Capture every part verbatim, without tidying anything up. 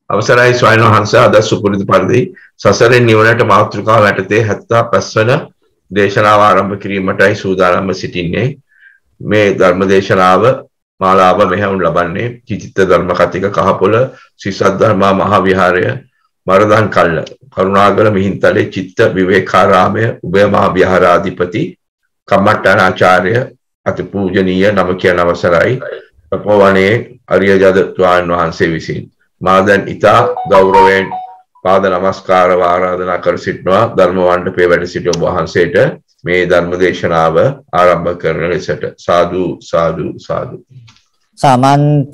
අවසරයි ස්වාමීන් වහන්සේ අද සුපුරුදු පරිදි සසරේ නිවනට මාතෘකාව යටතේ හැත්තෑපස් වන දේශනාව ආරම්භ කිරීමටයි සූදානම්ව සිටින්නේ. මේ ධර්ම දේශනාව මාලාව මෙහෙයුම් ලබන්නේ චිත්ත ධර්ම කතික කහපොළ ශ්‍රී සද්ධර්මා මහා විහාරය මරදන් කල්ල කරුණාකර මිහින්තලේ චිත්ත විවේකාරාමය උභය මහා විහාරාධිපති කම්මට්ටානාචාර්ය අතිපූජනීය නම කියන අවසරයි අපවණේ අරියජද ස්වාමීන් වහන්සේ විසින් මා දැන් ඉතා ගෞරවයෙන් පාද නමස්කාර ආරාධනා කර සිටිනවා ධර්ම මණ්ඩපයේ වැඩ සිටි ඔබ වහන්සේට මේ ධර්ම දේශනාව ආරම්භ කරන ලෙසට සාදු සාදු සාදු සමන්ත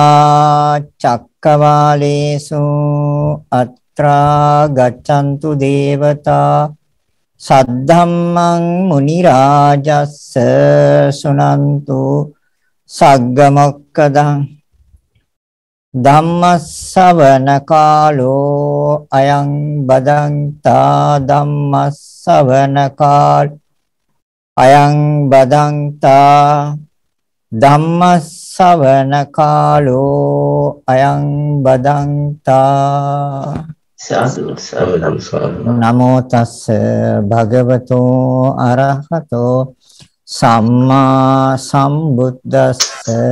චක්කවාලේසු අත්‍රා ගච්ඡන්තු දේවතා සද්ධම්මං මුනි රාජස්ස සුනන්තු සග්ග මොක්ඛදං ධම්මස්සවන කාලෝ අයං බදන්තා ධම්මස්සවන කාල අයං බදන්තා ධම්මස්සවන කාලෝ අයං බදන්තා සාදු සාදු නමෝ තස්ස භගවතෝ අරහතෝ සම්මා සම්බුද්දස්ස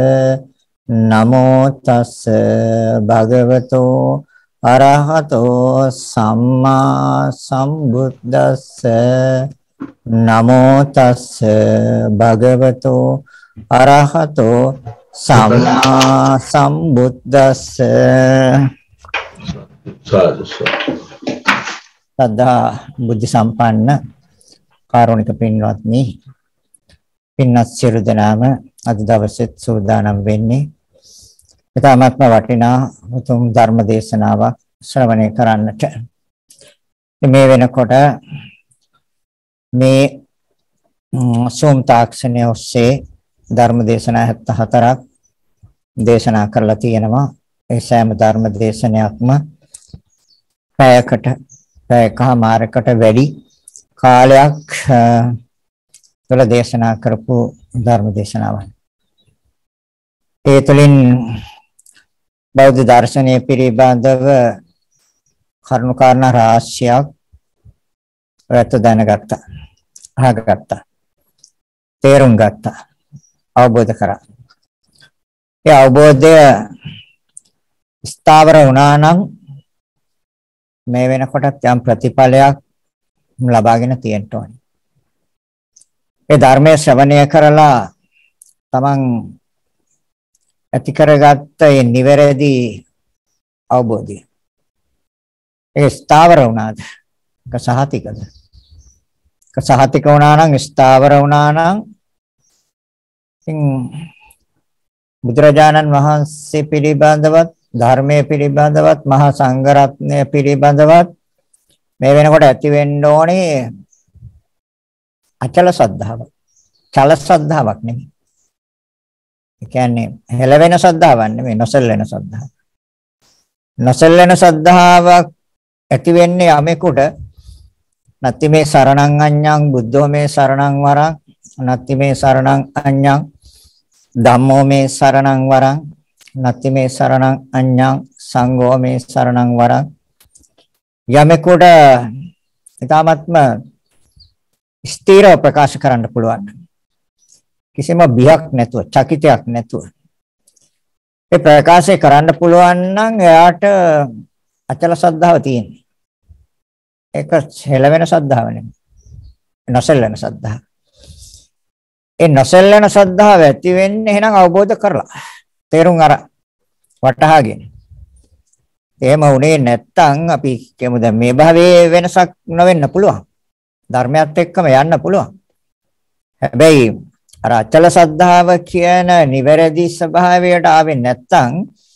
නමෝ තස්ස භගවතෝ අරහතෝ සම්මා සම්බුද්දස්ස නමෝ තස්ස භගවතෝ අරහතෝ සම්මා සම්බුද්දස්ස සාදු සදා බුද්ධ සම්පන්න කාරුණික පින්වත්නි පින්වත් සියලු දෙනාම අද දවසෙත් සූදානම් වෙන්නේ ඉතාමත්ම වටිනා උතුම් ධර්ම දේශනාවක් ශ්‍රවණය කරන්නට. මේ වෙනකොට මේ සෝම් තාක්ෂණය ඔස්සේ ධර්ම දේශනා හැත්තෑහතරක් දේශනා කරලා තියෙනවා. ඒ සෑම ධර්ම දේශනයක්ම පැයකට පැයකමාරකට වැඩි කාලයක් තුළ දේශනා කරපු ධර්ම දේශනාවක්. ඒ තුළින් බෞද්ධ දර්ශනය පිළිබඳව කරුණු කාරණා රාශියක් රැත දැනගත්තා, අහගත්තා, තේරුම් ගත්තා, අවබෝධ කරා. ඒ අවබෝධය ස්ථාවර වුණා නම් මේ වෙනකොටත් යම් ප්‍රතිඵලයක් ලබාගෙන තියෙන්න ඕනේ. ඒ ධර්මයේ ශ්‍රවණය කරලා තමන් ඇති කරගත්ත ඒ නිවැරදි අවබෝධය ඒ ස්ථාවර වුණාද? ඒක සහතිකද? ඒක සහතික වුණා නම් ස්ථාවර වුණා නම් ඉතින් බුදුරජාණන් වහන්සේ පිළිබඳවත් ධර්මයේ පිළිබඳවත් මහා සංඝ රත්නය පිළිබඳවත් මේ වෙනකොට ඇති වෙන්න ඕනේ අචල ශ්‍රද්ධාවක්. චල ශ්‍රද්ධාවක් නෙමෙයි. ඒ කියන්නේ හෙළවෙන ශ්‍රද්ධාවක් නෙමෙයි, නොසැලෙන ශ්‍රද්ධාවක්. නොසැලෙන ශ්‍රද්ධාවක් ඇති වෙන්නේ යමෙකුට නත්ති මේ සරණං අඤ්ඤං බුද්ධෝ මේ සරණං වරං නත්ති මේ සරණං අඤ්ඤං ධම්මෝ මේ සරණං වරං නත්ති මේ සරණං අඤ්ඤං සංඝෝ මේ සරණං වරං. යමෙකුට ඊ타ත්ම ස්ථිරව ප්‍රකාශ කරන්න පුළුවන්. කිසිම බියක් නැතුව, චකිතයක් නැතුව. ඒ ප්‍රකාශය කරන්න පුළුවන් නම් එයාට අචල ශ්‍රද්ධාව තියෙනවා. ඒක හෙළවෙන ශ්‍රද්ධාව නෙමෙයි. නොසැලෙන ශ්‍රද්ධාව. ඒ නොසැලෙන ශ්‍රද්ධාව ඇති වෙන්නේ එහෙනම් අවබෝධ කරලා. තේරුම් අර වටහාගෙන. එහෙම උනේ නැත්තම් අපි කියමු දැන් මේ භවයේ වෙනසක් නොවෙන්න පුළුවන්. ධර්මයත් එක්කම යන්න පුළුවන්. හැබැයි අර අචල ශ්‍රද්ධාව කියන නිවැරදි ස්වභාවයට ආවේ නැත්තම්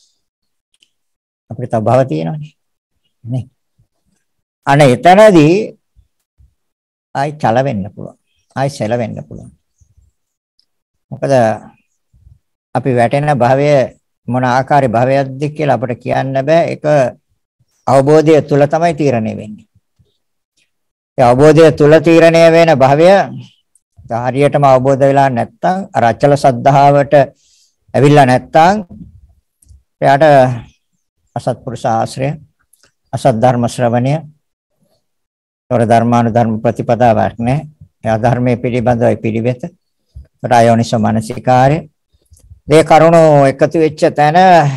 අපිට තව භව තියෙනවනේ. නේ. අනේ එතනදී ආයි චල වෙන්න පුළුවන්. ආයි සැල වෙන්න පුළුවන්. මොකද අපි වැටෙන භවය මොන ආකාරයේ භවයක්ද කියලා අපිට කියන්න බෑ. ඒක අවබෝධය තුල තමයි තීරණය වෙන්නේ. ඒ අවබෝධය තුල තීරණය වෙන භවය හරියටම අවබෝධ වෙලා නැත්නම් අර අචල සද්ධාවට ඇවිල්ලා නැත්නම් එයාට අසත්පුරුෂ ආශ්‍රය, අසත් ධර්ම ශ්‍රවණය, තොර ධර්මානුධර්ම ප්‍රතිපදාවක් නැහැ. ඒ ධර්මයේ පිළිබඳවයි පිළිවෙත. ඒකට අයෝනිසෝ මනසිකාරය. මේ කරුණු එකතු වෙච්ච තැන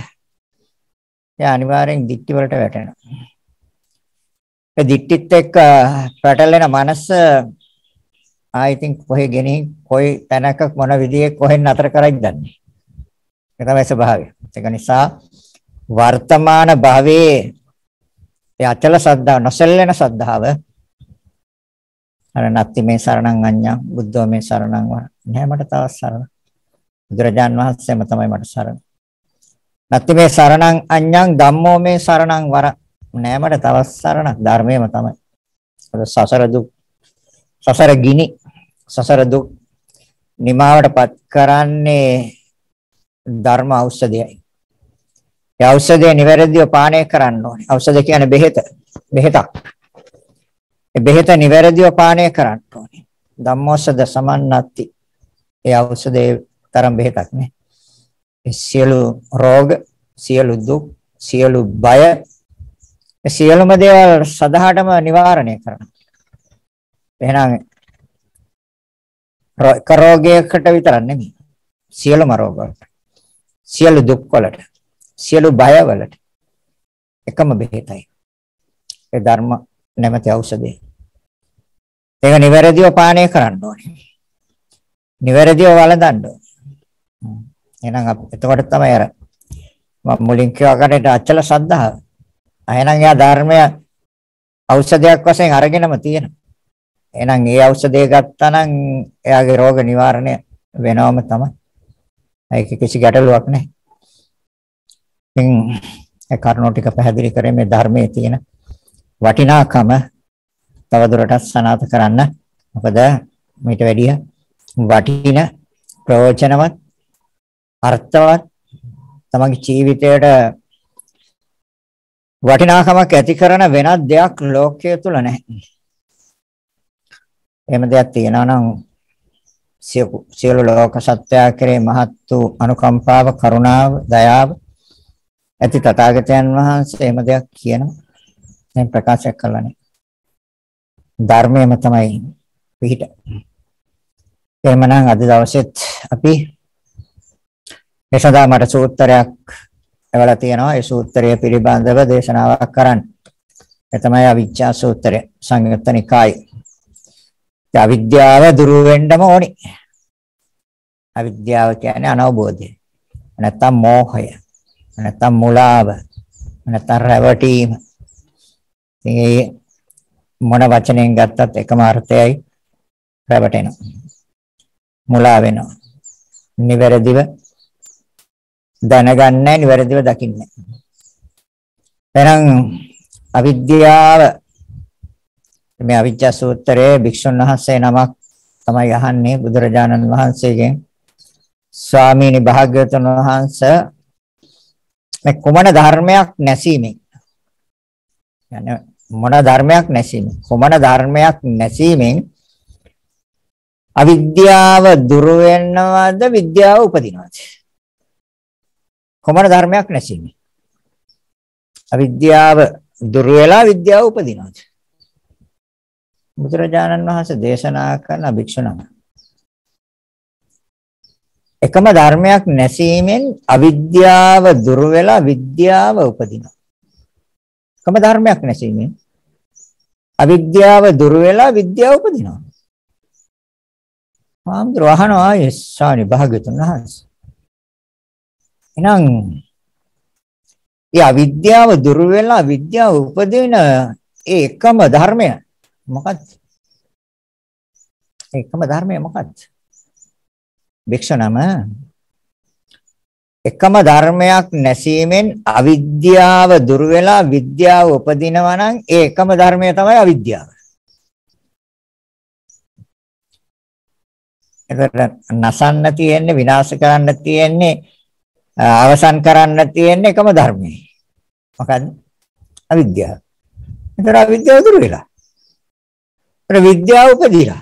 ඒ අනිවාර්යෙන් දික්ටි වලට වැටෙනවා. ඒ දික්ටිත් එක්ක පැටලෙන මනස I think කොහෙ ගෙනින් කොයි තැනක මොන විදිහේ කොහෙන් නතර කරයිද දන්නේ. ඒක තමයි ස්වභාවය. ඒක නිසා වර්තමාන භවයේ ඒ අචල සද්ධා නොසැලෙන සද්ධාව අර නැත්ති මේ සරණං අඤ්ඤං බුද්ධෝ මේ සරණං වර නෑ මට තවත් සරණ. බුදුරජාන් වහන්සේම තමයි මට සරණ. නැත්ති මේ සරණං අඤ්ඤං ධම්මෝ මේ සරණං වර නෑ මට තවත් සරණක් ධර්මයේම තමයි. සසර දුක් සසර ගිනි සසර දුක් නිමාවටපත් කරන්නේ ධර්ම ඖෂධයයි. ඒ ඖෂධය නිවැරදිව පානය කරන්න ඕනේ. ඖෂධ කියන්නේ බෙහෙත. බෙහෙතක්. ඒ බෙහෙත නිවැරදිව පානය කරන්න ඕනේ. ධම්මෝෂධ සමන්නත්ති. ඒ ඖෂධයේ තරම් බෙහෙතක් නේ. ඒ සියලු රෝග, සියලු දුක්, සියලු බය, ඒ සියලුම දේවල් සදාටම නිවාරණය කරනවා. එහෙනම් රෝගයකට විතර නෙමෙයි. සියලුම රෝග වලට, සියලු දුක් වලට, සියලු බය වලට එකම බෙහෙතයි. ඒ ධර්ම නැමැති ඖෂධය. ඒක නිවැරදිව පානය කරන්න ඕනේ. නිවැරදිව වළඳන්න ඕනේ. එහෙනම් එතකොට තමයි අර මම මුලින් කියවකට අචල සද්ධාව. එහෙනම් යා ධර්මය ඖෂධයක් වශයෙන් අරගෙනම තියෙනවා. එහෙනම් ඒ ඖෂධය ගත්තා නම් එයාගේ රෝග නිවාරණය වෙනවම තමයි. ඒක කිසි ගැටලුවක් නැහැ. ඉතින් ඒ කරුණු ටික පැහැදිලි කරේ මේ ධර්මයේ තියෙන වටිනාකම තවදුරටත් සනාථ කරන්න. මොකද මේට වැඩිය වටින ප්‍රයෝජනවත් අර්ථවත් තමගේ ජීවිතයට වටිනාකමක් ඇති කරන වෙනත් දෙයක් ලෝකයේ තුල නැහැ. එහෙම දෙයක් තියෙනවා නම් සියලු ලෝක සත්‍යය කෙරේ මහත් වූ අනුකම්පාව, කරුණාව, දයාව ඇති තථාගතයන් වහන්සේ එහෙම දෙයක් කියනවා. දැන් ප්‍රකාශ කළානේ. ධර්මයේම තමයි පිහිට. එහෙමනම් අද දවසෙත් අපි මේ සදා මට සූත්‍රයක් එවලා තියෙනවා. ඒ සූත්‍රය පිළිබඳව දේශනාවක් කරන්න. ඒ තමයි අවිජ්ජා සූත්‍රය. සංයුත්ත නිකායේ. අවිද්‍යාව දුරු වෙන්නම ඕනි. අවිද්‍යාව කියන්නේ අනවබෝධය. නැත්තම් මෝහය. නැත්තම් මුලාව. නැත්තම් රැවටීම. මේ මොන වචනෙන් ගත්තත් එකම අර්ථයයි රැවටෙනවා. මුලා වෙනවා. නිවැරදිව දැනගන්නේ නිවැරදිව දකින්නේ. එහෙනම් අවිද්‍යාව මේ අවිජ්ජා සූත්‍රයේ භික්ෂුන් වහන්සේ නමක් තමයි අහන්නේ බුදුරජාණන් වහන්සේගෙන් ස්වාමීනි භාග්‍යවතුන් වහන්සේ මේ කුමන ධර්මයක් නැසීමෙන් යන්නේ මොන ධර්මයක් නැසීමෙන් කුමන ධර්මයක් නැසීමෙන් අවිද්‍යාව දුර වෙනවද විද්‍යාව උපදිනවද කුමන ධර්මයක් නැසීමෙන් අවිද්‍යාව දුර වෙලා විද්‍යාව උපදිනවද බුදුරජාණන් වහන්සේ දේශනා කරන භික්ෂුණම එකම ධර්මයක් නැසීමෙන් අවිද්‍යාව දුර වෙලා විද්‍යාව උපදිනවා. එකම ධර්මයක් නැසීමෙන් අවිද්‍යාව දුර වෙලා විද්‍යාව උපදිනවා. ආම්ද්‍ර වහනවා යස්සානි භාග්‍යතුන් වහන්සේ. එහෙනම් ඒ අවිද්‍යාව දුර වෙලා විද්‍යාව උපදින ඒ එකම ධර්මය මොකක්ද? එකම ධර්මය මොකක්ද? භික්ෂුණම එකම ධර්මයක් නැසීමෙන් අවිද්‍යාව දුර වෙලා විද්‍යාව උපදිනවා නම් ඒ එකම ධර්මය තමයි අවිද්‍යාව. එතකොට නසන්න තියෙන්නේ විනාශ කරන්න තියෙන්නේ අවසන් කරන්න තියෙන්නේ එකම ධර්මයයි. මොකද්ද? අවිද්‍යාව. එතකොට අවිද්‍යාව දුර වෙලා විද්‍යාව උපදිලා.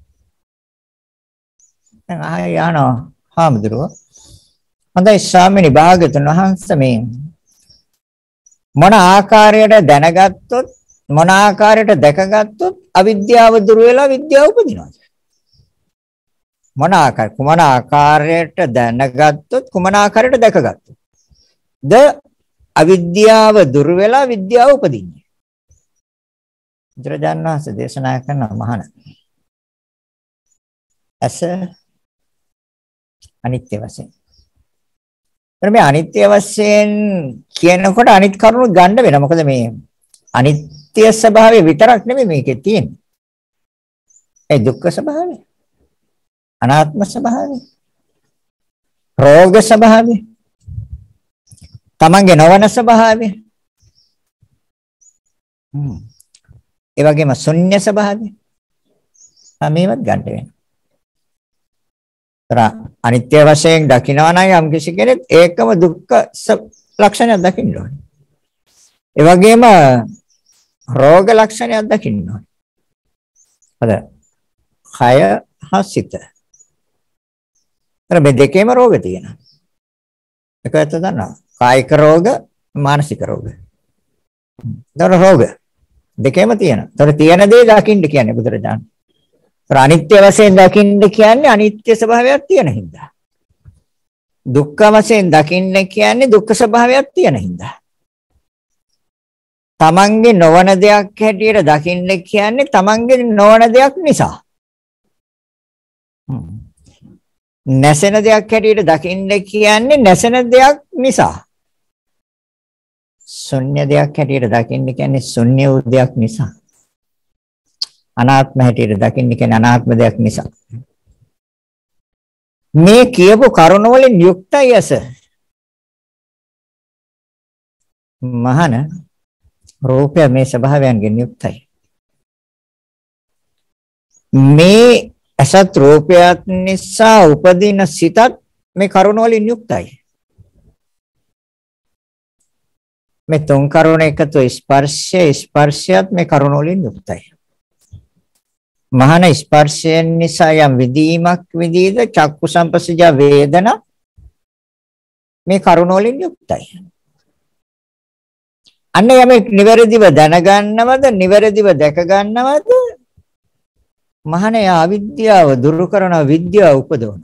දැන් ආය යනවා හාමුදුරුවෝ. හොඳයි ස්වාමීනි භාග්‍යතුන් වහන්සේ මේ මොන ආකාරයට දැනගත්තොත් මොන ආකාරයට දැකගත්තොත් අවිද්‍යාව දුර වෙලා විද්‍යාව උපදිනවා. මොන ආකාර කුමන ආකාරයට දැනගත්තොත් කුමන ආකාරයට දැකගත්තොත් ද අවිද්‍යාව දුර වෙලා විද්‍යාව උපදින්නේ. බුදුරජාණන් වහන්සේ දේශනා කරන මහාන ඇස අනිත්‍ය වශයෙන්. මේ අනිත්‍ය වශයෙන් කියනකොට අනිත් කරුණු ගන්න වෙනවා. මොකද මේ අනිත්‍ය ස්වභාවය විතරක් නෙමෙයි මේකේ තියෙන්නේ. ඒ දුක්ඛ ස්වභාවය, අනාත්ම ස්වභාවය, රෝග ස්වභාවය, තමන්ගේ නොවන ස්වභාවය. හ්ම්. ඒ වගේම ශුන්‍ය ස්වභාවය. මේවත් ගන්න වෙනවා. තර අනිත්‍ය වශයෙන් දකිනවා නම් යම් කිසි කෙනෙක් ඒකම දුක්ඛ ලක්ෂණයක් දකින්න ඕනේ. ඒ වගේම රෝග ලක්ෂණයක් දකින්න ඕනේ. හද කය හසිත. තර මේ දෙකේම රෝග තියෙනවා. ඒකත් දන්නවා. කායික රෝග, මානසික රෝග. දර රෝග දෙකේම තියෙනවා. තර තියෙන දේ දකින්න කියන්නේ බුදුරජාණන්. තර අනිත්‍ය වශයෙන් දකින්න කියන්නේ අනිත්‍ය ස්වභාවයක් තියෙන හින්දා. දුක්ඛ වශයෙන් දකින්න කියන්නේ දුක්ඛ ස්වභාවයක් තියෙන හින්දා. තමන්ගේ නොවන දෙයක් හැටියට දකින්න කියන්නේ තමන්ගේ නොවන දෙයක් නිසා. නැසෙන දෙයක් හැටියට දකින්න කියන්නේ නැසෙන දෙයක් නිසා. ශුන්‍ය දෙයක් හැටියට දකින්න කියන්නේ ශුන්‍ය වූ දෙයක් නිසා. අනාත්ම හැටියට දකින්න කියන්නේ අනාත්ම දෙයක් නිසා. මේ කියපු කරුණ වලින් යුක්තයි ඇස. මහාන රූපය මේ ස්වභාවයන්ගෙන් යුක්තයි. මේ අසත් රූපයත් නිසා උපදින සිතත් මේ කරුණ වලින් යුක්තයි. මේ තුන් කරුණ එකතු ස්පර්ශය ස්පර්ශයත් මේ කරුණ වලින් යුක්තයි. මහාන ස්පර්ශයෙන් නිසා යම් විදීමක් විදීද චක්කු සම්පස්සජ වේදනා මේ කරුණ වලින් යුක්තයි. අන්න යමෙක් නිවැරදිව දැනගන්නවද නිවැරදිව දැක ගන්නවද මහාන අවිද්‍යාව දුරු කරන විද්‍යාව උපදවන.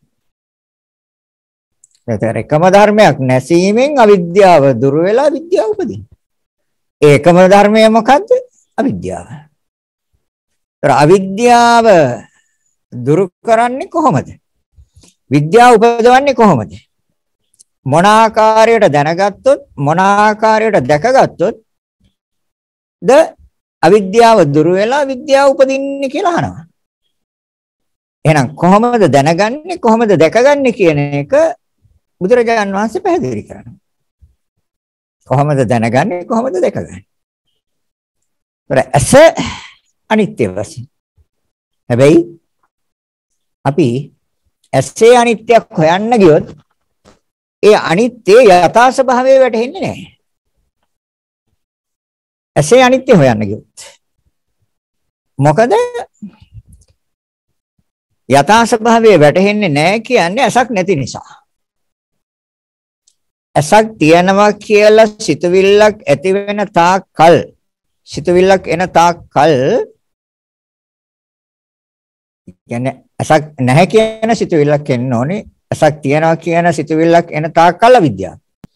ඒතර එකම ධර්මයක් නැසීමෙන් අවිද්‍යාව දුරු වෙලා විද්‍යාව උපදින. ඒකම ධර්මය මොකද්ද? අවිද්‍යාව. ඒතර අවිද්‍යාව දුරු කරන්නේ කොහොමද? විද්‍යාව උපදවන්නේ කොහොමද? මොන ආකාරයට දැනගත්තොත් මොන ආකාරයට දැකගත්තොත් ද අවිද්‍යාව දුරු වෙලා විද්‍යාව උපදින්නේ කියලා අහනවා. එහෙනම් කොහොමද දැනගන්නේ කොහොමද දැකගන්නේ කියන එක බුදුරජාණන් වහන්සේ පැහැදිලි කරනවා. කොහොමද දැනගන්නේ කොහොමද දැකගන්නේ? ඒතර ඇස අනිත්‍ය වශයෙන්. හැබැයි අපි ඇසේ අනිත්‍යයක් හොයන්න ගියොත් ඒ අනිත්‍ය යථා ස්වභාවය වැටහෙන්නේ නැහැ. ඇසේ අනිත්‍ය හොයන්න ගියොත්. මොකද යථා ස්වභාවය වැටහෙන්නේ නැහැ කියන්නේ ඇසක් නැති නිසා. ඇසක් තියනවා කියලා සිතුවිල්ලක් ඇති වෙන තාක් කල් සිතුවිල්ලක් එන තාක් කල් කියන්නේ ඇසක් නැහැ කියන සිතුවිල්ලක් එන්න ඕනේ. ඇසක් තියනවා කියන සිතුවිල්ලක් එන තාක් කල් අවිද්‍යාව.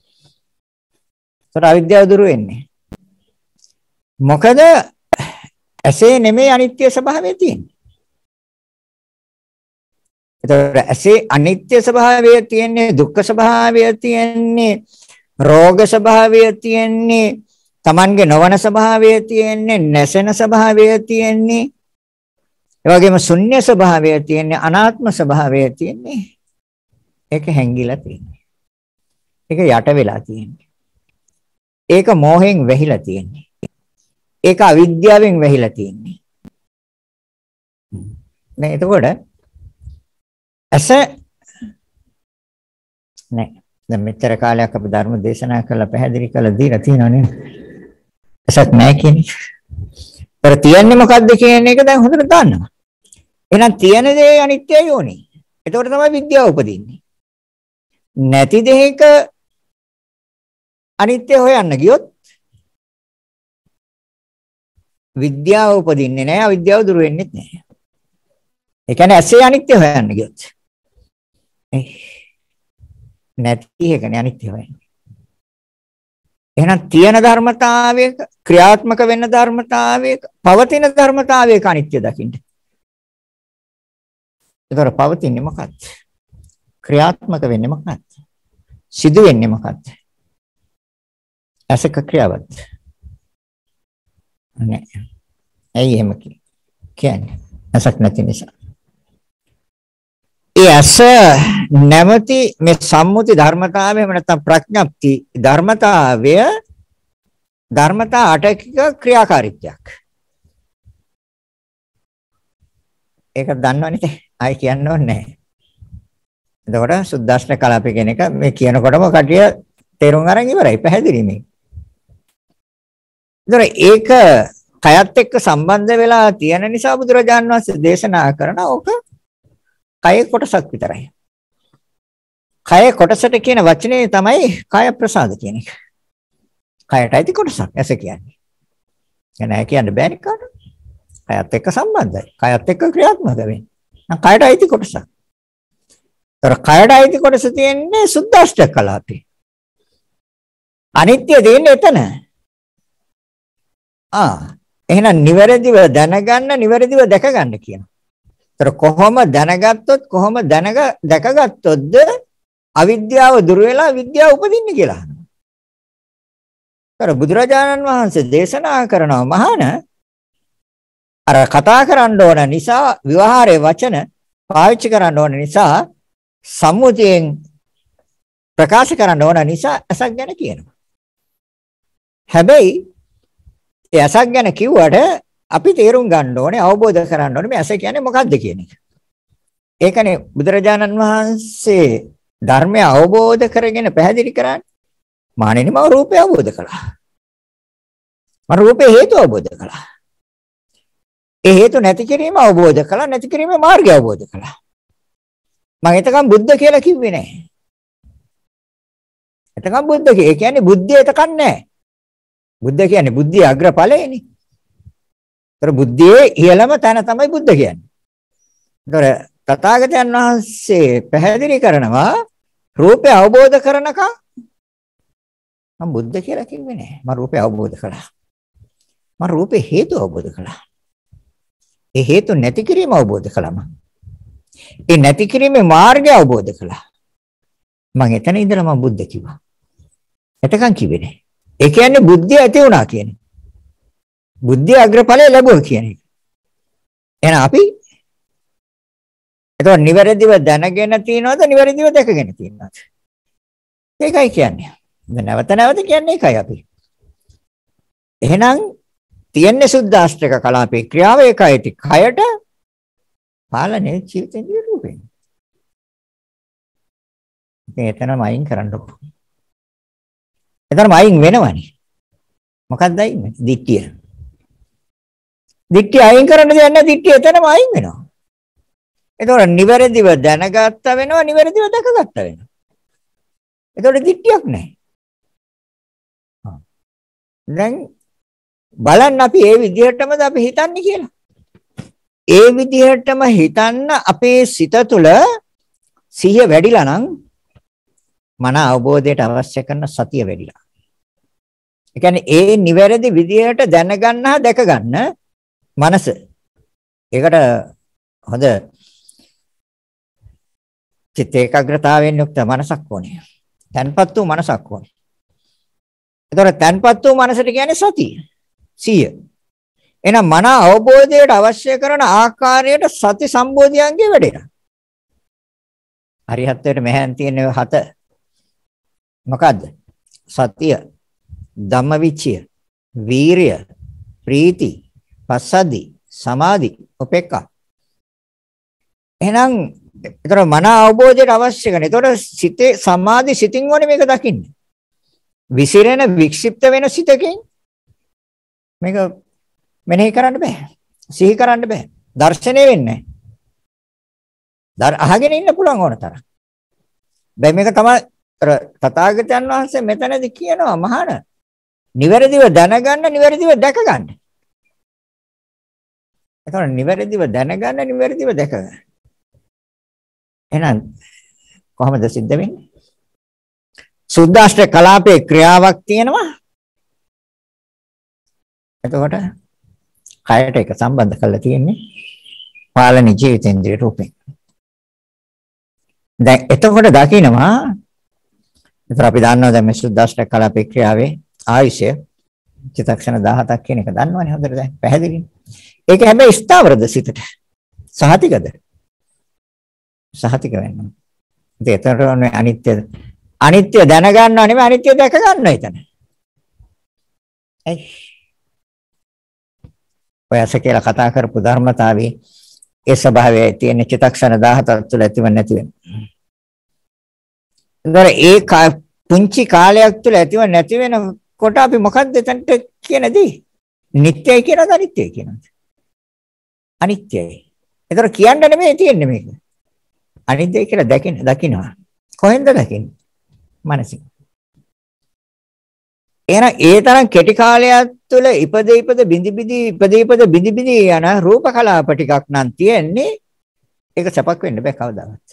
ඒතර අවිද්‍යාව දුරු වෙන්නේ. මොකද ඇසේ නෙමෙයි අනිත්‍ය ස්වභාවය තියෙන්නේ. ඒතර ඇසේ අනිත්‍ය ස්වභාවය තියෙන්නේ දුක්ඛ ස්වභාවය තියෙන්නේ රෝග ස්වභාවය තියෙන්නේ Tamange නොවන ස්වභාවය තියෙන්නේ නැසෙන ස්වභාවය තියෙන්නේ ඒ වගේම ශුන්‍ය ස්වභාවය තියෙන්නේ අනාත්ම ස්වභාවය තියෙන්නේ ඒක හැංගිලා තියෙන්නේ ඒක යට වෙලා තියෙන්නේ ඒක මෝහයෙන් වැහිලා තියෙන්නේ ඒක අවිද්‍යාවෙන් වැහිලා තියෙන්නේ නේ එතකොට ඇස නෑ දැන් මෙච්චර කාලයක් අපි ධර්ම දේශනා කරලා පැහැදිලි කරලා දීලා තියෙනවා නේද ඇසක් නෑ කියන්නේ. ඒතර තියන්නේ මොකද්ද කියන එක දැන් හොඳට දන්නවා. එහෙනම් තියෙන දේ අනිත්‍යයි ඕනේ. එතකොට තමයි විද්‍යාව උපදින්නේ. නැති දෙයක අනිත්‍ය හොයන්න ගියොත් විද්‍යාව උපදින්නේ නැහැ, අවිද්‍යාව දුර වෙන්නේ නැහැ. ඒ කියන්නේ ඇසේ අනිත්‍ය හොයන්න ගියොත්. නැති එකනේ අනිත්‍ය හොයන්නේ. එහෙනම් තියෙන ධර්මතාවයක ක්‍රියාත්මක වෙන ධර්මතාවයක පවතින ධර්මතාවයක අනිත්‍ය දකින්න. ඒතර පවතින්නේ මොකක්ද? ක්‍රියාත්මක වෙන්නේ මොකක්ද? සිදු වෙන්නේ මොකක්ද? ඇසක ක්‍රියාවත්. නෑ. ඇයි එහෙම කියන්නේ? ඇසක් නැති නිසා. ඒ ඇස නැමැති මේ සම්මුති ධර්මතාවය එහෙම නැත්නම් ප්‍රඥප්ති ධර්මතාවය ධර්මතා අටක ක්‍රියාකාරීත්වයක්. ඒක දන්නවනේ ආයි කියන්න ඕනේ නැහැ. එතකොට සුද්දාෂ්ට කලාපය කියන එක මේ කියනකොටම කටිය තේරුම් අරන් ඉවරයි පැහැදිලි මේ. ඒක කයත් එක්ක සම්බන්ධ වෙලා තියෙන නිසා බුදුරජාණන් වහන්සේ දේශනා කරන ඕක කය කොටසක් විතරයි. කය කොටසට කියන වචනේ තමයි කය ප්‍රසාද කියන එක. කයටයි කොටසක් ඇස කියන්නේ. එනෑ කියන්න බෑනේ කාට. කයත් එක්ක සම්බන්ධයි. කයත් එක්ක ක්‍රියාත්මක වෙන්නේ. නම් කයටයි කොටසක්. ඒතර කයටයි කොටස තියෙන්නේ සුද්දාෂ්ටක කලාපේ. අනිත්‍ය දෙන්නේ එතන. ආ එහෙනම් නිවැරදිව දැනගන්න නිවැරදිව දැක ගන්න කියනවා. ඒතර කොහොම දැනගත්තොත් කොහොම දැනග දැකගත්තොත්ද අවිද්‍යාව දුර වෙලා විද්‍යාව උපදින්නේ කියලා අහනවා. ඒතර බුදුරජාණන් වහන්සේ දේශනා කරනවා මහාන අර කතා කරන්න ඕන නිසා විවහාරයේ වචන පාවිච්චි කරන්න ඕන නිසා සම්මුතියෙන් ප්‍රකාශ කරන්න ඕන නිසා අසක් ගැන කියනවා. හැබැයි ඒ අසක් ගැන කිව්වට අපි තේරුම් ගන්න ඕනේ අවබෝධ කරගන්න ඕනේ මේ අස කියන්නේ මොකක්ද කියන එක. ඒකනේ බුදුරජාණන් වහන්සේ ධර්මය අවබෝධ කරගෙන පැහැදිලි කරන්නේ. මානෙනි මම රූපය අවබෝධ කළා. මම රූපේ හේතු අවබෝධ කළා. ඒ හේතු නැති කිරීම අවබෝධ කළා නැති කිරීමේ මාර්ගය අවබෝධ කළා. මම එතකම් බුද්ධ කියලා කිව්වේ නැහැ. එතකම් බුද්ධ කියන්නේ බුද්ධිය එතකම් නැහැ. බුද්ධ කියන්නේ බුද්ධිය අග්‍රඵලයනේ. ඒතර බුද්ධියේ ඉහළම තැන තමයි බුද්ධ කියන්නේ. ඒතර තථාගතයන් වහන්සේ පැහැදිලි කරනවා රූපය අවබෝධ කරනකම් මම බුද්ධ කියලා කිව්වේ නෑ. මම රූපය අවබෝධ කළා. මම රූපේ හේතු අවබෝධ කළා. ඒ හේතු නැති කිරීම අවබෝධ කළා මම. ඒ නැති කිරීමේ මාර්ගය අවබෝධ කළා. මම එතන ඉඳලා මම බුද්ධ කිව්වා. එතකන් කිව්වේ නෑ. ඒ කියන්නේ බුද්ධිය ඇති වුණා කියන්නේ. බුද්ධිය අග්‍රඵලය ලැබුවා කියන එක. එහෙනම් අපි එතකොට නිවැරදිව දැනගෙන තියනවද නිවැරදිව දැකගෙන තියනවද? ඒකයි කියන්නේ. දැන් නැවත නැවත කියන්නේ ඒකයි අපි. එහෙනම් තියන්නේ සුද්දාෂ්ටක කලාපේ ක්‍රියාව ඒකයි කයට පාලනයේ ජීවිතේ රූපේ. එතනම අයින් කරන්න ඕන. එතනම අයින් වෙනවනේ. මොකක්ද අයින් වෙන්නේ? දිට්ඨිය. දිට්ඨිය අයින් කරන්න දෙයක් නැහැ. දිට්ඨිය එතනම අයින් වෙනවා. එතකොට නිවැරදිව දැනගත්ත වෙනවා නිවැරදිව දැකගත්ත වෙනවා. එතකොට දිට්ඨියක් නැහැ. හා. දැන් බලන්න අපි ඒ විදිහටමද අපි හිතන්නේ කියලා. ඒ විදිහටම හිතන්න අපේ සිත තුළ සිහිය වැඩිලා නම් මන අවබෝධයට අවශ්‍ය කරන සතිය වැඩිලා. ඒ කියන්නේ ඒ නිවැරදි විදිහට දැනගන්න හා දැක ගන්න මනස. ඒකට හොඳ චිත්ත ඒකාග්‍රතාවයෙන් යුක්ත මනසක් ඕනේ. තන්පත් වූ මනසක් ඕනේ. ඒතකොට තන්පත් වූ මනසට කියන්නේ සතිය. සිය. එහෙනම් මන අවබෝධයට අවශ්‍ය කරන ආකාරයට සති සම්බෝධියංගේ වැඩෙනවා. හරියටම මෙහෙන් තියෙන හත මොකද්ද? සතිය, ධම්මවිචය, වීරිය, ප්‍රීති, පස්සද්ධි, සමාධි, උපේක්ඛා. එහෙනම් ඒතර මන අවබෝධයට අවශ්‍ය කරන. ඒතර සිතේ සමාධි සිතින් ඕනේ මේක දකින්න. විසිරෙන වික්ෂිප්ත වෙන සිතකින් මේක මෙනෙහි කරන්න බෑ. සිහි කරන්න බෑ. දර්ශනය වෙන්නේ නැහැ. අහගෙන ඉන්න පුළුවන් ඕන තරම්. දැන් මේක තමයි තථාගතයන් වහන්සේ මෙතනදී කියනවා මහාන නිවැරදිව දැනගන්න නිවැරදිව දැක ගන්න. ඒතකොට නිවැරදිව දැනගන්න නිවැරදිව දැක ගන්න. එහෙනම් කොහොමද සිද්ධ වෙන්නේ? සුද්දාෂ්ටක කලාපේ ක්‍රියාවක් තියෙනවා. එතකොට කයට එක සම්බන්ධ කරලා තියෙන්නේ පාලන ජීවිතේන්ද්‍රිය රූපේ. දැන් එතකොට දකින්නවා ඒතර අපි දන්නවා දැන් මේ සුද්දාෂ්ටක කලාපේ ක්‍රියාවේ ආයුෂය චිත්තක්ෂණ දහහතක් කියන එක දන්නවනේ හොඳට දැන් පැහැදිලිනේ. ඒක හැබැයි ස්ථාවරද සිතට? සහතිකද? සහතික වෙන්න. ඉතින් ඒතරනේ අනිත්‍ය අනිත්‍ය දැනගන්නව නෙමෙයි අනිත්‍ය දැක ගන්න එතන. එයි. ඔයස කියලා කතා කරපු ධර්මතාවයේ ඒ ස්වභාවය තියෙන චිත්තක්ෂණ දහහතක් තුළ ඇතිව නැති වෙන. ඒතර ඒ පුංචි කාලයක් තුළ ඇතිව නැති වෙනකොට අපි මොකක්ද එතනට කියනදී? නිට්ටයයි කියනද අනිත්‍යයි කියනද? අනිත්‍යයි. ඒතර කියන්න නෙමෙයි තියෙන්නේ මේක. අනිත්‍යයි කියලා දකින්න දකින්නවා. කොහෙන්ද දකින්නේ? මනසින්. එහෙනම් ඒ තරම් කෙටි කාලයක් තුළ ඉපද ඉපද බිඳි බිඳි ඉපද ඉපද බිඳි බිඳි යන රූප කලාප ටිකක් නම් තියෙන්නේ. ඒක සපක් වෙන්න බෑ කවදාවත්.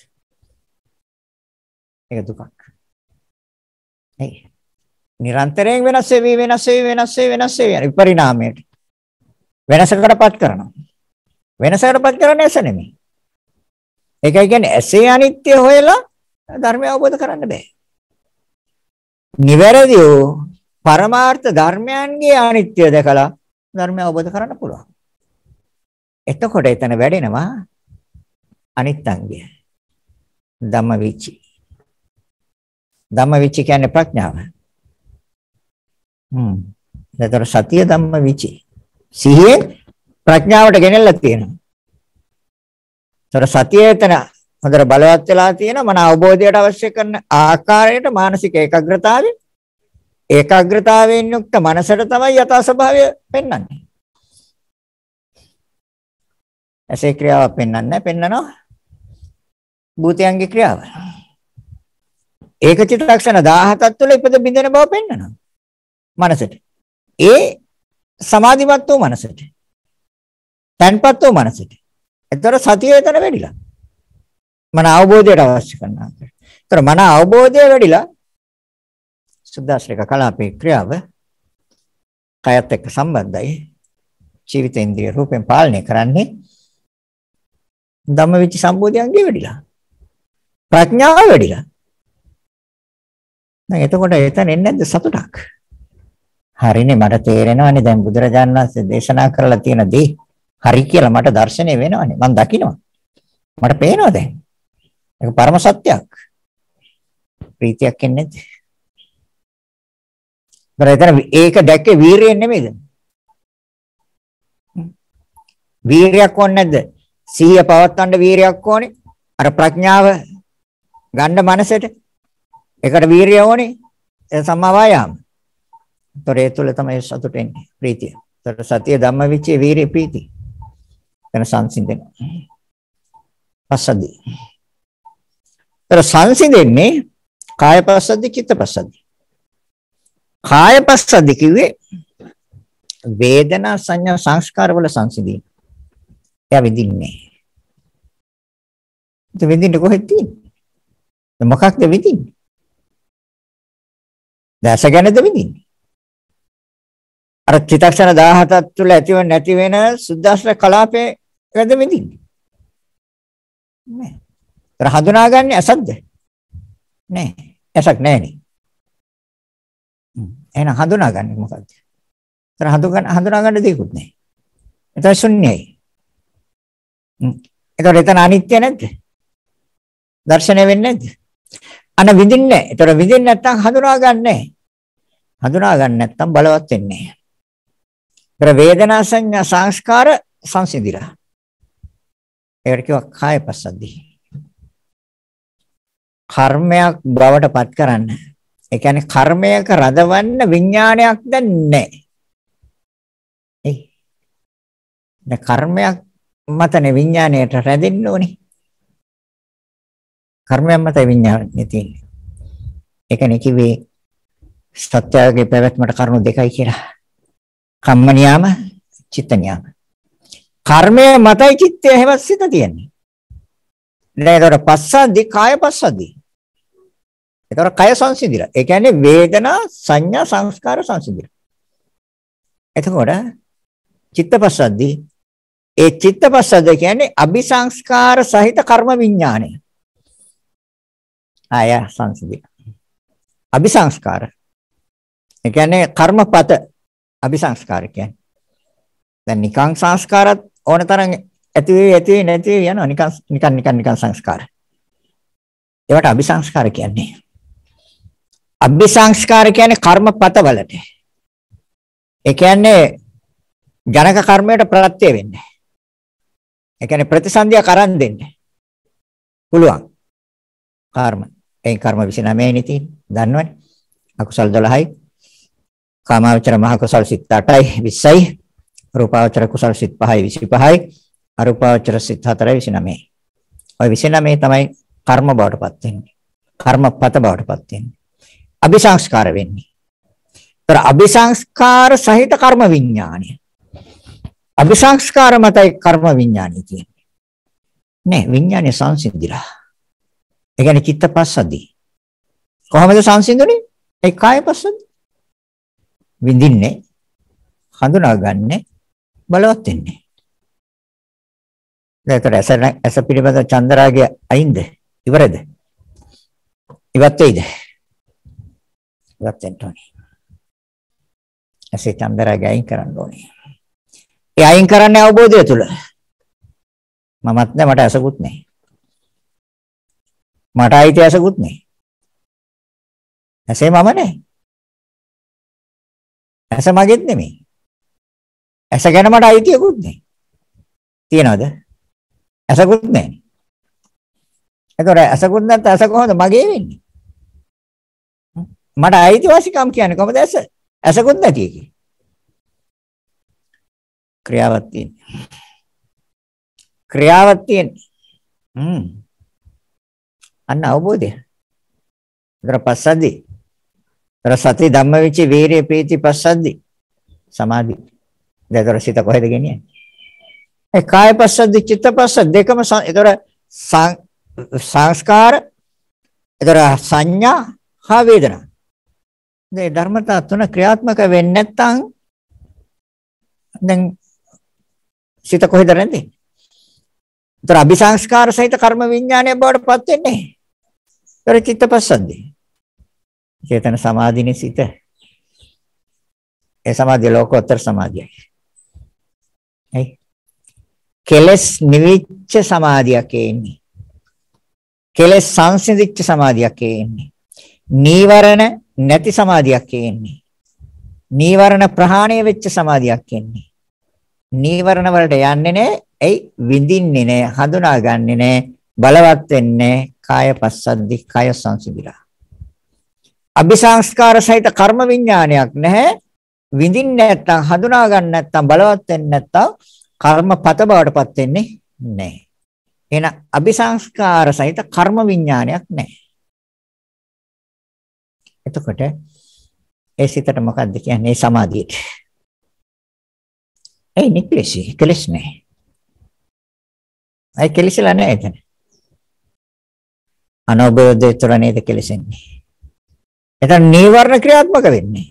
ඒක දුකක්. එයි. නිරන්තරයෙන් වෙනස් වෙවි වෙනස් වෙවි වෙනස් වෙවි වෙනස් වෙවි යන විපරිණාමයට. වෙනසකටපත් කරනවා. වෙනසකටපත් කරන්නේ ඇස නෙමෙයි. ඒකයි කියන්නේ ඇසේ අනිත්‍ය හොයලා ධර්මය අවබෝධ කරන්න බෑ. නිවැරදිව පරමාර්ථ ධර්මයන්ගේ අනිත්‍ය දැකලා ධර්මය අවබෝධ කරන්න පුළුවන්. එතකොට එතන වැඩෙනවා අනිත්‍යංගය. ධම්මවිචි. ධම්මවිචි කියන්නේ ප්‍රඥාව. හ්ම්. ඒතර සතිය ධම්මවිචි. සිහිය ප්‍රඥාවට ගෙනල්ලා තියෙනවා. ඒතර සතිය එතන හොඳට බලවත් වෙලා තියෙන මන අවබෝධයට අවශ්‍ය කරන ආකාරයට මානසික ඒකාග්‍රතාවය ඒකාග්‍රතාවයෙන් යුක්ත මනසට තමයි යථා ස්වභාවය පෙන්වන්නේ. ඇසේ ක්‍රියාව පෙන්වන්නේ පෙන්වනවා භූතයන්ගේ ක්‍රියාව. ඒක චිත්තක්ෂණ දහහතක් තුළ ඉපද බින්දෙන බව පෙන්වනවා මනසට. ඒ සමාධිමත් වූ මනසට. තන්පත් වූ මනසට. ඒතර සතිය එතන වැඩිලා. මන අවබෝධයට අවශ්‍ය කරනවා. ඒතර මන අවබෝධය වැඩිලා සුද්දාශ්‍රේක කලාපේ ක්‍රියාව කයත් එක්ක සම්බන්ධයි. ජීවිතේන්ද්‍රිය රූපෙන් පාලනය කරන්නේ ධම්මවිචි සම්බෝධියන්ගේ වැඩිලා. ප්‍රඥාව වැඩිලා. දැන් එතකොට එතන එන්නේ නැද්ද සතුටක්? හරිනේ මට තේරෙනවානේ දැන් බුදුරජාණන් වහන්සේ දේශනා කරලා තියෙන දේ හරි කියලා මට දැర్శණය වෙනවානේ. මම දකිනවා. මට පේනවා දැන්. ඒක පරම සත්‍යයක්. ප්‍රීතියක් එන්නේ නැද්ද? බරේතන ඒක දැක්කේ වීරියෙන් නෙමෙයිද? වීරියක් ඕනේ නැද්ද? සිහිය පවත්වන්න වීරියක් ඕනේ. අර ප්‍රඥාව ගන්න මනසට. ඒකට වීරිය ඕනේ. ඒ සම්මා වායාම. ඒතර ඒ තුළ තමයි සතුට එන්නේ ප්‍රීතිය. ඒතර සතිය ධම්මවිචේ වීරිය ප්‍රීති. එන සංසිඳෙන. පස්සද්ධි. ඒතර සංසිඳෙන්නේ කායපස්සද්ධි චිත්තපස්සද්ධි. කායපස්සද්ධි කිව්වේ වේදනා සංඥා සංස්කාර වල සංසිඳීම. එයා විඳින්නේ. ඒ විඳින්න කොහෙද තියෙන්නේ? මොකක්ද විඳින්නේ? දැස ගැනද විඳින්නේ? අර චිත්තක්ෂණ දහහතක් තුළ ඇතිව නැති වෙන සුද්දාශ්‍රය කලාපේ ගැනද විඳින්නේ? නෑ. ඒතර හඳුනාගන්නේ අසද්ද? නෑ. ඇසක් නෑනේ. එහෙනම් හඳුනාගන්නේ මොකද්ද? ඒතර හඳුනා හඳුනාගන්න දෙයක්වත් නෑ. ඒතර ශුන්‍යයි. ඒතර එතන අනිත්‍ය නැද්ද? දර්ශනය වෙන්නේ නැද්ද? අන විඳින්නේ නැහැ. ඒතර විඳින්නේ නැත්නම් හඳුනාගන්නේ නැහැ. හඳුනාගන්නේ නැත්නම් බලවත් වෙන්නේ නැහැ. ඒතර වේදනා සංඥා සංස්කාර සංසිඳිලා. ඒකට කියව කායපස්සද්ධි. කර්මයක් බවට පත් කරන්න. ඒ කියන්නේ කර්මයක රඳවන්න විඥානයක් දැන් නැහැ. ඒ දැන් කර්මයක් මතනේ විඥාණයට රැඳෙන්න ඕනේ. කර්මයක් මත විඥානේ තියෙන්නේ. ඒකනේ කිව්වේ සත්‍යයේ පැවැත්මට කරුණු දෙකයි කියලා. කම්ම නියාම, චිත්ත නියාම. කර්මය මතයි චිත්තය හැවත් සිත තියෙන්නේ. දැන් ඒතර පස්සද්ධි කාය පස්සද්ධි. ඒතර කය සංසිඳිලා. ඒ කියන්නේ වේදනා සංඥා සංස්කාර සංසිඳිලා. එතකොට චිත්තපස්සද්ධි ඒ චිත්තපස්සද්ධි කියන්නේ අபிසංස්කාර සහිත කර්ම විඥානය. ආය සංසිඳිලා. අபிසංස්කාර. ඒ කියන්නේ කර්මපත අபிසංස්කාර කියන්නේ. දැන් නිකං සංස්කාරත් ඕන තරම් ඇති වෙයි ඇති වෙයි නැති වෙයි යනවා නිකන් නිකන් නිකන් නිකන් සංස්කාර. ඒවට අபிසංස්කාර කියන්නේ. අபிසංස්කාර කියන්නේ කර්මපත වලට. ඒ කියන්නේ ජනක කර්මයට ප්‍රත්‍ය වෙන්නේ. ඒ කියන්නේ ප්‍රතිසන්දිය කරන් දෙන්නේ. පුළුවන්. කර්ම. ඒ කර්ම විසිනමයි නේ තියෙන්නේ. දන්නවනේ. අකුසල් දොළහයි. කාමාවචර මහ කුසල් සිත් අටයි විස්සයි. රූපාවචර කුසල් සිත් පහයි විසිපහයි. අරූපාවචර සිත් හතරයි විසිනමයි. ඔය විසිනමයි තමයි කර්ම බවටපත් වෙන්නේ. කර්මපත බවටපත් වෙන්නේ. අபிසංස්කාර වෙන්නේ. ඒතර අபிසංස්කාර සහිත කර්ම විඥානය. අபிසංස්කාර මතයි කර්ම විඥානය තියෙන්නේ. නෑ විඥානය සංසිඳිලා. ඒ කියන්නේ චිත්තපස්සද්ධි. කොහොමද සංසිඳුනේ? ඒ කායපස්සද්ධි. විඳින්නේ හඳුනාගන්නේ බලවත් වෙන්නේ. දැන් ඇස ඇස පිළිබඳ චන්දරාගය අයින්ද? ඉවරද? ඉවත් වෙයිද? ඉවත් වෙන්න ඕනේ. ඇසේ චන්දරාගය අයින් කරන්න ඕනේ. ඒ අයින් කරන්නේ අවබෝධය තුල. මමත් නෑ මට ඇසකුත් නෑ. මට අයිති ඇසකුත් නෑ. ඇසේ මම නෑ. ඇස මගෙත් නෙමෙයි. ඇස ගැන මට අයිතියකුත් නෑ. තියනවද? ඇසකුත් නැහැ. ඒතොර ඇසකුත් නැත්නම් ඇස කොහොමද මගේ වෙන්නේ? මට අයිතිවාසිකම් කියන්නේ කොහොමද ඇස? ඇසකුත් නැති එකේ. ක්‍රියාවක් තියෙන්නේ. ක්‍රියාවක් තියෙන්නේ. හ්ම්. අන්න අවබෝධය. ඒතර පස්සද්දි. ඒතර සති ධම්මවිචේ වීරිය ප්‍රීති පස්සද්දි. සමාධි. ඒතර සිත කොහෙද ගෙනියන්නේ? ඒ කාය පස්සද්දි චිත්ත පස්සද්දි දෙකම ඒතර සංස්කාර ඒතර සංඥා හා වේදනා මේ ධර්මතා තුන ක්‍රියාත්මක වෙන්නේ නැත්නම් දැන් සිත කොහෙද රැඳෙන්නේ? ඒතර අபிසංස්කාර සහිත කර්ම විඥානය බවට පත් වෙන්නේ. ඒතර චිත්ත පස්සද්දි චේතන සමාධිනේ සිත. ඒ සමාධිය ලෝකෝත්තර සමාධියයි. හයි කෙලස් නිවිච්ච සමාධියක් එන්නේ. කෙලස් සංසිඳිච්ච සමාධියක් එන්නේ. නීවරණ නැති සමාධියක් එන්නේ. නීවරණ ප්‍රහාණය වෙච්ච සමාධියක් එන්නේ. නීවරණ වලට යන්නේ නැහැ. එයි විඳින්නේ නැහැ. හඳුනාගන්නේ නැහැ. බලවත් වෙන්නේ කාය පස්සද්දි කාය සංසිඳිලා. අபிසංස්කාර සහිත කර්ම විඥානයක් නැහැ. විඳින්නේ නැත්තම් හඳුනා ගන්න නැත්තම් බලවත් වෙන්නේ නැත්තම් කර්මපත බවටපත් වෙන්නේ නැහැ. එහෙනම් අபிසංස්කාර සහිත කර්ම විඥානයක් නැහැ. එතකොට ඒ සිතට මොකද්ද කියන්නේ? සමාධියට. ඒ නික්ලේශී කෙලස් නැහැ. අය කෙලස්ලා නැහැ එතන. අනවබෝධය තුළ නේද කෙලසෙන්නේ. එතන නීවරණ ක්‍රියාත්මක වෙන්නේ.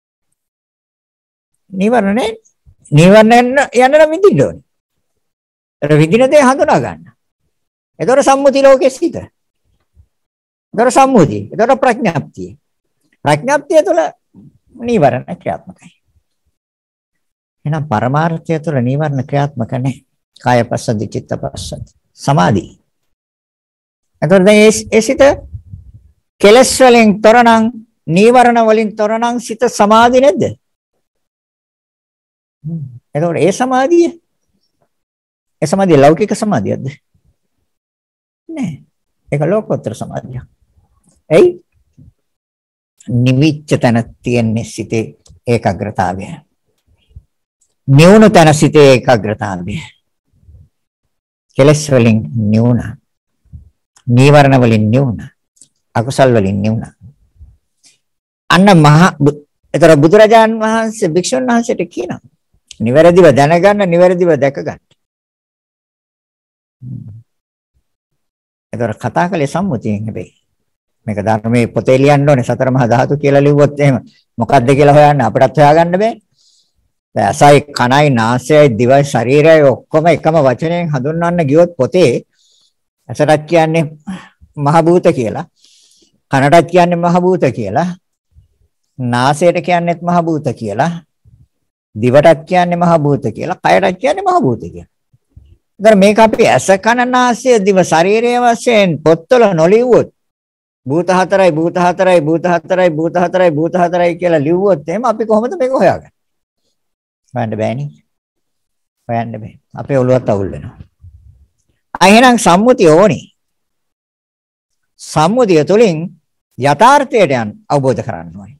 නීවරණ නැහැ. නීවරණ යන්න නම් විඳින්න ඕනේ. ඒතර විඳින දේ හඳුනා ගන්න. ඒතර සම්මුති ලෝකෙ සිට. ඒතර සම්මුති. ඒතර ප්‍රඥාප්තිය. ප්‍රඥාප්තිය තුළ නීවරණ ක්‍රියාත්මකයි. එහෙනම් පරමාර්ථය තුළ නීවරණ ක්‍රියාත්මක නැහැ. කාය පස්සද්ධි චිත්ත පස්සද්ධි සමාධි. ඒතර දැන් ඒ සිට කෙලස් වලින් තොරනම් නීවරණ වලින් තොරනම් සිත සමාධි නැද්ද? එතකොට ඒ සමාධිය ඒ සමාධිය ලෞකික සමාධියක්ද? නෑ. ඒක ලෝකෝත්තර සමාධියක්. එයි නිවිච්ච තන තියෙන සිතේ ඒකාග්‍රතාවය. නිවුණු තන සිතේ ඒකාග්‍රතාවය. කෙලස් වලින් නිවුණ. නීවරණ වලින් නිවුණ. අකුසල් වලින් නිවුණ. අන්න මහ ඒතර බුදුරජාන් වහන්සේ භික්ෂුන් වහන්සේට කියනවා නිවැරදිව දැනගන්න නිවැරදිව දැක ගන්න. ඒතර කතා කළේ සම්මුතියෙන් හැබැයි. මේක ධර්මයේ පොතේ ලියන්න ඕනේ සතර මහා ධාතු කියලා ලිව්වොත් එහෙම මොකක්ද කියලා හොයන්න අපිටත් හොයාගන්න බෑ. දැන් අසයි කනයි නාසයයි දිවයි ශරීරයයි ඔක්කොම එකම වචනයෙන් හඳුන්වන්න ගියොත් පොතේ ඇසටත් කියන්නේ මහ භූත කියලා, කනටත් කියන්නේ මහ භූත කියලා, නාසයට කියන්නේත් මහ භූත කියලා, දිවටත් කියන්නේ මහ භූත කියලා, කයටත් කියන්නේ මහ භූත කියලා. ඒතර මේක අපි ඇස කන නාසය දිව ශරීරයේ වශයෙන් පොත්වල නොලිව්වොත් භූත හතරයි භූත හතරයි භූත හතරයි භූත හතරයි භූත හතරයි කියලා ලිව්වොත් එහෙම අපි කොහොමද මේක හොයාගන්නේ? හොයන්න බෑනේ. හොයන්න බෑ. අපේ ඔළුවත් අවුල් වෙනවා. ආ එහෙනම් සම්මුතිය ඕනේ. සම්මුතිය තුළින් යථාර්ථයට යන අවබෝධ කරගන්න ඕනේ.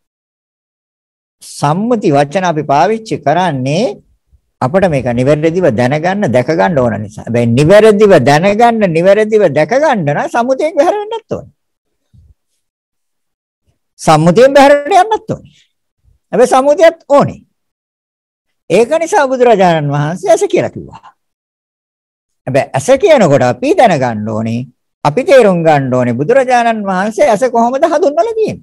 සම්මුති වචන අපි පාවිච්චි කරන්නේ අපිට මේක නිවැරදිව දැනගන්න දැක ගන්න ඕන නිසා. හැබැයි නිවැරදිව දැනගන්න නිවැරදිව දැක ගන්න නම් සම්මුතියෙන් බැහැර වෙන්නත් ඕනේ. සම්මුතියෙන් බැහැරට යන්නත් ඕනේ. හැබැයි සම්මුතියත් ඕනේ. ඒක නිසා බුදුරජාණන් වහන්සේ ඇස කියලා කිව්වා. හැබැයි ඇස කියනකොට අපි දැනගන්න ඕනේ, අපි තේරුම් ගන්න ඕනේ බුදුරජාණන් වහන්සේ ඇස කොහොමද හඳුන්වලා තියෙන්නේ.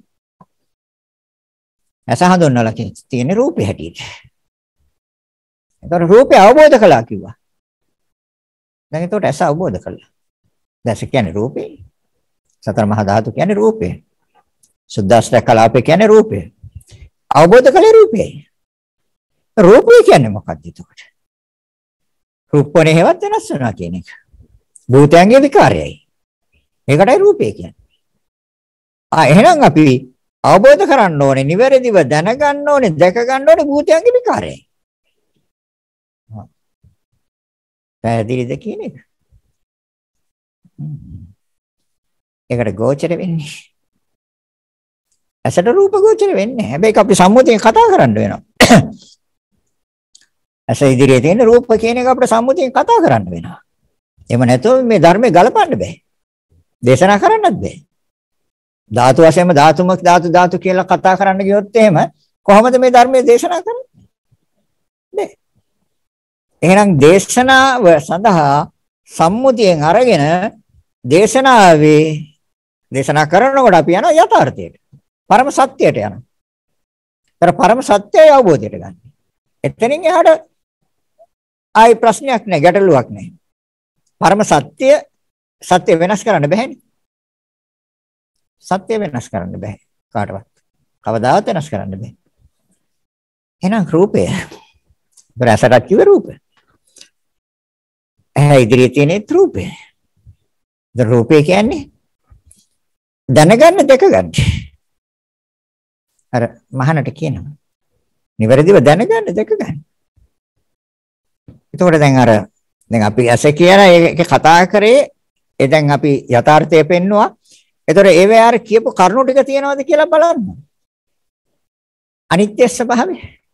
ඇස හඳුන්වලා තියෙන්නේ රූපේ හැටියට. ඒතර රූපය අවබෝධ කළා කිව්වා. දැන් ඒකට ඇස අවබෝධ කළා. දැන් ඇස කියන්නේ රූපේ. සතර මහා ධාතු කියන්නේ රූපේ. සුද්දාස්ත්‍ය කලාපේ කියන්නේ රූපේ. අවබෝධ කළේ රූපේ. රූපය කියන්නේ මොකක්ද එතකොට? රූපෝනේ හේවත් වෙනස් වෙනවා කියන එක. භූතයන්ගේ විකාරයයි. ඒකටයි රූපය කියන්නේ. ආ එහෙනම් අපි අවබෝධ කරගන්න ඕනේ, නිවැරදිව දැනගන්න ඕනේ, දැක ගන්න ඕනේ භූතයන්ගේ විකාරයයි. පැහැදිලිද කියන එක? ඒකට ගෝචර වෙන්නේ. ඇසට රූප ගෝචර වෙන්නේ. හැබැයි අපි සම්මුතියෙන් කතා කරන්න වෙනවා. ඇස ඉදිරියේ තියෙන රූප කියන එක අපිට සම්මුතියෙන් කතා කරන්න වෙනවා. එහෙම නැතුව මේ ධර්මයේ ගලපන්න බෑ. දේශනා කරන්නත් බෑ. ධාතු වශයෙන්ම ධාතුමක් ධාතු ධාතු කියලා කතා කරන්න ගියොත් එහෙම කොහොමද මේ ධර්මයේ දේශනා කරන්නේ? නෑ. එහෙනම් දේශනාව සඳහා සම්මුතියෙන් අරගෙන දේශනාවේ දේශනා කරනකොට අපි යනවා යථාර්ථයට. පරම සත්‍යයට යනවා. ඒතර පරම සත්‍යය අවබෝධයට ගන්න. එතනින් එහාට ආයි ප්‍රශ්නයක් නැහැ, ගැටලුවක් නැහැ. පරම සත්‍ය සත්‍ය වෙනස් කරන්න බෑනේ. සත්‍ය වෙනස් කරන්න බෑ කාටවත්. කවදාවත් වෙනස් කරන්න බෑ. එහෙනම් රූපය. බරසට කිව්ව රූපය. ඇහැ ඉදිරියේ තියෙන රූපය. ද රූපය කියන්නේ දැනගන්න දැක ගන්න. අර මහානට කියනවා. නිවැරදිව දැනගන්න දැක ගන්න. එතකොට දැන් අර දැන් අපි ඇස කියන එක කතා කරේ ඒ දැන් අපි යථාර්ථය පෙන්නවා. එතකොට ඒ වේ අර කියපු කරුණු ටික තියෙනවද කියලා බලන්න. අනිත්‍ය ස්වභාවය,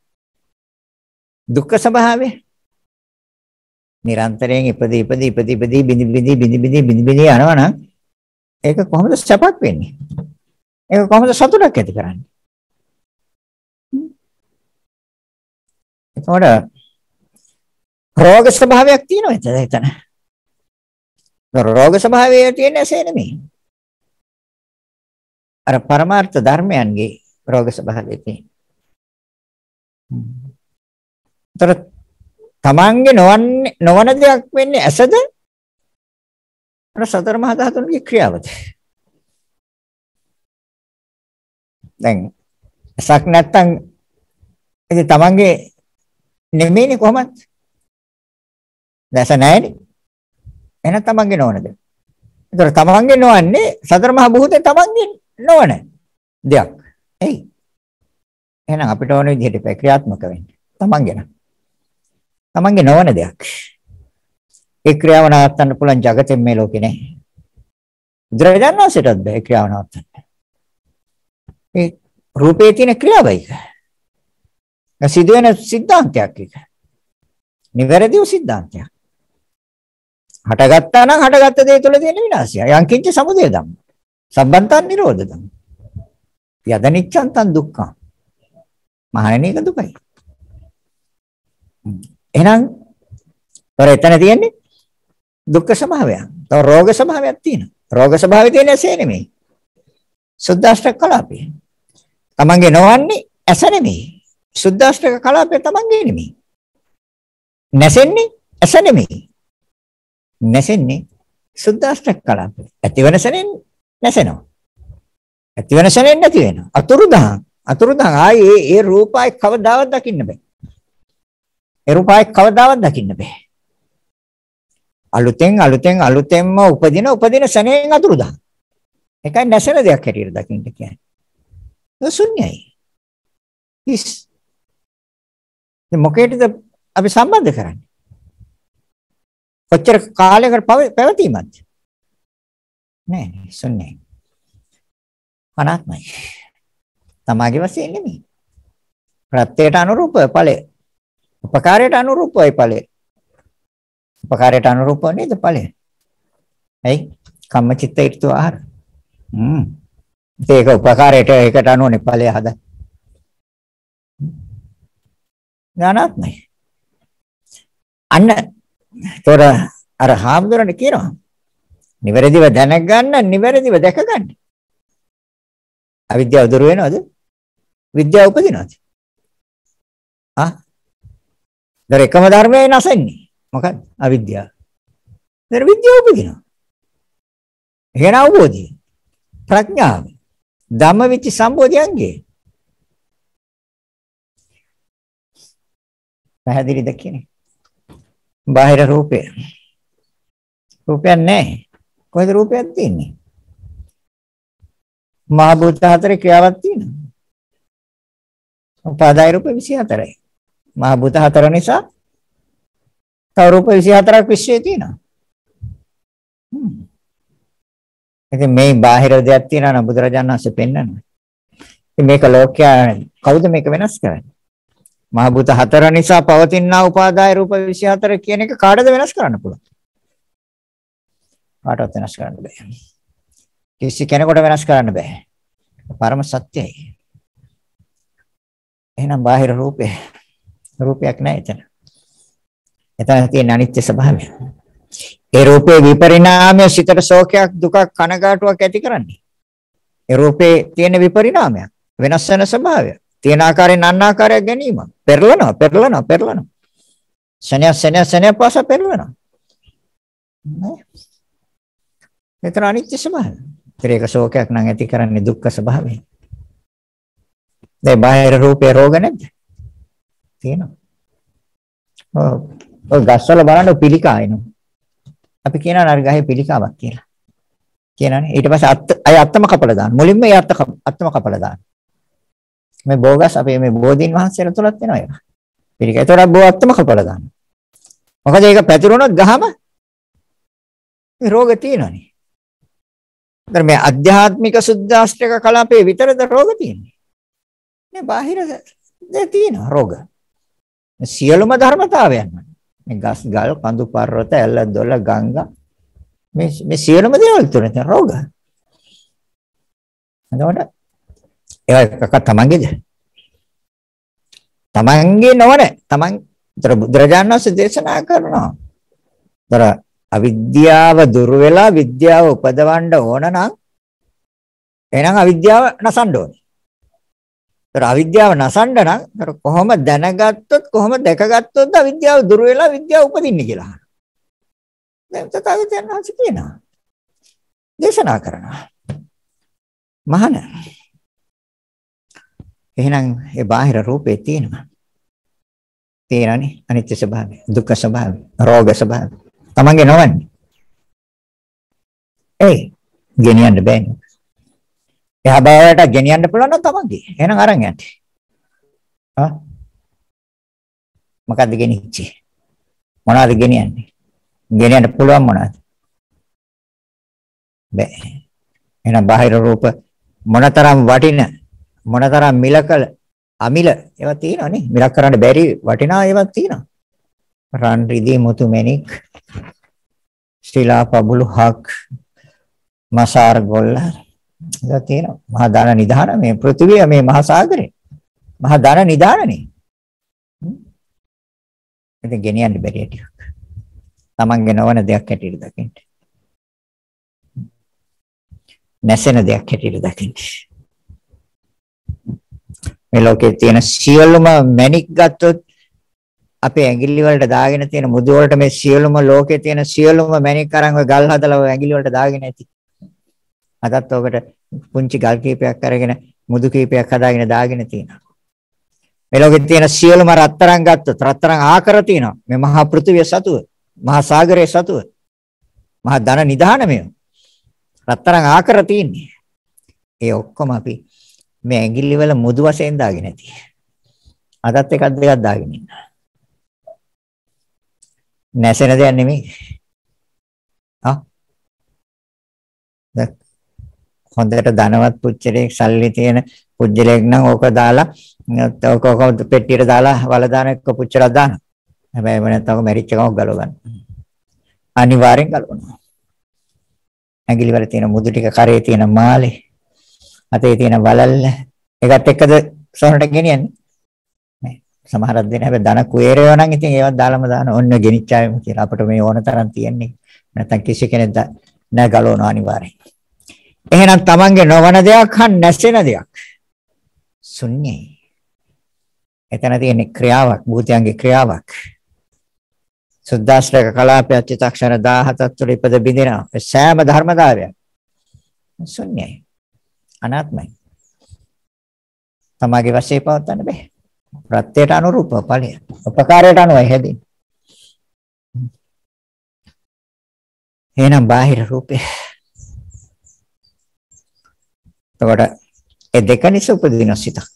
දුක්ඛ ස්වභාවය, නිරන්තරයෙන් ඉපදී ඉපදී ඉපදී ඉපදී බිඳි බිඳි බිඳි බිඳි බිඳි බිඳි යනවා නම් ඒක කොහොමද සපක් වෙන්නේ? ඒක කොහොමද සතුටක් ඇති කරන්නේ? එතකොට රෝග ස්වභාවයක් තියෙනවද එතන? රෝග ස්වභාවය තියෙන්නේ ඇසේ නෙමෙයි. අර පරමාර්ථ ධර්මයන්ගේ රෝග ස්වභාවය තියෙන්නේ. ඒතර තමන්ගේ නොවන්නේ නොවන දෙයක් වෙන්නේ ඇසද? අර සතර මහා ධාතුන්ගේ ක්‍රියාවද? දැන් ඇසක් නැත්තම් ඉතින් තමන්ගේ නෙමෙයිනේ කොහොමද? දැස නැහැනේ. එහෙනම් තමන්ගේ නොවනද? ඒතර තමන්ගේ නොවන්නේ සතර මහා භූතේ තමන්ගේ නොවන දෙයක්. එයි. එහෙනම් අපිට ඕන විදිහට ක්‍රියාත්මක වෙන්න. තමන්ගේ නම. තමන්ගේ නොවන දෙයක්. ඒ ක්‍රියාව නවත්තන්න පුළුවන් జగතෙන් මේ ලෝකේ නැහැ. බුදුරජාණන් වහන්සේටත් බෑ ක්‍රියාව නවත්තන්න. ඒ රූපේ තියෙන ක්‍රියාවයි. ඒ සිදුවෙන සිද්ධාන්තයක් එක. නිවැරදිව සිද්ධාන්තයක්. හටගත්තා නම් හටගත්ත දේ තුළ තියෙන විනාශය. යංකින්ච සමුදය ධම්ම. සම්බන්තන් නිරෝධ ධම්ම. යදනිච්ඡන්තං දුක්ඛං. මහණෙනි ඒක දුකයි. එහෙනම් තොර එතන තියෙන්නේ දුක්ඛ ස්වභාවයක්. තව රෝග ස්වභාවයක් තියෙනවා. රෝග ස්වභාවය තියෙන ඇසේ නෙමෙයි. සුද්දාෂ්ටක කලාපය. තමන්ගේ නොවන්නේ ඇස නෙමෙයි. සුද්දාෂ්ටක කලාපය තමන්ගේ නෙමෙයි. නැසෙන්නේ ඇස නෙමෙයි. නැසෙන්නේ සුද්දාෂ්ටක කලාපය. ඇතිවන සෙනෙන් නැසෙනවා. ඇතිවන සෙනෙන් නැති වෙනවා. අතුරුදහන්. අතුරුදහන් ආයේ ඒ රූපය කවදාවත් දකින්න බෑ. ඒ රූපය කවදාවත් දකින්න බෑ. අලුතෙන් අලුතෙන් අලුතෙන්ම උපදින උපදින සෙනෙන් අතුරුදහන්. ඒකයි නැසෙන දෙයක් හැටියට දකින්න කියන්නේ. ඒක ශුන්‍යයි. ඉස්. මේ මොකේද අපි සම්බන්ධ කරන්නේ? කොච්චර කාලයකට පැවතීමක්ද? නෑ නෑ ශුන්‍යයි. අනාත්මයි. තමාගේ වශයෙන් නෙමෙයි. ප්‍රත්‍යයට අනුරූප ඵලය. උපකාරයට අනුරූපයි ඵලය. උපකාරයට අනුරූප නේද ඵලය? එයි කම්මචිත්ත ඍතු ආහාර. හ්ම්. ඒක උපකාරයට ඒකට අනුවනේ ඵලය හදන්නේ. ඥානාත්මයි. අන්න තොර අර හාමුදුරනේ කියනවා. නිවැරදිව දැනගන්න, නිවැරදිව දැක ගන්න. අවිද්‍යාව දුර වෙනවද? විද්‍යාව උපදිනවද? ආ? දර එකම ධර්මයේ නැසෙන්නේ. මොකක්ද? අවිද්‍යාව. දර විද්‍යාව උපදිනවා. එහෙන අවබෝධය. ප්‍රඥාව. ධම්මවිචි සම්බෝධියංගේ. පැහැදිලිද කියන්නේ? බාහිර රූපය. රූපයක් නැහැ. කොහෙද රූපයක් තියෙන්නේ? මහ භූත හතරේ ක්‍රියාවක් තියෙනවා. උපාදාය රූප විසි හතරයි. මහ භූත හතර නිසා තව රූප විසි හතරක් විශ්වයේ තියෙනවා. හ්ම්. ඉතින් මේ බාහිර දෙයක් තියෙනවා නම් බුදුරජාණන් වහන්සේ පෙන්වනවා. ඉතින් මේක ලෝකයා කවුද මේක වෙනස් කරන්නේ? මහ භූත හතර නිසා පවතිනා උපාදාය රූප විසි හතර කියන එක කාටද වෙනස් කරන්න පුළුවන්? කාටවත් වෙනස් කරන්න බෑ. කිසි කෙනෙකුට වෙනස් කරන්න බෑ. පරම සත්‍යයි. එහෙනම් බාහිර රූපේ රූපයක් නැහැ එතන. එතන තියෙන අනිත්‍ය ස්වභාවය. ඒ රූපේ විපරිණාමය සිතට ශෝකයක් දුකක් කනගාටුවක් ඇති කරන්නේ. ඒ රූපේ තියෙන විපරිණාමයක් වෙනස් වෙන ස්වභාවය. තියෙන ආකාරයෙන් අන් ආකාරයක් ගැනීම. පෙරලනවා පෙරලනවා පෙරලනවා. සෙනෙහ සෙනෙහ සෙනෙහ පාස පෙරලනවා. ඒතර අනිත්‍ය ස්වභාවය. ඒක ශෝකයක් නම් ඇති කරන්නේ දුක්ඛ ස්වභාවය. දැන් බාහිර රූපේ රෝග නැද්ද? තියෙනවා. ඔව්. ඔය ගස්වල බලන්න පිළිකා එනවා. අපි කියනවා නර ගහේ පිළිකාවක් කියලා. කියනනේ. ඊට පස්සේ අත් අය අත්තම කපලා දාන. මුලින්ම ඒ අත්ත අත්තම කපලා දාන. මේ බෝගස් අපේ මේ බෝධීන් වහන්සේලා තුලත් වෙනවා ඒක. පිළිකා. ඒතර බෝ අත්තම කපලා දාන. මොකද ඒක පැතිරුණොත් ගහම මේ රෝග තියෙනනේ. දැන් මේ අධ්‍යාත්මික සුද්ධාෂ්ටක කලාපේ විතරද රෝග තියෙන්නේ? මේ බාහිර දේ තියෙන රෝග. සියලුම ධර්මතාවයන්. මේ ගස් ගල් කඳු පර්වත ඇල්ල දොළ ගංගා මේ මේ සියලුම දේවල් තුන තියෙන රෝග. එතකොට ඒක තමන්ගේද? තමන්ගේ නොවන තමන් බුදුරජාණන් වහන්සේ දේශනා කරනවා. ତර අවිද්‍යාව දුර වෙලා විද්‍යාව උපදවන්න ඕන නම් එහෙනම් අවිද්‍යාව නසන්න ඕනේ. ତර අවිද්‍යාව නසන්න නම් තර කොහොම දැනගත්තොත් කොහොම දැකගත්තොත් අවිද්‍යාව දුර වෙලා විද්‍යාව උපදින්නේ කියලා අහනවා. දැන් තථාගතයන් වහන්සේ කියනවා. දේශනා කරනවා. මහාන. එහෙනම් ඒ බාහිර රූපේ තියෙනවා. තේරණි අනිත්‍ය ස්වභාවය, දුක්ඛ ස්වභාවය, රෝග ස්වභාවය. තමන්ගේ නොවන්නේ. ඒ ගෙනියන්න බෑනේ. එහා බාහිරට ගෙනියන්න පුළුවන් නම් තමන්ගේ. එහෙනම් අරන් යන්න. ආ මොකද්ද ගෙනිච්චේ? මොනවද ගෙනියන්නේ? ගෙනියන්න පුළුවන් මොනවද? බෑ. එහෙනම් බාහිර රූප මොනතරම් වටින මොනතරම් මිලකල අමිල ඒවා තියෙනවා නේ. මිලක් කරන්න බැරි වටිනා ඒවා තියෙනවා. රන් රිදී මුතු මැණික් ශිලා පබුළු හක් මසාර ගොල්ල ඒවා තියෙනවා. මහා දාන නිධාන මේ පෘථිවිය මේ මහා සාගරේ. මහා දාන නිධානනේ. ඉතින් ගෙනියන්න බැරි ටිකක්. තමන්ගේ නොවන දෙයක් හැටියට දකින්න. නැසෙන දෙයක් හැටියට දකින්න. මේ ලෝකේ තියෙන සියලුම මැණික් ගත්තොත් අපේ ඇඟිලි වලට දාගෙන තියෙන මුදු වලට මේ සියලුම ලෝකේ තියෙන සියලුම මැණික් අරන් ඔය ගල් හදලා ඔය ඇඟිලි වලට දාගෙන ඇති. අදත් ඔකට පුංචි ගල් කීපයක් අරගෙන මුදු කීපයක් හදාගෙන දාගෙන තියෙනවා. මේ ලෝකේ තියෙන සියලුම රත්තරන් ගත්තොත් රත්තරන් ආකර තියෙනවා. මේ මහා පෘථිවිය සතුව, මහා සාගරයේ සතුව, මහා ධන නිධාන මේ රත්තරන් ආකර තියෙන්නේ. ඒ ඔක්කොම අපි මේ ඇඟිලි වල මුදු වශයෙන් දාගෙන ඇති. අදත් එකක් දෙකක් දාගෙන ඉන්නවා. නැසෙන දෙයක් නෙමෙයි. ආ. දැන් හොඳට ධනවත් පුච්චලෙක් සල්ලි තියෙන පුජ්‍යලෙක් නම් ඕක දාලා ඕක ඕක පෙට්ටියට දාලා වල දාන එක පුච්චලා දානවා. හැබැයි මම නැත්තම් මැරිච්ච ගමන් ගලව ගන්න. අනිවාර්යෙන් ගලවනවා. ඇඟිලි වල තියෙන මුදු ටික කරේ තියෙන මාලේ අතේ තියෙන වලල්ල ඒකත් එක්කද සොහනට ගෙනියන්නේ නෑ සමහරක් දෙන හැබැයි ධන කුයරයෝ නම් ඉතින් ඒවත් දාලම දාන ඔන්න ගෙනිච්චාවෙම කියලා අපිට මේ ඕන තරම් තියෙන්නේ නැත්තම් කිසි කෙනෙක් නෑ ගලවනවා අනිවාර්යෙන් එහෙනම් තමන්ගේ නොවන දෙයක් හන් නැසෙන දෙයක් ශුන්‍යයි එතන තියෙන ක්‍රියාවක් භූතයන්ගේ ක්‍රියාවක් සුද්දාශ්‍රේක කලාපය චිත්තක්ෂණ දහහතක් තුළ ඉපද බිඳිනවා සෑම ධර්මතාවයක් ශුන්‍යයි අනාත්මයි තමගේ වශයෙන් පවත්වන්න බෑ ප්‍රත්‍යයට අනුරූපව ඵලය උපකාරයට අනුවයි හැදෙන්නේ එහෙනම් බාහිර රූපේ එතකොට ඒ දෙක නිසා උපදින සිතක්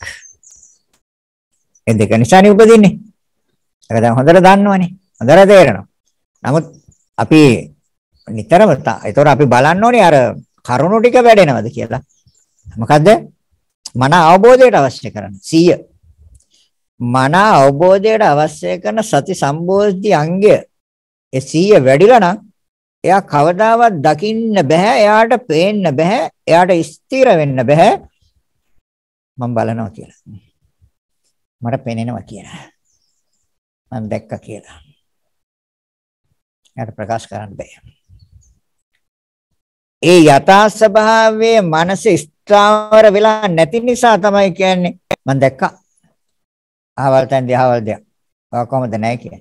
ඒ දෙක නිසානේ උපදින්නේ ඒක දැන් හොඳට දන්නවනේ හොඳට තේරෙනවා නමුත් අපි නිතරම ඒතකොට අපි බලන්න ඕනේ අර කරුණු ටික වැඩෙනවද කියලා මොකද්ද මන අවබෝධයට අවශ්‍ය කරන සීය මන අවබෝධයට අවශ්‍ය කරන සති සම්බෝධි අංගය ඒ සීය වැඩිලා නම් එයා කවදාවත් දකින්න බෑ එයාට පේන්න බෑ එයාට ස්ථිර වෙන්න බෑ මම බලනවා කියලා මට පේනෙනවා කියලා මම දැක්කා කියලා එයාට ප්‍රකාශ කරන්න බෑ ඒ යථා ස්වභාවයේ මනස ස්ථාවර වෙලා නැති නිසා තමයි කියන්නේ මම දැක්කා. ආවල් තැන්දී ආවල් දෙයක්. ඔය කොහොමද නැහැ කියන්නේ.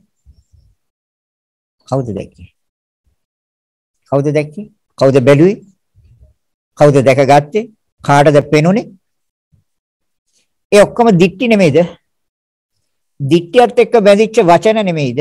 කවුද දැක්කේ? කවුද දැක්කේ? කවුද බැලුවේ? කවුද දැකගත්තේ? කාටද පෙනුනේ? ඒ ඔක්කොම දික්ටි නෙමෙයිද? දික්ටියත් එක්ක බැඳිච්ච වචන නෙමෙයිද?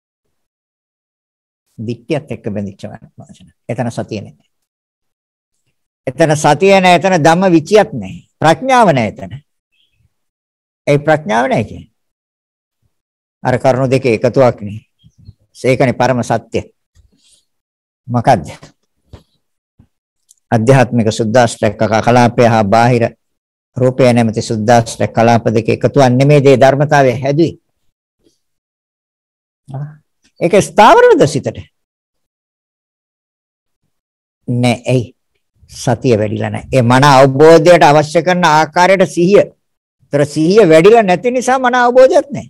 දික්ටියත් එක්ක බැඳිච්ච වචන. එතන සතිය නෙමෙයි. එතන සතිය නැහැ එතන ධම්ම විචියක් නැහැ ප්‍රඥාව නැහැ එතන ඒ ප්‍රඥාව නැහැ කියන්නේ අර කරුණු දෙකේ එකතුවක් නේ ඒකනේ පරම සත්‍ය මොකද්ද අධ්‍යාත්මික සුද්ධාෂ්ටක කලාපය හා බාහිර රූපය නැමැති සුද්ධාෂ්ටක කලාප දෙක එකතුවක් නෙමෙයි මේ ධර්මතාවය හැදුවේ ඒක ස්ථාවරද සිතට නෑ එයි සතිය වැඩිලා නැහැ. ඒ මන අවබෝධයට අවශ්‍ය කරන ආකාරයට සිහිය. ඒතර සිහිය වැඩිලා නැති නිසා මන අවබෝධයක් නැහැ.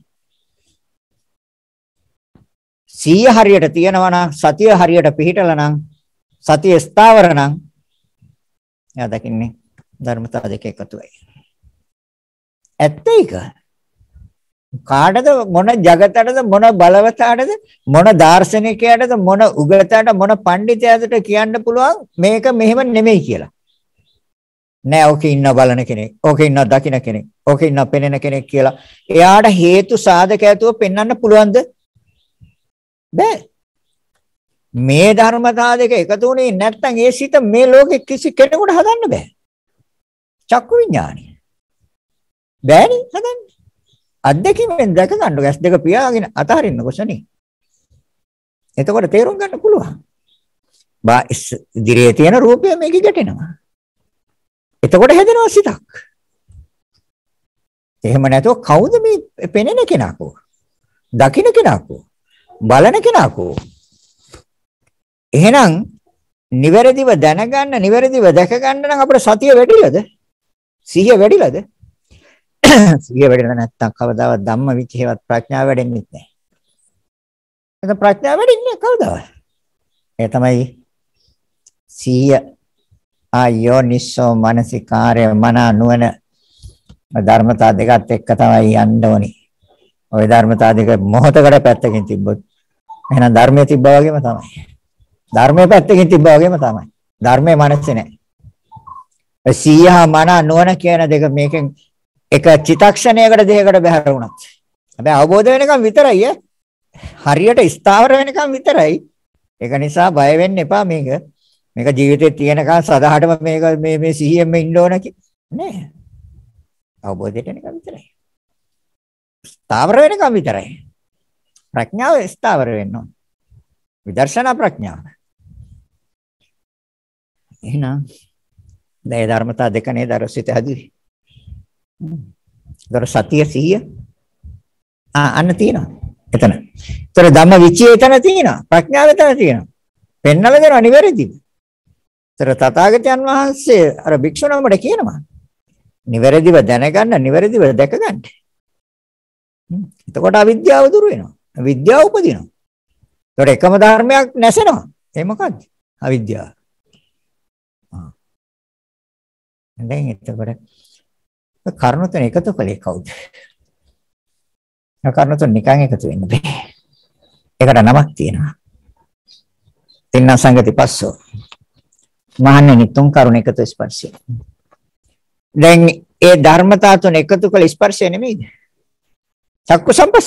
සිහිය හරියට තියෙනවා නම් සතිය හරියට පිහිටලා නම් සතිය ස්ථාවර නම් එයා දකින්නේ ධර්මතාව දෙක එකතුයි. ඇත්ත ඒක. කාටද මොන జగතටද මොන බලවතාටද මොන දාර්ශනිකයටද මොන උගතට මොන පඬිතයාටද කියන්න පුළුවන් මේක මෙහෙම නෙමෙයි කියලා නෑ ඕකේ ඉන්න බලන කෙනෙක් ඕකේ ඉන්න දකින්න කෙනෙක් ඕකේ ඉන්න පෙනෙන කෙනෙක් කියලා එයාට හේතු සාධක ඇතුව පෙන්වන්න පුළුවන්ද බෑ මේ ධර්මතා දෙක එකතු වුණේ නැත්නම් ඒ සිත මේ ලෝකෙ කිසි කෙනෙකුට හදන්න බෑ චක්කු විඥානි බෑනේ හදන්න අද්දකින්ෙන් දැක ගන්න ගැස් දෙක පියාගෙන අතහරින්න කොසනේ. එතකොට තේරුම් ගන්න පුළුවන්. බා ඉදිරියේ තියෙන රූපය මේක ගැටෙනවා. එතකොට හැදෙනවා සිතක්. එහෙම නැතුව කවුද මේ පෙනෙන කෙනා කෝ? දකින්න කෙනා කෝ? බලන කෙනා කෝ? එහෙනම් නිවැරදිව දැනගන්න, නිවැරදිව දැක ගන්න නම් අපේ සතිය වැඩිලාද? සිහිය වැඩිලාද? සිහිය වැඩිලා නැත්තම් කවදාවත් ධම්ම විචේවත් ප්‍රඥාව වැඩෙන්නේ නැහැ. එතන ප්‍රඥාව වැඩින්නේ කවුද? ඒ තමයි සීය ආයෝනිසෝ මනසිකාරය මන නුවණ ධර්මතා දෙකත් එක්ක තමයි යන්න ඕනි. ওই ධර්මතා දෙක මොහොතකට පැත්තකින් තිබ්බොත් එහෙනම් ධර්මයේ තිබ්බා වගේම තමයි. ධර්මයේ පැත්තකින් තිබ්බා වගේම තමයි. ධර්මයේ මනසේ නැහැ. සීය මන නුවණ කියන දෙක මේකෙන් එක චිතක්ෂණයකට දෙයකට බැහැර වුණත්. හැබැයි අවබෝධ වෙනකම් විතරයි ඈ. හරියට ස්ථාවර වෙනකම් විතරයි. ඒක නිසා බය වෙන්න එපා මේක. මේක ජීවිතේ තියෙනකන් සදාහටම මේක මේ මේ සිහියෙන්ම ඉන්න ඕන නෑ. අවබෝධයට එනකම් විතරයි. ස්ථාවර වෙනකම් විතරයි. ප්‍රඥාව ස්ථාවර වෙන්න ඕන. විදර්ශනා ප්‍රඥාව. එහෙනම් මේ ධර්මතා දෙක නේද රසිත හැදුවේ. දර සතිය සිහිය ආ අන්න තියෙනවා. එතන. ඒතර ධම්ම විචය එතන තියෙනවා. ප්‍රඥාව එතන තියෙනවා. පෙන්නලා දෙනවා නිවැරදිව. ඒතර තථාගතයන් වහන්සේ අර භික්ෂුණමඩ කියනවා. නිවැරදිව දැනගන්න, නිවැරදිව දැක ගන්න. එතකොට අවිද්‍යාව දුර වෙනවා. විද්‍යාව උපදිනවා. ඒතර එකම ධර්මයක් නැසෙනවා. ඒ මොකද්ද? අවිද්‍යාව. ආ. දැන් එතකොට කර්ණ තුන එකතු කළේ කවුද? කර්ණ තුන නිකන් එකතු වෙන්න බෑ. ඒකට නමක් තියෙනවා. තින්න සංගති පස්සෝ. මහන්නේ තුන් කරුණ එකතු ස්පර්ශය. දැන් ඒ ධර්මතා තුන එකතු කළ ස්පර්ශය නෙමෙයිද? චක්කු සම්පස්ස.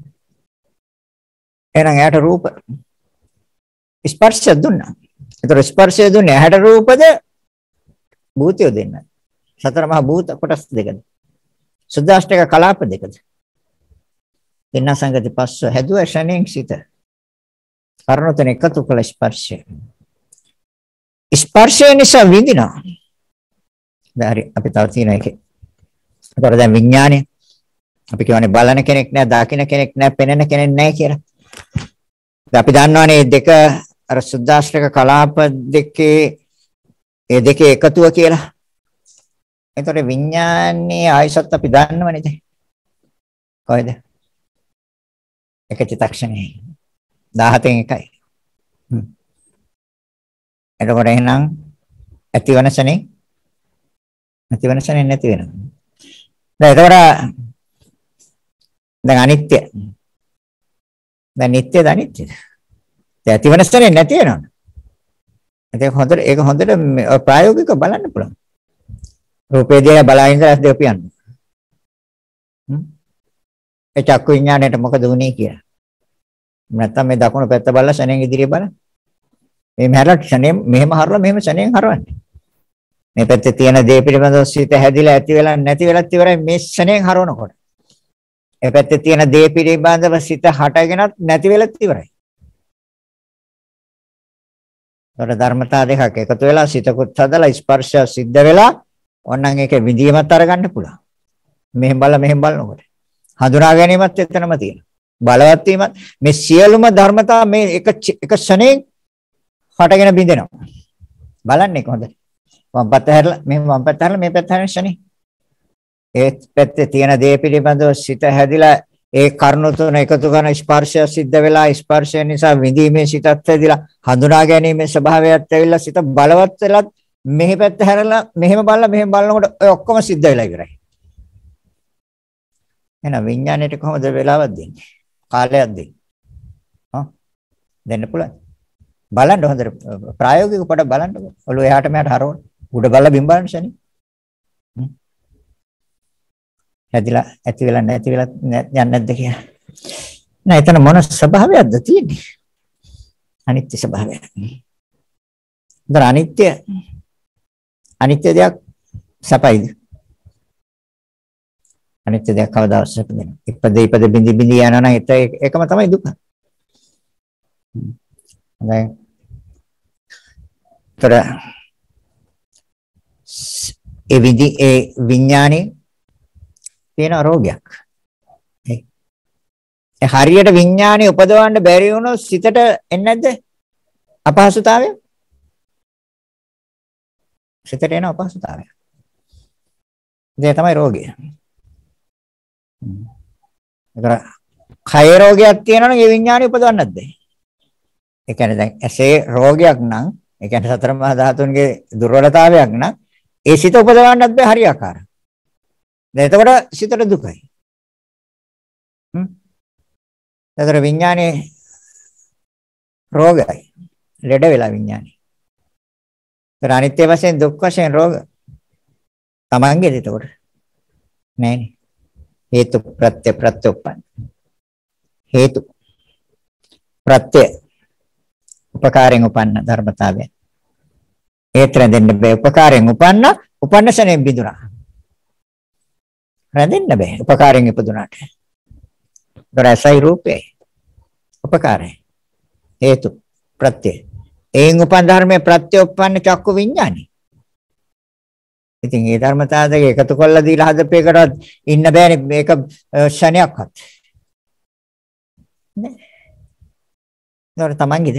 එහෙනම් එයාට රූප ස්පර්ශය දුන්නා. ඒතර ස්පර්ශය දුන්නේ ඇහැට රූපද භූතය දෙන්න. සතර මහා භූත කොටස් දෙකද? සුද්දාෂ්ටක කලාප දෙකද? තින්න සංගති පස්ස හැදුව ශණෙන් සිට. කරුණතන එකතු කළ ස්පර්ශය. ස්පර්ශය නිසා විඳිනවා. හරි අපි තව තියෙන එකේ. ඒතර දැන් විඥානය අපි කියන්නේ බලන කෙනෙක් නෑ, දකින්න කෙනෙක් නෑ, පෙනෙන කෙනෙක් නෑ කියලා. අපි දන්නවනේ මේ දෙක අර සුද්දාෂ්ටක කලාප දෙකේ ඒ දෙකේ එකතුව කියලා. එතකොට විඥානයේ ආයසත් අපි දන්නවනේ දැන්. කොහෙද? එක චිත්තක්ෂණේ දහසෙන් එකයි. හ්ම්. එතකොට එහෙනම් ඇතිවනසනේ ඇතිවනසනේ නැති වෙනවා. දැන් එතකොට දැන් අනිත්‍ය. දැන් නිට්ටයද අනිත්‍යද? දැන් ඇතිවනසනේ නැති වෙනවා. ඒක හොඳට ඒක හොඳට ප්‍රායෝගිකව බලන්න පුළුවන්. රූපේ දිහා බලා ඉඳලා දෙව පියන්න. හ්ම්. ඒ චක්කු විඥාණයට මොකද වුනේ කියලා. නැත්තම් මේ දකුණු පැත්ත බලලා ශණෙන් ඉදිරිය බලන්න. මේ මෙහෙරලා ශණෙන් මෙහෙම හරලා මෙහෙම ශණෙන් හරවන්නේ. මේ පැත්තේ තියෙන දේ පිළිබඳව සිත හැදිලා ඇති වෙලා නැති වෙලත් ඉවරයි මේ ශණෙන් හරවනකොට. ඒ පැත්තේ තියෙන දේ පිළිබඳව සිත හටගෙනත් නැති වෙලත් ඉවරයි. ඒතර ධර්මතා දෙකක් එකතු වෙලා සිතකුත් හදලා ස්පර්ශය සිද්ධ වෙලා ඕනනම් ඒකේ විඳීමත් අරගන්න පුළුවන්. මෙහෙම බලලා මෙහෙම බලනකොට හඳුනා ගැනීමත් එතනම තියෙනවා. බලවත් වීමත් මේ සියලුම ධර්මතා මේ එක එක ශණේ හටගෙන බින්දෙනවා. බලන්නේ කොහොමද? වම් පැත්ත හැරලා මෙහෙම වම් පැත්ත හැරලා මේ පැත්ත හැරෙන ශණේ. ඒ පැත්තේ තියෙන දේ පිළිබඳව සිත හැදිලා ඒ කර්ණ තුන එකතු කරන ස්පර්ශය සිද්ධ වෙලා ස්පර්ශය නිසා විඳීමේ සිතත් හැදිලා හඳුනා ගැනීමේ ස්වභාවයත් ඇවිල්ලා සිත බලවත් වෙලා මෙහි පැත්ත හැරලා මෙහෙම බලලා මෙහෙම බලනකොට ඔය ඔක්කොම සිද්ධ වෙලා ඉවරයි. එහෙනම් විඥාණයට කොහොමද වෙලාවක් දෙන්නේ? කාලයක් දෙන්නේ. හා දෙන්න පුළුවන්. බලන්න හොඳට ප්‍රායෝගික පොඩ බලන්න. ඔළුව එහාට මෙහාට හරවන්න. උඩ බලලා බිම් බලන්න ශනි. හැදිලා ඇති වෙලා නැති වෙලා යන්නේ නැද්ද කියලා. නෑ එතන මොන ස්වභාවයක්ද තියෙන්නේ? අනිත්‍ය ස්වභාවය. ඒතර අනිත්‍ය අනිත්‍ය දෙයක් සපයිද? අනිත්‍ය දෙයක් කවදාවත් සප දෙන්නේ. ඉපද ඉපද බිඳි බිඳි යනවා නම් ඒකම තමයි දුක. දැන් තර ඒ විදි ඒ විඥානේ තියෙන රෝගයක්. ඒ හරියට විඥානේ උපදවන්න බැරි වුණොත් සිතට එන්නේ නැද්ද? අපහසුතාවය. සිතට එන අපහසුතාවය. ඒ තමයි රෝගය. ඒතර කය රෝගයක් තියෙනවා නම් ඒ විඥානය උපදවන්නත් බෑ. ඒ කියන්නේ දැන් ඇසේ රෝගයක් නම් ඒ කියන්නේ සතර මහා ධාතුන්ගේ දුර්වලතාවයක් නම් ඒ සිත උපදවන්නත් බෑ හරියාකාර. දැන් එතකොට සිතට දුකයි. හ්ම්. ඒතර විඥානේ රෝගයි. ලෙඩ වෙලා විඥානේ. ඒතර අනිත්‍ය වශයෙන් දුක් වශයෙන් රෝග තමන්ගේද එතකොට? නෑනේ. හේතු ප්‍රත්‍ය ප්‍රත්‍යඋප්පන්න. හේතු ප්‍රත්‍ය උපකාරයෙන් උපන්න ධර්මතාවය. ඒත් රැඳෙන්න බෑ. උපකාරයෙන් උපන්න උපන්නසනේ බිඳුනා. රැඳෙන්න බෑ. උපකාරයෙන් ඉපදුනාට. දරසයි රූපේ. උපකාරය. හේතු ප්‍රත්‍ය. ඒන් උපන් ධර්මයේ ප්‍රත්‍ය උපන්න චක්කු විඥානි. ඉතින් ඒ ධර්මතාව දෙක එකතු කරලා දීලා හදපේකටවත් ඉන්න බෑනේ මේක ශණයක්වත්. නේ. නෝර තමන්ගේද?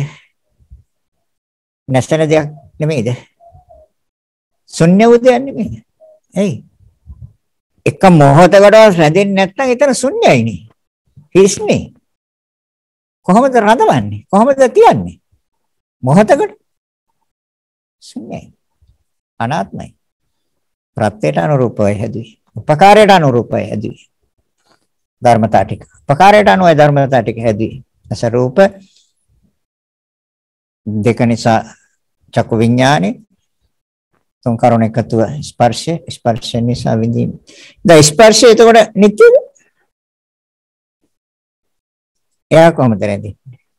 නැසන දෙයක් නෙමෙයිද? ශුන්‍ය උදයක් නෙමෙයි. එයි. එක මොහොතකටවත් රැඳෙන්නේ නැත්නම් එතන ශුන්‍යයිනේ. හිස්නේ. කොහොමද රඳවන්නේ? කොහොමද තියන්නේ? මොහොතකට ශුන්‍යයි. අනාත්මයි. ප්‍රත්‍යයට අනුරූපව හැදුවේ. උපකාරයට අනුරූපව හැදුවේ. ධර්මතා ටික. උපකාරයට අනුව ධර්මතා ටික හැදුවේ. අස රූප දෙක නිසා චක්කු විඥානේ තුන් කරුණ එකතුව ස්පර්ශය ස්පර්ශය නිසා විඳීම. දැන් ස්පර්ශය එතකොට නිත්‍යද? එයා කොහොමද රැඳෙන්නේ?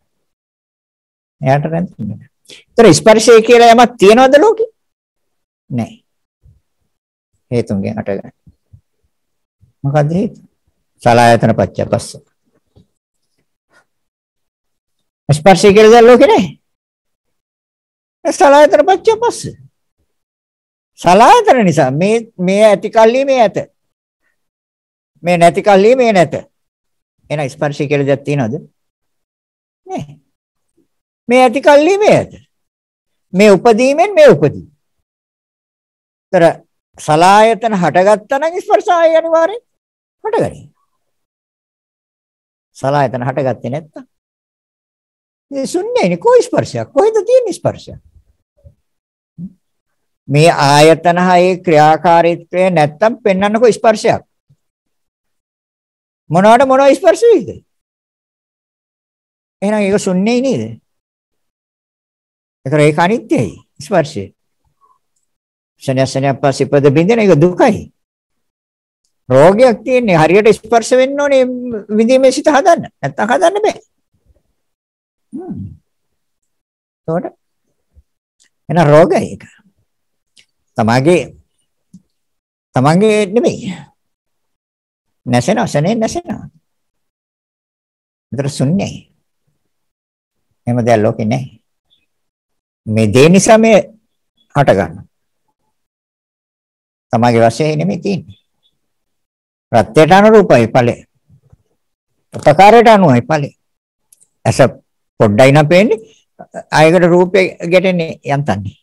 එයාට රැඳෙන්නේ. ඒතර ස්පර්ශය කියලා යමක් තියනවද ලෝකේ? නැහැ. හේතුන්ගෙන් අටගන්න. මොකද්ද හේතු? සලආයතන පත්‍ය පස්ස. ස්පර්ශය කියලා දැන් ලෝකේ නැහැ. සලආයතන පත්‍ය පස්ස. සලආයතන නිසා මේ මේ ඇති කල්ලි මේ ඇත. මේ නැති කල්ලි මේ නැත. එහෙනම් ස්පර්ශය කියලා දෙයක් තියනවද? නැහැ. මේ ඇති කල්ලි මේ ඇත. මේ උපදීමෙන් මේ උපදී. ତර සලායතන හටගත්තා නම් ස්පර්ශය අනිවාර්යෙන් හටගනී. සලායතන හටගත්තේ නැත්තම් මේ ශුන්‍යයිනේ. කොයි ස්පර්ශයක්? කොහෙද තියෙන ස්පර්ශයක්? මේ ආයතන හයේ ක්‍රියාකාරීත්වය නැත්තම් පෙන්වන්නකො ස්පර්ශයක්. මොනවාට මොනවා ස්පර්ශ වෙයිද? එහෙනම් ඒක ශුන්‍යයි නේද? ඒතර ඒක අනිත්‍යයි ස්පර්ශය. ශනය ශනය පස්සේ බින්දෙන එක දුකයි. රෝගයක් තියෙන්නේ හරියට ස්පර්ශ වෙන්න ඕනේ විඳීමේ සිත හදන්න. නැත්තම් හදන්න බෑ. හ්ම්. ඒකට එන රෝගය ඒක. තමගේ තමන්ගේ නෙමෙයි. නැසෙනවා ශනේ නැසෙනවා. ඒතර ශුන්‍යයි. එහෙම දෙයක් ලෝකේ නැහැ. මේ දේ නිසා මේ හට ගන්නවා. තමගේ වශයෙන් නෙමෙයි තියෙන්නේ. ප්‍රත්‍යයට අනුරූපයි ඵලය. උපකාරයට අනුවයි ඵලය. ඇස පොඩ්ඩයි නපෙන්නේ ආයකට රූපේ ගැටෙන්නේ යන්තන්නේ.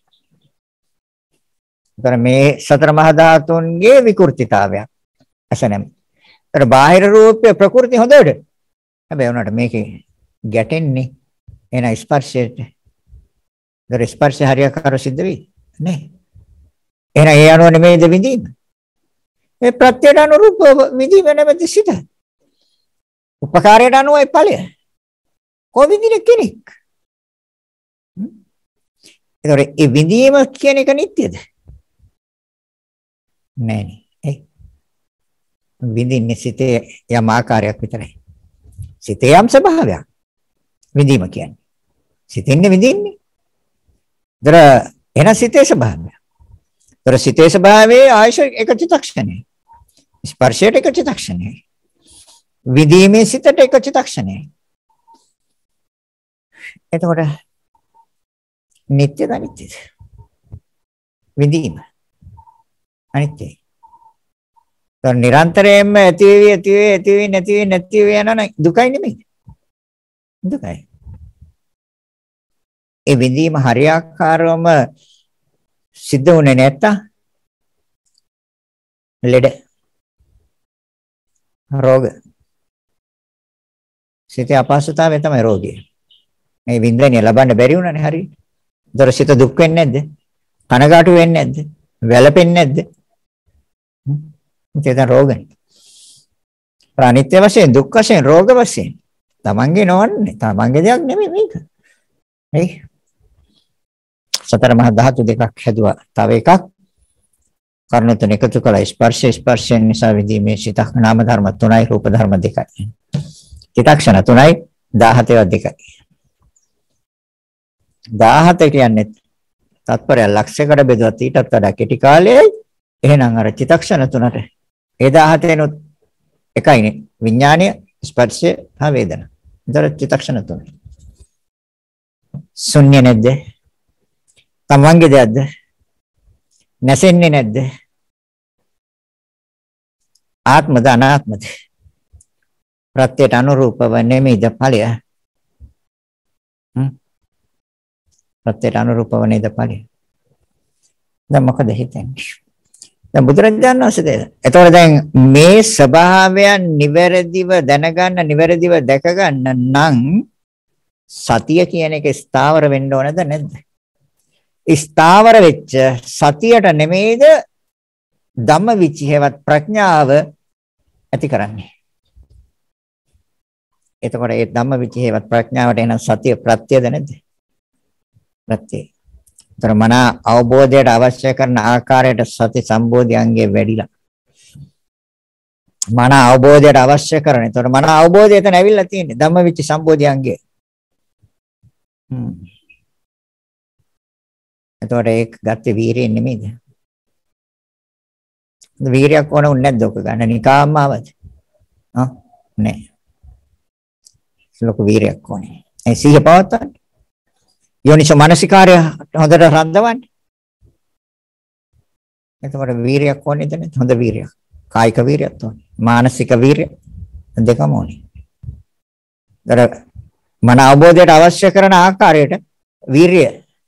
ඒතර මේ සතර මහා ධාතුන්ගේ විකෘතිතාවයක් ඇස නැමෙයි. ඒතර බාහිර රූපේ ප්‍රകൃති හොඳට. හැබැයි උනාට මේකේ ගැටෙන්නේ එන ස්පර්ශයට. ඒතර ස්පර්ශය හරියකාර සිද්ධ වෙයි නේ. එහෙනම් ඒ අනුව නෙමෙයිද විඳීම? මේ ප්‍රත්‍යයට අනුරූප විඳීම නැමැති සිත. උපකාරයට අනුවයි ඵලය. කොවිදින කෙනෙක්. ඒතර ඒ විඳීම කියන එක නිට්ටයද? නෑනේ. ඒ විඳින්නේ සිතේ යම් ආකාරයක් විතරයි. සිතේ යම් ස්වභාවයක්. විඳීම කියන්නේ. සිතින්නේ විඳින්නේ. ඒතර එන සිතේ ස්වභාවය. ඒතර සිතේ ස්වභාවයේ ආයශ එක චිත්තක්ෂණය. ස්පර්ශයට එක චිත්තක්ෂණය. විදීමේ සිතට එක චිත්තක්ෂණය. එතකොට නිට්ටයද අනිත්‍යද? විදීම අනිත්‍යයි. ඒතර නිරන්තරයෙන්ම ඇති වෙවි ඇති වෙවි ඇති වෙවි නැති වෙවි නැති වෙවි යනවා දුකයි නෙමෙයි. දුකයි. ඒ විදීම හරියාකාරවම සිද්ධ වුණේ නැත්තම් ලෙඩ රෝග සිතේ අපහසුතාවය තමයි රෝගය. මේ වින්දනය ලබන්න බැරි වුණානේ හරියට. ඒතර සිත දුක් වෙන්නේ නැද්ද? කනගාටු වෙන්නේ නැද්ද? වැළපෙන්නේ නැද්ද? ඒක රෝගනේ. අනිත්‍ය වශයෙන් දුක් වශයෙන් රෝග වශයෙන් තමන්ගේ නොවන්නේ. තමන්ගේ දෙයක් නෙමෙයි මේක. හරි. සතර මහා ධාතු දෙකක් හැදුවා. තව එකක් කර්ණ තුන එකතු කළා ස්පර්ශ ස්පර්ශයෙන් නිසා විදීමේ සිත නාම ධර්ම තුනයි රූප ධර්ම දෙකයි. චිත්තක්ෂණ තුනයි දහසට දෙකයි. දහසට කියන්නේ තත්පරය ලක්ෂයකට බෙදුවත් ඊටත් වඩා කෙටි කාලයයි. එහෙනම් අර චිත්තක්ෂණ තුනට ඒ දහසටෙනුත් එකයිනේ විඥානය ස්පර්ශය හා වේදනා. ඒතර චිත්තක්ෂණ තුන. ශුන්‍ය නැද්ද? තමන්ගේ දෙයක්ද? නැසෙන්නේ නැද්ද? ආත්මද අනාත්මද? ප්‍රත්‍යයට අනුරූපව නෙමෙයිද ඵලය? හ්ම් ප්‍රත්‍යයට අනුරූපව නේද ඵලය? දැන් මොකද හිතන්නේ? දැන් බුදුරජාණන් වහන්සේ දෙන. එතකොට දැන් මේ ස්වභාවයන් නිවැරදිව දැනගන්න, නිවැරදිව දැක ගන්න නම් සතිය කියන එක ස්ථාවර වෙන්න ඕනද නැද්ද? ස්ථාවර වෙච්ච සතියට නෙමෙයිද ධම්මවිචයවත් ප්‍රඥාව ඇති කරන්නේ. එතකොට ඒ ධම්මවිචයවත් ප්‍රඥාවට එන සතිය ප්‍රත්‍යද නැද්ද? ප්‍රත්‍යය. ඒතර මන අවබෝධයට අවශ්‍ය කරන ආකාරයට සති සම්බෝධි අංගයේ වැඩිලා. මන අවබෝධයට අවශ්‍ය කරන. ඒතර මන අවබෝධය එතන ඇවිල්ලා තියෙන්නේ ධම්මවිච සම්බෝධි අංගයේ. හ්ම්. එතකොට ඒක ගත්තේ වීරියෙන් නෙමෙයිද? වීරියක් ඕන උන්නේ නැද්ද ඔක ගන්න නිකාම්ම ආවද? ආ නෑ. ලොකු වීරියක් ඕනේ. ඒ සිහිය පවත්තන්න. යෝනිසෝ මානසිකාරය හොඳට රඳවන්න. එතකොට වීරියක් ඕනේද නැත්නම් හොඳ වීරියක්. කායික වීරියක් ඕනේ. මානසික වීරිය දෙකම ඕනේ. දර මන අවබෝධයට අවශ්‍ය කරන ආකාරයට වීරිය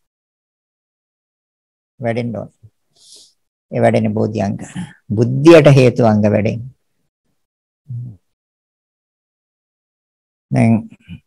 වැඩෙන්න ඕනේ. ඒ වැඩෙන්නේ බෝධි අංග. බුද්ධියට හේතු අංග වැඩෙන්නේ. දැන්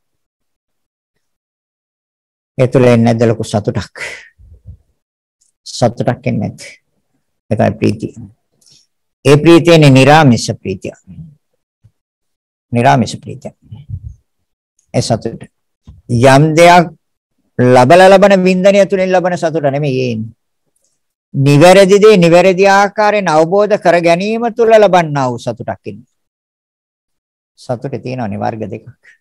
ඒ තුළ එන්නේ නැද්ද ලොකු සතුටක්? සතුටක් එන්නේ නැද්ද? ඒකයි ප්‍රීතිය. ඒ ප්‍රීතියනේ නිරාමිෂ ප්‍රීතිය. නිරාමිෂ ප්‍රීතිය. ඒ සතුට. යම් දෙයක් ලබලා ලබන වින්දනය තුලින් ලබන සතුට නෙමෙයි එන්නේ. නිවැරදි දේ නිවැරදි ආකාරයෙන් අවබෝධ කර ගැනීම තුළ ලබන්නා වූ සතුටක් ඉන්නේ. සතුටේ තියෙනවනේ වර්ග දෙකක්.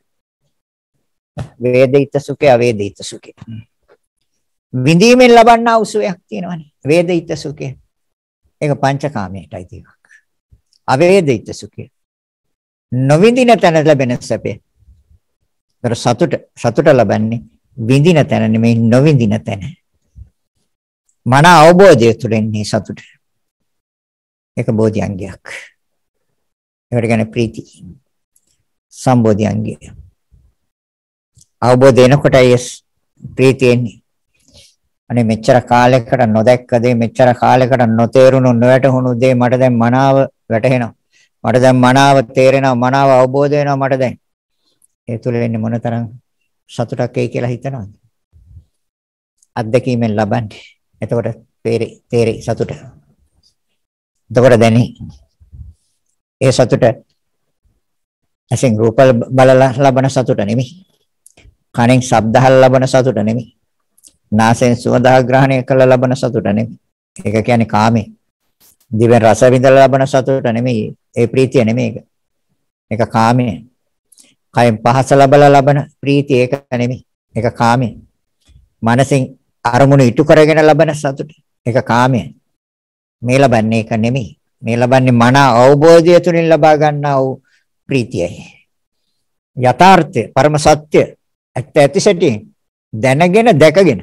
වේදිත සුඛය, අවේදිත සුඛය. විඳීමෙන් ලබන්නා වූ සුවයක් තියෙනවනේ. වේදිත සුඛය. ඒක පංචකාමයටයි තියෙන්නේ. අවේදිත සුඛය. නොවිඳින තැන ලැබෙන සැපේ. ඒතර සතුට සතුට ලබන්නේ විඳින තැන නෙමෙයි නොවිඳින තැන. මන අවබෝධය තුළින් මේ සතුට. ඒක බෝධි අංගයක්. ඒකට කියන්නේ ප්‍රීති. සම්බෝධි අංගය. අවබෝධ වෙනකොටයි ප්‍රීතිය එන්නේ. අනේ මෙච්චර කාලයකට නොදැක්ක දේ මෙච්චර කාලයකට නොතේරුණු නොවැටහුණු දේ මට දැන් මනාව වැටහෙනවා. මට දැන් මනාව තේරෙනවා මනාව අවබෝධ වෙනවා මට දැන්. ඒ තුළ වෙන්නේ මොනතරම් සතුටක් එයි කියලා හිතනවද? අත්දැකීමෙන් ලබන්නේ. එතකොට තේරෙයි තේරෙයි සතුට. එතකොට දැනි. ඒ සතුට ඇසෙන් රූප බලලා ලබන සතුට නෙමෙයි. කනෙන් ශබ්ද අහලා ලබන සතුට නෙමෙයි. නාසයෙන් සුවඳ ග්‍රහණය කළ ලබන සතුට නෙමෙයි. ඒක කියන්නේ කාමේ. දිවෙන් රස විඳලා ලබන සතුට නෙමෙයි. ඒ ප්‍රීතිය නෙමෙයි ඒක. ඒක කාමේ. කයෙන් පහස ලබලා ලබන ප්‍රීතිය ඒක නෙමෙයි. ඒක කාමේ. මනසෙන් අරමුණු ඉටු කරගෙන ලබන සතුට. ඒක කාමය. මේ ලබන්නේ ඒක නෙමෙයි. මේ ලබන්නේ මන අවබෝධය තුලින් ලබා ගන්නා වූ ප්‍රීතියයි. යථාර්ථය, පරම සත්‍ය, ඇත්ත ඇති සැටි දැනගෙන දැකගෙන.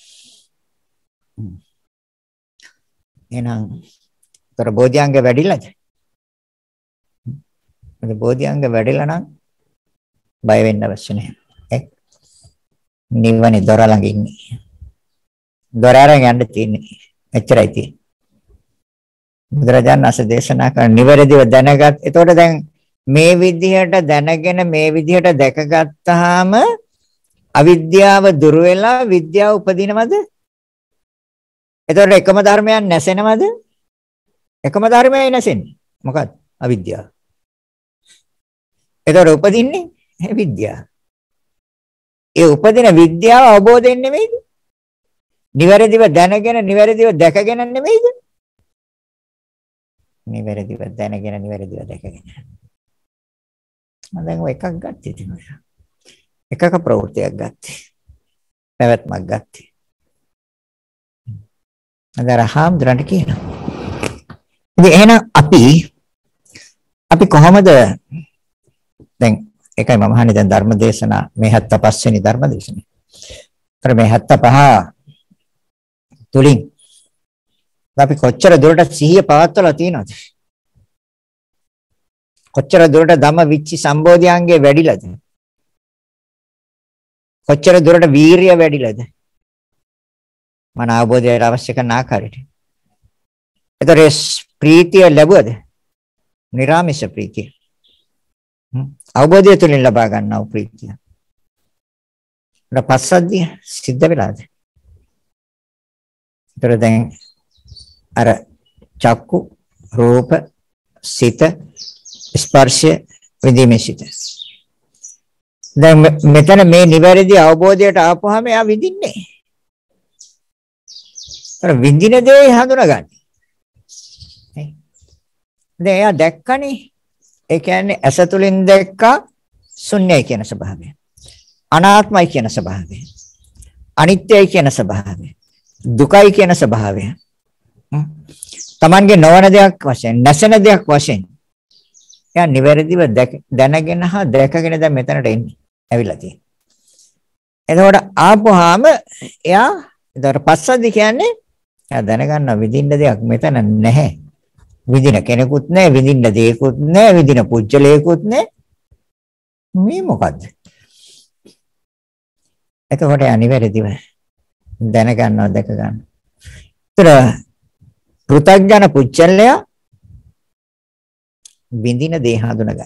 එහෙනම් තර බෝධිඅංග වැඩිලාද? මේ බෝධිඅංග වැඩිලා නම් බය වෙන්න අවශ්‍ය නැහැ. නිවනේ දොර ළඟ ඉන්නේ. දොර අරන් යන්න තියෙන්නේ. එච්චරයි තියෙන්නේ. බුදුරජාණන් වහන්සේ දේශනා කරන නිවැරදිව දැනගත්. එතකොට දැන් මේ විදිහට දැනගෙන මේ විදිහට දැකගත්තාම අවිද්‍යාව දුර වෙලා විද්‍යාව උපදිනවද? එතකොට එකම ධර්මයක් නැසෙනවද? එකම ධර්මයයි නැසෙන්නේ. මොකක්ද? අවිද්‍යාව. එතකොට උපදින්නේ විද්‍යාව. ඒ උපදින විද්‍යාව අවබෝධයෙන් නෙමෙයිද? නිවැරදිව දැනගෙන නිවැරදිව දැකගෙන නෙමෙයිද? නිවැරදිව දැනගෙන නිවැරදිව දැකගෙන. මම දැන් ඔය එකක් ගත්තේ තියෙනවා. එකක ප්‍රවෘත්තියක් ගත්තේ. පැවැත්මක් ගත්තේ. අදර හාමුදුරන්ට කියනවා. ඉතින් එහෙනම් අපි අපි කොහොමද දැන් ඒකයි මම අහන්නේ දැන් ධර්මදේශනා මේ හෙත්තපස් වෙනි ධර්මදේශනේ. අර මේ හෙත්තපහ තුලින් අපි කොච්චර දුරට සිහිය පවත්වලා තියෙනවද? කොච්චර දුරට ධම්ම විච්චි සම්බෝධියංගේ වැඩිලාද? කොච්චර දුරට වීරිය වැඩිලාද? මන අවබෝධයට අවශ්‍ය කරන ආකාරයට. ඒතර ප්‍රීතිය ලැබුවද? නිරාමිෂ ප්‍රීතිය. අවබෝධය තුළින් ලබා ගන්නා වූ ප්‍රීතිය. ඊට පස්සද්ධිය සිද්ධ වෙලාද? ඒතර දැන් අර චක්කු රූප සිත ස්පර්ශය විඳීමේ සිට. දැන් මෙතන මේ නිවැරදි අවබෝධයට ආපුවාම එයා විඳින්නේ. අර විඳින දේ හඳුනගන්නේ. දැන් එයා දැක්කනේ. ඒ කියන්නේ ඇස තුලින් දැක්කා ශුන්‍යයි කියන ස්වභාවය. අනාත්මයි කියන ස්වභාවය. අනිත්‍යයි කියන ස්වභාවය. දුකයි කියන ස්වභාවය. තමන්ගේ නොවන දෙයක් වශයෙන් නැසෙන දෙයක් වශයෙන් එයා නිවැරදිව දැනගෙන හා දැකගෙන දැන් මෙතනට එන්නේ. ඇවිල්ලා තියෙන්නේ. එතකොට ආපුවාම එයා ඒතර පස්සද්ධි කියන්නේ එයා දැනගන්න විඳින්න දෙයක් මෙතන නැහැ. විඳින කෙනෙකුත් නැහැ, විඳින්න දෙයක්වත් නැහැ, විඳින පුජ්‍යලයක්වත් නැහැ. මේ මොකද්ද? එතකොට එයා නිවැරදිව දැනගන්නවා, දැක ගන්නවා. ඒතර පෘථග්ජන පුජ්‍යලයා විඳින දේ හඳුනගන්නේ.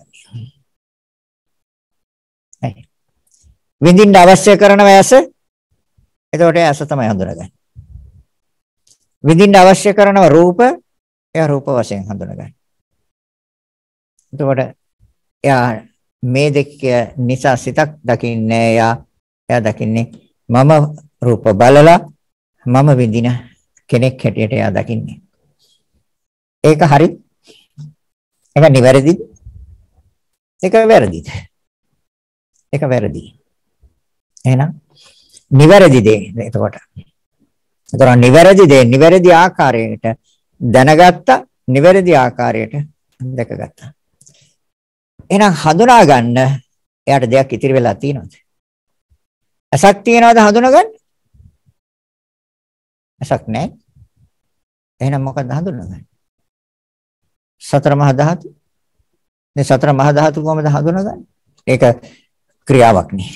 හරි. විඳින්න අවශ්‍ය කරන වයස එතකොට ඇස තමයි හඳුනගන්නේ. විඳින්න අවශ්‍ය කරන රූප එයා රූප වශයෙන් හඳුනගන්නේ. එතකොට එයා මේ දෙක නිසා සිතක් දකින්නේ එයා එයා දකින්නේ මම රූප බලලා මම විඳින කෙනෙක් හැටියට එයා දකින්නේ. ඒක හරි. ඒක නිවැරදිද? ඒක වැරදිද? ඒක වැරදි. එහෙනම් නිවැරදි දේ එතකොට. එතකොට නිවැරදි දේ නිවැරදි ආකාරයට දැනගත්ත නිවැරදි ආකාරයට දැකගත්තා. එහෙනම් හඳුනා ගන්න එයාට දෙයක් ඉතිරි වෙලා තියෙනවද? ඇසක් තියනවද හඳුනගන්න? ඇසක් නැහැ. එහෙනම් මොකක්ද හඳුනගන්නේ? සතර මහා ධාතු. මේ සතර මහා ධාතු කොහොමද හඳුනගන්නේ? ඒක ක්‍රියාවක් නේ.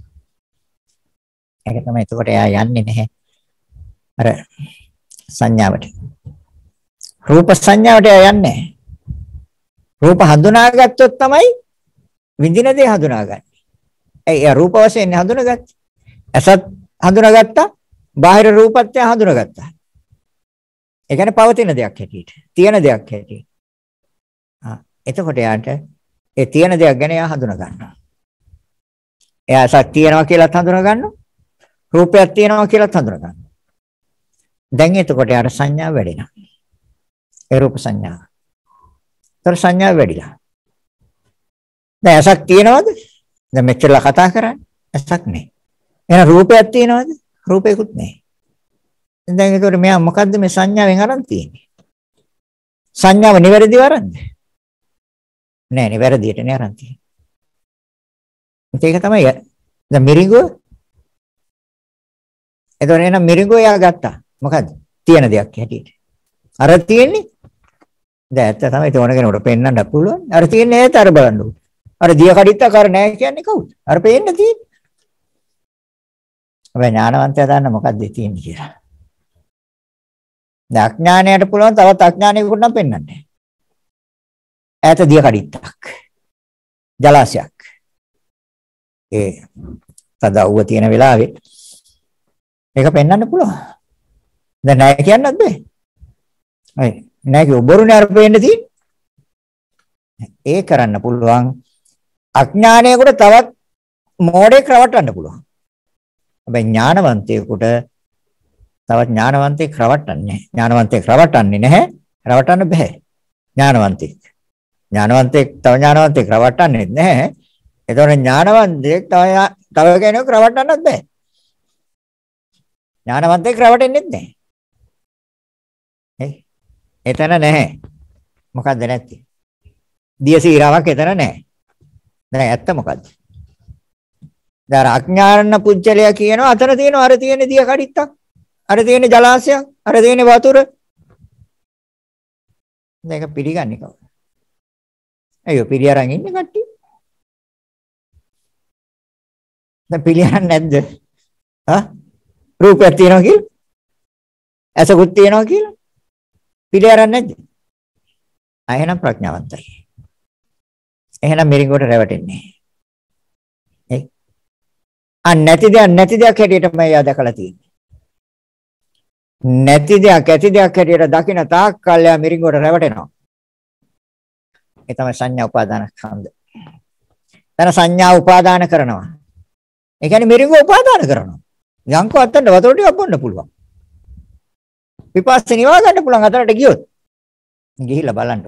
ඒක තමයි එතකොට එයා යන්නේ නැහැ. අර සංඥාවට. රූප සංඥාවට එයා යන්නේ නැහැ. රූප හඳුනාගත්තොත් තමයි විඳින දේ හඳුනාගන්නේ. ඒ එයා රූප වශයෙන් හඳුනාගත්තේ. ඇසත් හඳුනාගත්තා, බාහිර රූපත් එයා හඳුනාගත්තා. ඒ කියන්නේ පවතින දෙයක් හැටියට, තියෙන දෙයක් හැටියට. ආ එතකොට යාට ඒ තියෙන දෙයක් ගැන එයා හඳුනා ගන්නවා. එයා ඇසක් තියෙනවා කියලාත් හඳුනා ගන්නවා. රූපයක් තියෙනවා කියලාත් හඳුනා ගන්නවා. දැන් එතකොට යාට සංඥා වැඩෙනවා. ඒ රූප සංඥා. ඒතර සංඥා වැඩිලා. දැන් ඇසක් තියෙනවද? දැන් මෙච්චරලා කතා කරන්නේ. ඇසක් නැහැ. එහෙනම් රූපයක් තියෙනවද? රූපයකුත් නැහැ. දැන් ඒතකොට මෙයා මොකද්ද මේ සංඥාවෙන් අරන් තියෙන්නේ? සංඥාව නිවැරදිව අරන්ද? නෑ නිවැරදියට නේ අරන් තියෙන්නේ. ඒක තමයි දැන් මිරිඟුව. එතකොට එහෙනම් මිරිඟුව යා ගත්තා. මොකද්ද? තියෙන දෙයක් හැටියට. අර තියෙන්නේ දැන් ඇත්ත තමයි තෝරන කෙනෙකුට පෙන්වන්න පුළුවන්. අර තියෙන්නේ ඒත් අර බලන්න ඕනේ. අර දිය කඩਿੱත්ත කර නෑ කියන්නේ කවුද? අර පේන්න තියෙන්නේ. හැබැයි ඥානවන්තයා දන්න මොකක්ද තියෙන්නේ කියලා. දැන් අඥානයට පුළුවන් තවත් අඥානයකට නම් පෙන්වන්නේ. ඈත දිය කඩਿੱත්තක්. ජලාශයක්. ඒ තදවුව තියෙන වෙලාවේ ඒක පෙන්වන්න පුළුවන්. දැන් නැහැ කියන්නත් බෑ. හරි. නැහැ කිය බොරුනේ අර පෙන්න තියෙන්නේ. ඒ කරන්න පුළුවන්. අඥානයකට තවත් මෝඩෙක් රවට්ටන්න පුළුවන්. හැබැයි ඥානවන්තයෙකුට තවත් ඥානවන්තයෙක් රවට්ටන්නේ නැහැ. ඥානවන්තයෙක් රවට්ටන්නේ නැහැ. රවට්ටන්න බෑ. ඥානවන්තයෙක්. ඥානවන්තයෙක් තව ඥානවන්තයෙක් රවට්ටන්නේ නැහැ. ඒතකොට ඥානවන්තයෙක් තව තව කෙනෙක් රවට්ටන්නත් බෑ. ඥානවන්තයෙක් රවටෙන්නෙත් නැහැ. හේ. එතන නැහැ. මොකද්ද නැත්තේ? දියසීරාවක් එතන නැහැ. දැන් ඇත්ත මොකද්ද? දැන් අඥාන පුජ්‍යලයා කියනවා අතන තියෙනවා අර තියෙන දිය කඩਿੱත්තක්. අර තියෙන ජලාශයක්, අර තියෙන වතුර. මේක පිළිගන්නේ කවුද? අයියෝ පිළි අරන් ඉන්නේ කට්ටිය. දැන් පිළි අරන් නැද්ද? හා? රූපයක් තියෙනවා කියලා? ඇසකුත් තියෙනවා කියලා? පිළි අරන් නැද්ද? ආ එහෙනම් ප්‍රඥාවන්තයි. එහෙනම් මිරිඟුවට රැවටෙන්නේ. ඒ අන් නැති දෙයක් නැති දෙයක් හැටියට මම එයා දැකලා තියෙන්නේ. නැති දෙයක් ඇති දෙයක් හැටියට දකින්න තාක් කල් යා මිරිඟුවට රැවටෙනවා. ඒ තමයි සංඥා උපාදාන ස්කන්ධ. තන සංඥා උපාදාන කරනවා. ඒ කියන්නේ මිරිඟුව උපාදාන කරනවා. යංකෝ අතට වතුර ටිකක් බොන්න පුළුවන්. පිපාසය නිවා ගන්න පුළුවන් අතරට ගියොත්. ගිහිල්ලා බලන්න.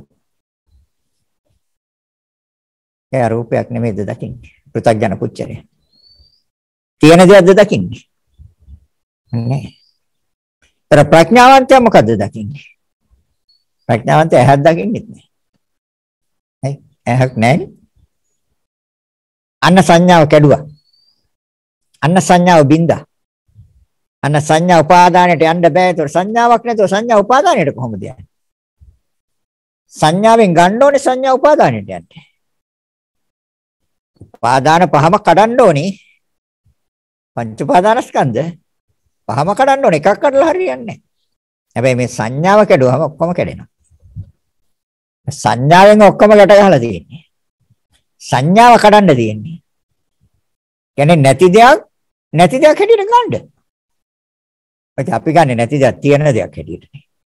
ඒ රූපයක් නෙමෙයිද දකින්නේ. පෘථග්ජන පුච්චරය. තියෙන දෙයක්ද දකින්නේ? නෑ. ඒතර ප්‍රඥාවන්තය මොකද්ද දකින්නේ? ප්‍රඥාවන්තය ඇහක් දකින්නෙත් නෑ. හයි ඇහක් නෑනේ. අන්න සංඥාව කැඩුවා. අන්න සංඥාව බින්දා. අන්න සංඥා උපාදානයට යන්න බෑ. ඒතර සංඥාවක් නැතුව සංඥා උපාදානයට කොහොමද යන්නේ? සංඥාවෙන් ගන්න ඕනේ සංඥා උපාදානයට යන්නේ. උපාදාන පහම කඩන්න ඕනේ. පංච උපාදානස්කන්ධ පහම කඩන්න ඕනේ. එකක් කඩලා හරියන්නේ නැහැ. හැබැයි මේ සංඥාව කැඩුවම ඔක්කොම කැඩෙනවා. සංඥාවෙන් ඔක්කොම ගැට ගහලා තියෙන්නේ. සංඥාව කඩන්න තියෙන්නේ. කියන්නේ නැති දෙයක් නැති දෙයක් හැටියට ගන්න. ඒක අපි ගන්නෙ නැති දෙයක් තියෙන දෙයක් හැටියට.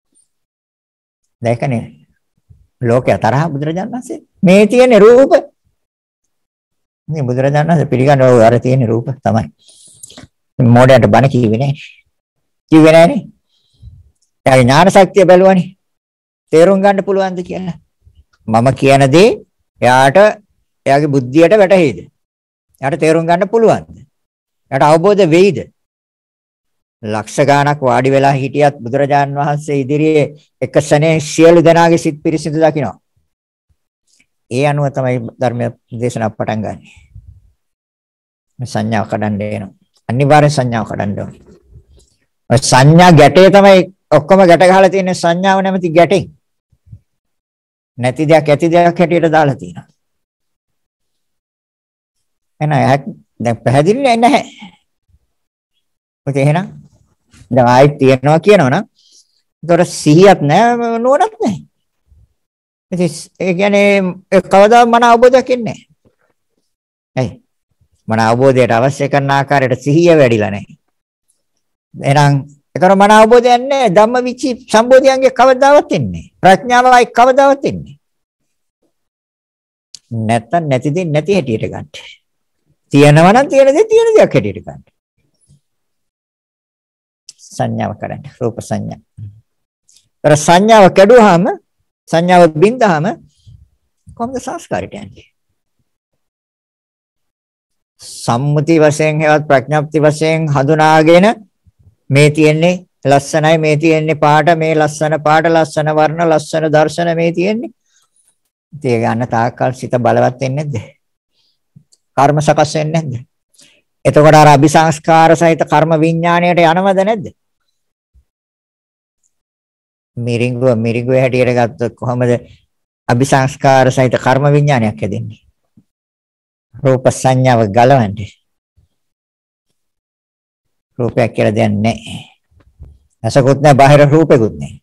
දැකනේ ලෝකේ තරහ බුදුරජාණන් වහන්සේ මේ තියෙන රූප මේ බුදුරජාණන් වහන්සේ පිළිගන්නේ අර තියෙන රූප තමයි. මොඩයට බණ කිව්වේ නැහැ. කිව්වේ නැහනේ. එයාගේ ඥාන ශක්තිය බැලුවනේ. තේරුම් ගන්න පුළුවන්ද කියලා. මම කියන දේ එයාට එයාගේ බුද්ධියට වැටහෙයිද? එයාට තේරුම් ගන්න පුළුවන්ද? එයාට අවබෝධ වෙයිද? ලක්ෂ ගාණක් වාඩි වෙලා හිටියත් බුදුරජාණන් වහන්සේ ඉදිරියේ එක ශනේ සියලු දෙනාගේ සිත් පිරිසිදු දකිනවා. ඒ අනුව තමයි ධර්ම දේශනාව පටන් ගන්නෙ. මේ සංඥාව කඩන්න එනවා. අනිවාර්යෙන් සංඥාව කඩන්න ඕනේ. ඔය සංඥා ගැටේ තමයි ඔක්කොම ගැට ගහලා තියෙන සංඥාව නැමැති ගැටෙන්. නැති දෙයක් ඇති දෙයක් හැටියට දාලා තියෙනවා. එහෙනම් දැන් පැහැදිලි නැහැ. ඔක එහෙනම් දැන් ආයෙත් තියනවා කියනවනම් ඒතර සිහියක් නැහැ නුවණක් නැහැ. ඉතින් ඒ කියන්නේ කවදා මන අවබෝධයක් එන්නේ නැහැ. ඇයි? මන අවබෝධයට අවශ්‍ය කරන ආකාරයට සිහිය වැඩිලා නැහැ. එහෙනම් ඒතර මන අවබෝධයක් නැහැ. ධම්මවිචි සම්බෝධියන්ගේ කවදාවත් එන්නේ නැහැ. ප්‍රඥාවයි කවදාවත් එන්නේ නැහැ. නැත්තම් නැති දෙයක් නැති හැටියට ගන්න. තියෙනවා නම් තියෙන දේ තියෙන දෙයක් හැටියට ගන්න. සංඥාව කරන්න රූප සංඥා. ඒතර සංඥාව කැඩුවාම සංඥාව බින්දාම කොහොමද සංස්කාරයට යන්නේ? සම්මුති වශයෙන් හේවත් ප්‍රඥාප්ති වශයෙන් හඳුනාගෙන මේ තියෙන්නේ ලස්සනයි මේ තියෙන්නේ පාට මේ ලස්සන පාට ලස්සන වර්ණ ලස්සන දර්ශන මේ තියෙන්නේ. ඉතින් ඒ ගන්න තාක්කල් සිත බලවත් වෙන්නේ නැද්ද? කර්ම සකස් වෙන්නේ නැද්ද? එතකොට අර අபிසංස්කාර සහිත කර්ම විඥාණයට යනවද නැද්ද? මිරිඟුව මිරිඟුව හැටියට ගත්තොත් කොහොමද අபிසංස්කාර සහිත කර්ම විඥානයක් හැදෙන්නේ? රූප සංඥාව ගලවන්නේ. රූපයක් කියලා දෙයක් නැහැ. අසකුත් නැහැ බාහිර රූපෙකුත් නැහැ.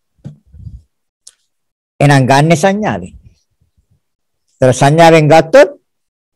එහෙනම් ගන්න සංඥාවෙන්. ඒතර සංඥාවෙන් ගත්තොත්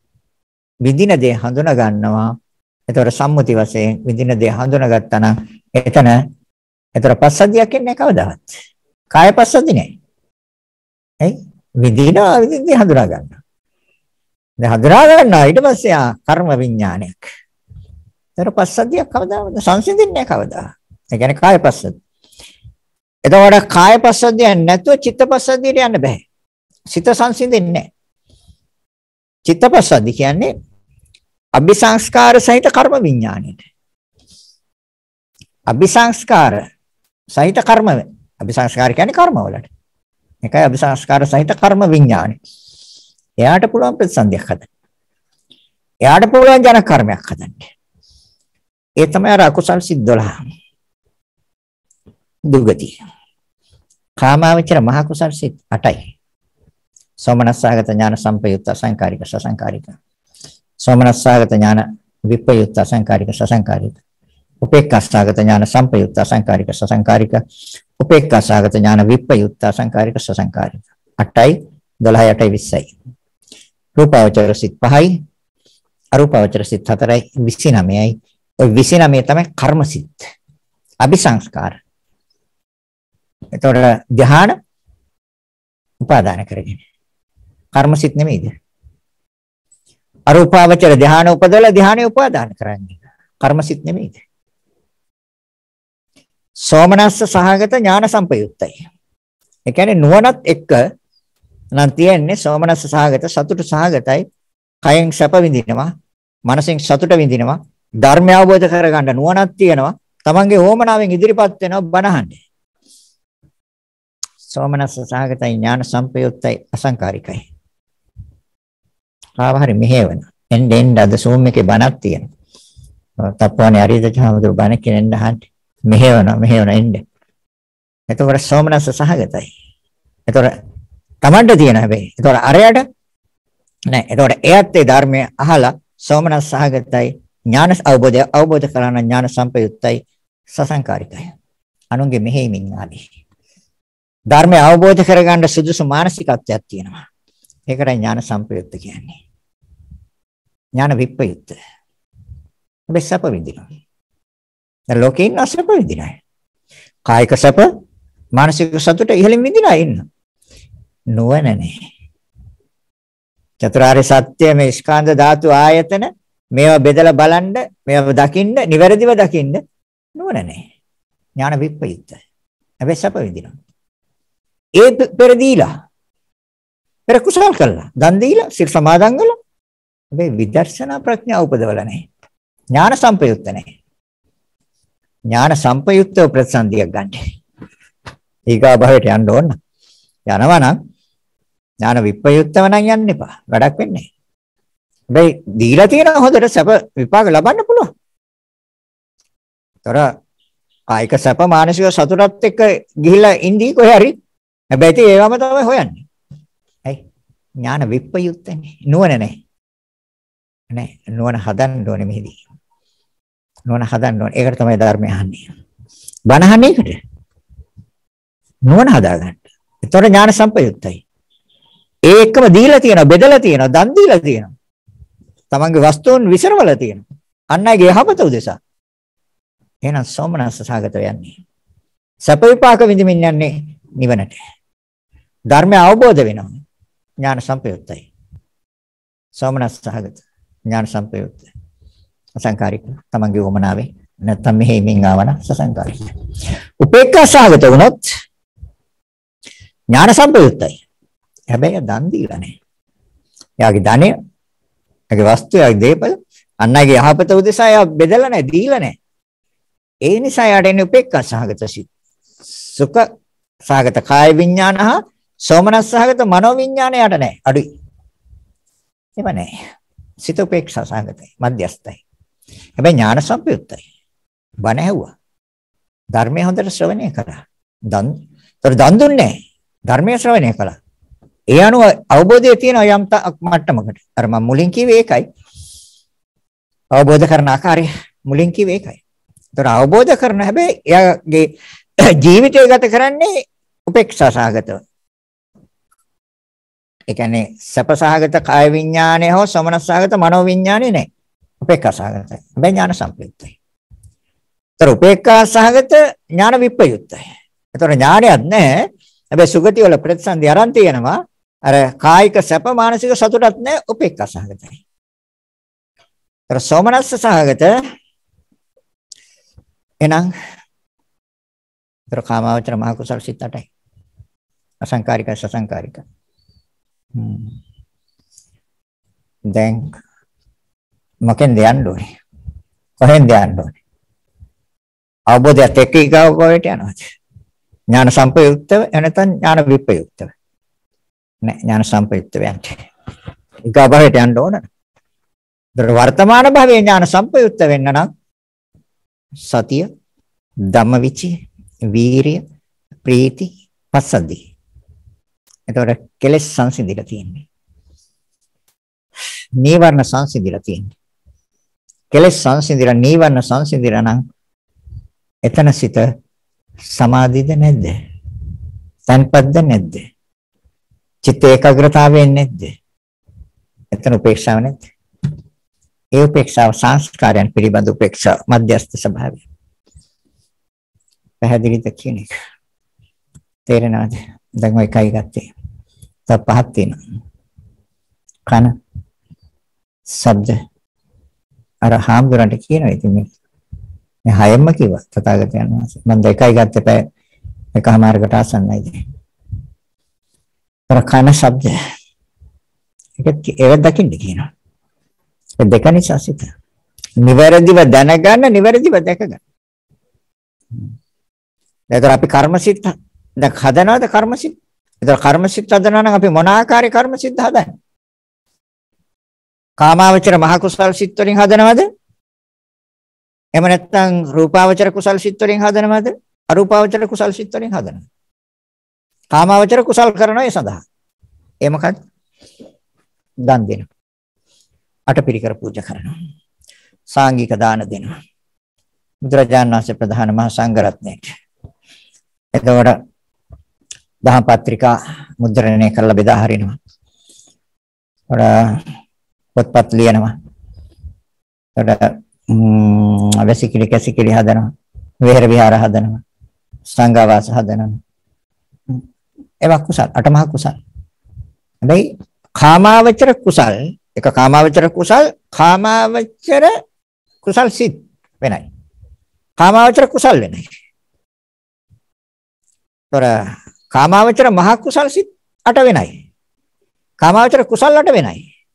විඳින දේ හඳුනා ගන්නවා. එතකොට සම්මුති වශයෙන් විඳින දේ හඳුනාගත්තා නම් එතන එතකොට පස්සද්ධියක් එන්නේ කවදාවත්. කාය පස්සද්ධි නෑ. එයි විඳිනවා විඳින දේ හඳුනා ගන්නවා. දැන් හඳුනා ගන්නවා ඊට පස්සේ ආ කර්ම විඥානයක්. එතකොට පස්සද්ධියක් කවදාවත් සංසිඳින්නේ නෑ කවදා. ඒ කියන්නේ කාය පස්සද්ධි. එතකොට කාය පස්සද්ධිය නැතුව චිත්ත පස්සද්ධියට යන්න බෑ. සිත සංසිඳෙන්නේ නැහැ. චිත්ත පස්සද්ධි කියන්නේ අபிසංස්කාර සහිත කර්ම විඥාණයට. අபிසංස්කාර සහිත කර්ම අபிසංස්කාර කියන්නේ කර්ම වලට. ඒකයි අபிසංස්කාර සහිත කර්ම විඥාණය. එයාට පුළුවන් ප්‍රතිසන්දියක් හදන්න. එයාට පුළුවන් ජන කර්මයක් හදන්න. ඒ තමයි අර අකුසල් සිත් දොළහ. දුගතිය. කාමාවචර මහ කුසල් සිත් අටයි. සෝමනස්සාගත ඥාන සම්පයුක්ත අසංකාරික සසංකාරික. සෝමනස්සාගත ඥාන විප්පයුක්ත අසංකාරික සසංකාරික. උපේක්ඛාසාගත ඥාන සම්පයුක්ත අසංකාරික සසංකාරික. උපේක්ඛාසාගත ඥාන විප්පයුක්ත අසංකාරික සසංකාරික. අටයි දොළහයි අටයි විස්සයි. රූපාවචර සිත් පහයි. අරූපාවචර සිත් හතරයි විසිනමයයි. ඔය විසිනමය තමයි කර්ම සිත්. අபிසංස්කාර. එතකොට ධ්‍යාන උපාදාන කරගෙන කර්මසිත නෙමෙයිද? අරූපාවචර ධ්‍යාන උපදලා ධ්‍යානෙ උපාදාන කරන්නේ. කර්මසිත නෙමෙයිද? සෝමනස්ස සහගත ඥාන සම්පයුක්තයි. ඒ කියන්නේ නුවණත් එක්ක නම් තියෙන්නේ සෝමනස්ස සහගත සතුට සහගතයි. කයෙන් සැප විඳිනවා, මනසෙන් සතුට විඳිනවා, ධර්මය අවබෝධ කරගන්න නුවණක් තියෙනවා. තමන්ගේ ඕමනාවෙන් ඉදිරිපත් වෙනවා බණහන්නේ. සෝමනස්ස සහගතයි ඥාන සම්පයුක්තයි අසංකාරිකයි. ආවහරි මෙහෙවන. එන්න එන්න අද සූම් එකේ බණක් තියෙනවා. තප්පවනේ අරියද චාමතුරු බණ කෙනෙන් අහන්න. මෙහෙවන මෙහෙවන එන්න. එතකොට සෝමනස්ස සහගතයි. එතකොට Tamanට තියෙන හැබැයි. එතකොට අරයට නෑ. එතකොට එයත් ඒ ධර්මය අහලා සෝමනස්ස සහගතයි ඥාන අවබෝධය අවබෝධ කරන ඥාන සම්පයුක්තයි සසංකාරිකයි. අනුන්ගේ මෙහෙයමින් ආදී. ධර්මය අවබෝධ කරගන්න සුදුසු මානසිකත්වයක් තියෙනවා. ඒකට ඥාන සම්පයුක්ත කියන්නේ. ඥාන විප්පයුක්ත. ඔබ සැප විඳිනවා. දැන් ලෝකේ ඉන්න සැප විඳිනවා. කායික සැප, මානසික සතුට ඉහළින් විඳිනවා ඉන්න. නුවණ නැහැ. චතුරාර්ය සත්‍ය මේ ස්කන්ධ ධාතු ආයතන මේවා බෙදලා බලන්න, මේවා දකින්න, නිවැරදිව දකින්න නුවණ නැහැ. ඥාන විප්පයුක්ත. හැබැයි සැප විඳිනවා. ඒ පෙර දීලා පෙර කුසල කළා දන් දීලා සිල් සමාදන් කළා හැබැයි විදර්ශනා ප්‍රඥාව උපදවලා නැහැ ඥාන සම්පයුක්ත නැහැ ඥාන සම්පයුක්තව ප්‍රතිසන්දියක් ගන්න ඊගා භවයට යන්න ඕන යනවා නම් ඥාන විප්‍රයුක්තව නම් යන්න එපා වැඩක් වෙන්නේ නැහැ හැබැයි දීලා තියෙන හොඳට සැප විපාක ලබන්න පුළුවන් තොර කායික සැප මානසික සතුටත් එක්ක ගිහිල්ලා ඉඳී කොහේ හරි හැබැයි ඒවම තමයි හොයන්නේ. ඇයි? ඥාන විප්‍රයුක්තනේ. නුවණ නැහැ. නෑ නුවණ හදන්න ඕනේ මෙහිදී. නුවණ හදන්න ඕනේ. ඒකට තමයි ධර්මය අහන්නේ. බණ අහන්නේ ඒකට. නුවණ හදාගන්න. ඒතකොට ඥාන සම්පයුක්තයි. ඒකම දීලා තියෙනවා, බෙදලා තියෙනවා, දන් දීලා තියෙනවා. තමන්ගේ වස්තුන් විසරවල තියෙනවා. අන් අයගේ යහපත උදෙසා. එහෙනම් සෝමනස්ස සාගතව යන්නේ. සැප විපාක විඳින්න යන්නේ නිවනට. ධර්මය අවබෝධ වෙනවා. ඥාන සම්පයුක්තයි. සෝමනස්ස සහගත ඥාන සම්පයුක්ත. අසංකාරික තමන්ගේ වමනාවේ නැත්තම් මෙහෙ මින් ආවන සසංකාරික. උපේක්ඛා සහගත වුණොත් ඥාන සම්පයුක්තයි. හැබැයි දන් දීලා නැහැ. එයාගේ ධනය, එයාගේ වස්තු, එයාගේ දේපල අන්නගේ යහපත උදෙසා එයා බෙදලා නැහැ, දීලා නැහැ. ඒ නිසා යාට එන්නේ උපේක්ඛා සහගත සිත්. සුඛ සහගත කාය විඥාන හා සෝමනස් සහගත මනෝ විඥාන යට නැහැ. අඩුයි. ඒව නැහැ. සිත උපේක්ෂා සහගතයි. මධ්‍යස්ථයි. හැබැයි ඥාන සම්පයුක්තයි. බණ ඇහුවා. ධර්මය හොඳට ශ්‍රවණය කළා. දන් තොර දන් දුන්නේ ධර්මය ශ්‍රවණය කළා. ඒ අනුව අවබෝධය තියෙන යම් මට්ටමකට. අර මම මුලින් කිව්වේ ඒකයි. අවබෝධ කරන ආකාරය මුලින් කිව්වේ ඒකයි. තොර අවබෝධ කරන හැබැයි එයාගේ ජීවිතය ගත කරන්නේ උපේක්ෂා සහගතව. ඒ කියන්නේ සපසහගත කාය විඥානය හෝ සමනසහගත මනෝ විඥානය නේ. උපේක්ඛා සහගතයි. හැබැයි ඥාන සම්ප්‍රයුක්තයි. ඒතර උපේක්ඛා සහගත ඥාන විප්‍රයුක්තයි. ඒතර ඥානයක් නැහැ. හැබැයි සුගති වල ප්‍රතිසන්දි අරන් තියෙනවා. අර කායික සැප මානසික සතුටක් නැහැ උපේක්ඛා සහගතයි. ඒතර සෝමනස්ස සහගත එනං ඒතර කාමාවචර මහ කුසල සිත් අටයි. අසංකාරික සසංකාරික. දැන් මොකෙන්ද යන්න ඕනේ? කොහෙන්ද යන්න ඕනේ? අවබෝධයත් එක්ක ඊගාව කොහෙට යනවද? ඥාන සම්පයුක්තව එනතන් ඥාන විප්‍රයුක්තව. නෑ ඥාන සම්පයුක්තව යන්නේ. ඊගාව භවයට යන්න ඕන. ඒතර වර්තමාන භවයේ ඥාන සම්පයුක්ත වෙන්න නම් සතිය, ධම්මවිචය, වීරිය, ප්‍රීති, පස්සද්ධි. එතකොට කෙලෙස් සංසිඳිලා තියෙන්නේ. නීවරණ සංසිඳිලා තියෙන්නේ. කෙලෙස් සංසිඳිලා නීවරණ සංසිඳිලා නම් එතන සිත සමාධියද නැද්ද? සංපද්ද නැද්ද? චිත්ත ඒකාග්‍රතාවයෙන් නැද්ද? එතන උපේක්ෂාව නැද්ද? ඒ උපේක්ෂාව සංස්කාරයන් පිළිබඳ උපේක්ෂා මධ්‍යස්ථ ස්වභාවය. පැහැදිලිද කියන එක? තේරෙනවද? දැන් ඔය එකයි ගත්තේ. තව පහක් තියෙනවා. කන, ශබ්ද. අර හාමුදුරන්ට කියනවා ඉතින් මේ මේ හයෙම කිව්වා තථාගතයන් වහන්සේ. මම දෙකයි ගත්තේ පැය එකමාරකට ආසන්නයි දැන්. අර කන ශබ්ද. ඒක ඒක දකින්න කියනවා. ඒ දෙක නිසා සිත. නිවැරදිව දැනගන්න, නිවැරදිව දැක ගන්න. ඒතර අපි කර්මසිත දැන් හදනවද කර්මසිත? ඒතර කර්මසිත හදනවා නම් අපි මොන ආකාරයේ කර්මසිත හදන්නේ? කාමාවචර මහ කුසල් සිත් වලින් හදනවද? එහෙම නැත්නම් රූපාවචර කුසල් සිත් වලින් හදනවද? අරූපාවචර කුසල් සිත් වලින් හදනවද? කාමාවචර කුසල් කරනවා ඒ සඳහා. ඒ මොකක්ද? දන් දෙනවා. අටපිරිකර පූජා කරනවා. සාංගික දාන දෙනවා. බුදුරජාණන් වහන්සේ ප්‍රධාන මහා සංඝරත්නයට. එතකොට දහම් පත්‍රිකා මුද්‍රණය කරලා බෙදා හරිනවා. වඩ පොත්පත් ලියනවා. වඩ වැසිකිලි කැසිකිලි හදනවා. විහෙර විහාර හදනවා. සංඝවාස හදනවා. ඒවා කුසල් අටමහා කුසල්. හැබැයි කාමාවචර කුසල් එක කාමාවචර කුසල් කාමාවචර කුසල් සිත් වෙනයි. කාමාවචර කුසල් වෙනයි. තොර කාමාවචර මහ කුසල් සිත් අට වෙනයි. කාමාවචර කුසල් අට වෙනයි.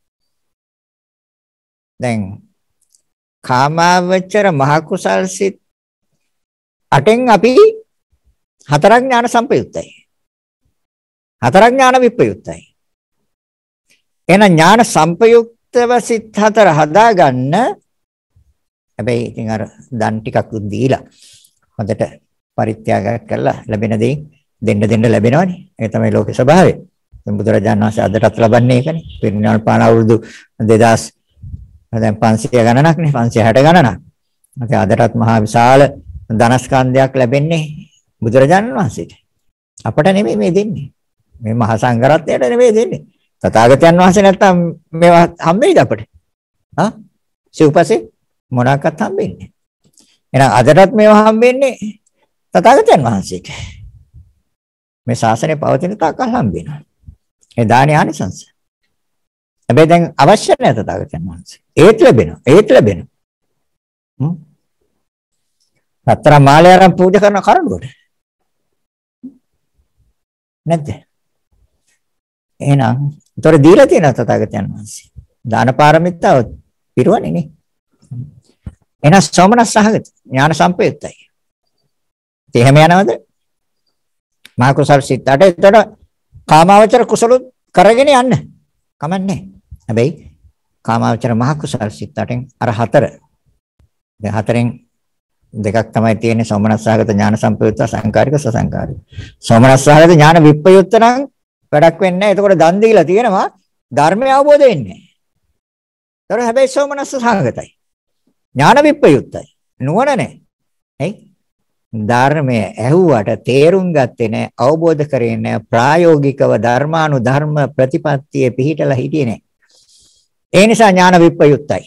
දැන් කාමාවචර මහ කුසල් සිත් අටෙන් අපි හතරක් ඥාන සම්පයුක්තයි. හතරක් ඥාන විප්‍රයුක්තයි. එහෙනම් ඥාන සම්පයුක්තව සිත් හතර හදාගන්න හැබැයි ඉතින් අර දන් ටිකක් දීලා හොඳට පරිත්‍යාගයක් කරලා ලැබෙන දේ දෙන්න දෙන්න ලැබෙනවනේ. ඒක තමයි ලෝකේ ස්වභාවය. දැන් බුදුරජාණන් වහන්සේ අදටත් ලබන්නේ ඒකනේ. පිරිනිවන් පාන අවුරුදු දෙදාස් දැන් පන්සිය ගණනක් නේ පන්සිය හැට ගණනක්. ඉතින් අදටත් මහා විශාල ධනස්කන්ධයක් ලැබෙන්නේ බුදුරජාණන් වහන්සේට. අපට නෙමෙයි මේ දෙන්නේ. මේ මහා සංඝරත්නයට නෙමෙයි දෙන්නේ. තථාගතයන් වහන්සේ නැත්තම් මේවා හම්බෙයිද අපට? හා? සිව්පසේ මොනවාක්වත් හම්බෙන්නේ. එහෙනම් අදටත් මේවා හම්බෙන්නේ තථාගතයන් වහන්සේට. මේ ශාසනය පවතින තාක්කල් හම්බෙනවා. ඒ දානේ ආනිසංස. හැබැයි දැන් අවශ්‍ය නැහැ තථාගතයන් වහන්සේ. ඒත් ලැබෙනවා. ඒත් ලැබෙනවා. හ්ම්. රත්තරන් මාලය අරන් පූජා කරන කරඬුවට. නැද්ද? එහෙනම් උතර දීලා තියෙනවා තථාගතයන් වහන්සේ. දාන පාරමිතාව පිරුවනේ නේ. එහෙනම් සෝමනස් සහගත ඥාන සම්පයුක්තයි. එහෙම යනවද? මහා කුසල් සිත් අට එතකොට කාමාවචර කුසල කරගෙන යන්න. කමන්නේ. හැබැයි කාමාවචර මහා කුසල් සිත් අටෙන් අර හතර. දැන් හතරෙන් දෙකක් තමයි තියෙන්නේ සෝමනස් සහගත ඥාන සම්පයුක්ත සංකාරික සසංකාරික. සෝමනස් සහගත ඥාන විප්‍රයුක්ත නම් වැඩක් වෙන්නේ නැහැ. එතකොට දන් දීලා තියෙනවා ධර්මය අවබෝධ වෙන්නේ නැහැ. ඒතර හැබැයි සෝමනස් සහගතයි. ඥාන විප්‍රයුක්තයි. නුවණ නැහැ. ඇයි? ධර්මය ඇහුවට තේරුම් ගත්තේ නැහැ, අවබෝධ කරේ නැහැ, ප්‍රායෝගිකව ධර්මානුධර්ම ප්‍රතිපත්තියේ පිහිටලා හිටියේ නැහැ. ඒ නිසා ඥාන විප්‍රයුක්තයි.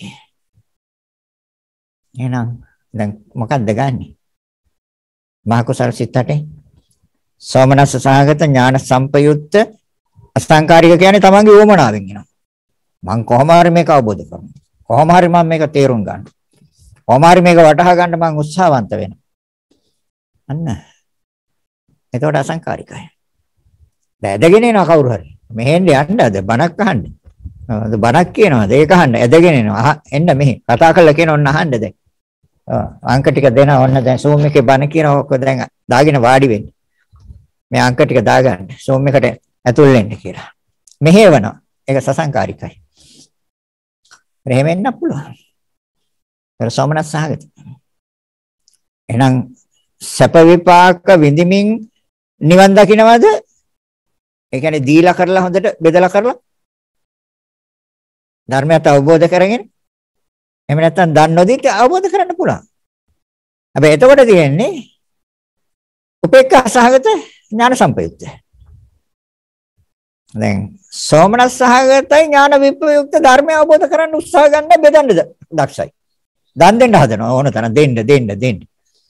එහෙනම් දැන් මොකක්ද ගන්නෙ? මහ කුසල සිතට සෝමනස්ස සහගත ඥාන සම්පයුක්ත අසංකාරික කියන්නේ තමන්ගේ වමනාවෙන් එනවා. මං කොහොම හරි මේක අවබෝධ කරගන්නවා. කොහොම හරි මම මේක තේරුම් ගන්නවා. කොහොම හරි මේක වටහා ගන්න මං උත්සාහවන්ත වෙනවා. අන්න. එතකොට අසංකාරිකයි. දැදගෙන එනවා කවුරු හරි. මෙහෙන් යන්න අද බණක් අහන්න. අද බණක් කියනවාද ඒක අහන්න ඇදගෙන එනවා. එන්න මෙහෙ කතා කරලා කියන ඔන්න අහන්න දැන්. අංක ටික දෙන ඔන්න දැන් Zoom එකේ බණ කියනවා ඔක්කො දැන් දාගෙන වාඩි වෙන්න. මේ අංක ටික දාගන්න Zoom එකට ඇතුල් වෙන්න කියලා. මෙහෙවනවා. ඒක සසංකාරිකයි. එහෙම වෙන්න පුළුවන්. ඒක සෝමනස් සහගත. එහෙනම් සැප විපාක විඳිමින් නිවන් දකින්නවද? ඒ කියන්නේ දීලා කරලා හොඳට බෙදලා කරලා ධර්මයට අවබෝධ කරගෙන එහෙම නැත්නම් දන් නොදීට අවබෝධ කරන්න පුළුවන්. හැබැයි එතකොට තියෙන්නේ උපේක්ඛා සහගත ඥාන සම්පයුක්ත. දැන් සෝමනස් සහගතයි ඥාන විප්‍රයුක්ත ධර්මය අවබෝධ කරන්න උත්සාහ ගන්න බෙදන්න දක්ෂයි. දන් දෙන්න හදනවා ඕන තරම් දෙන්න දෙන්න දෙන්න.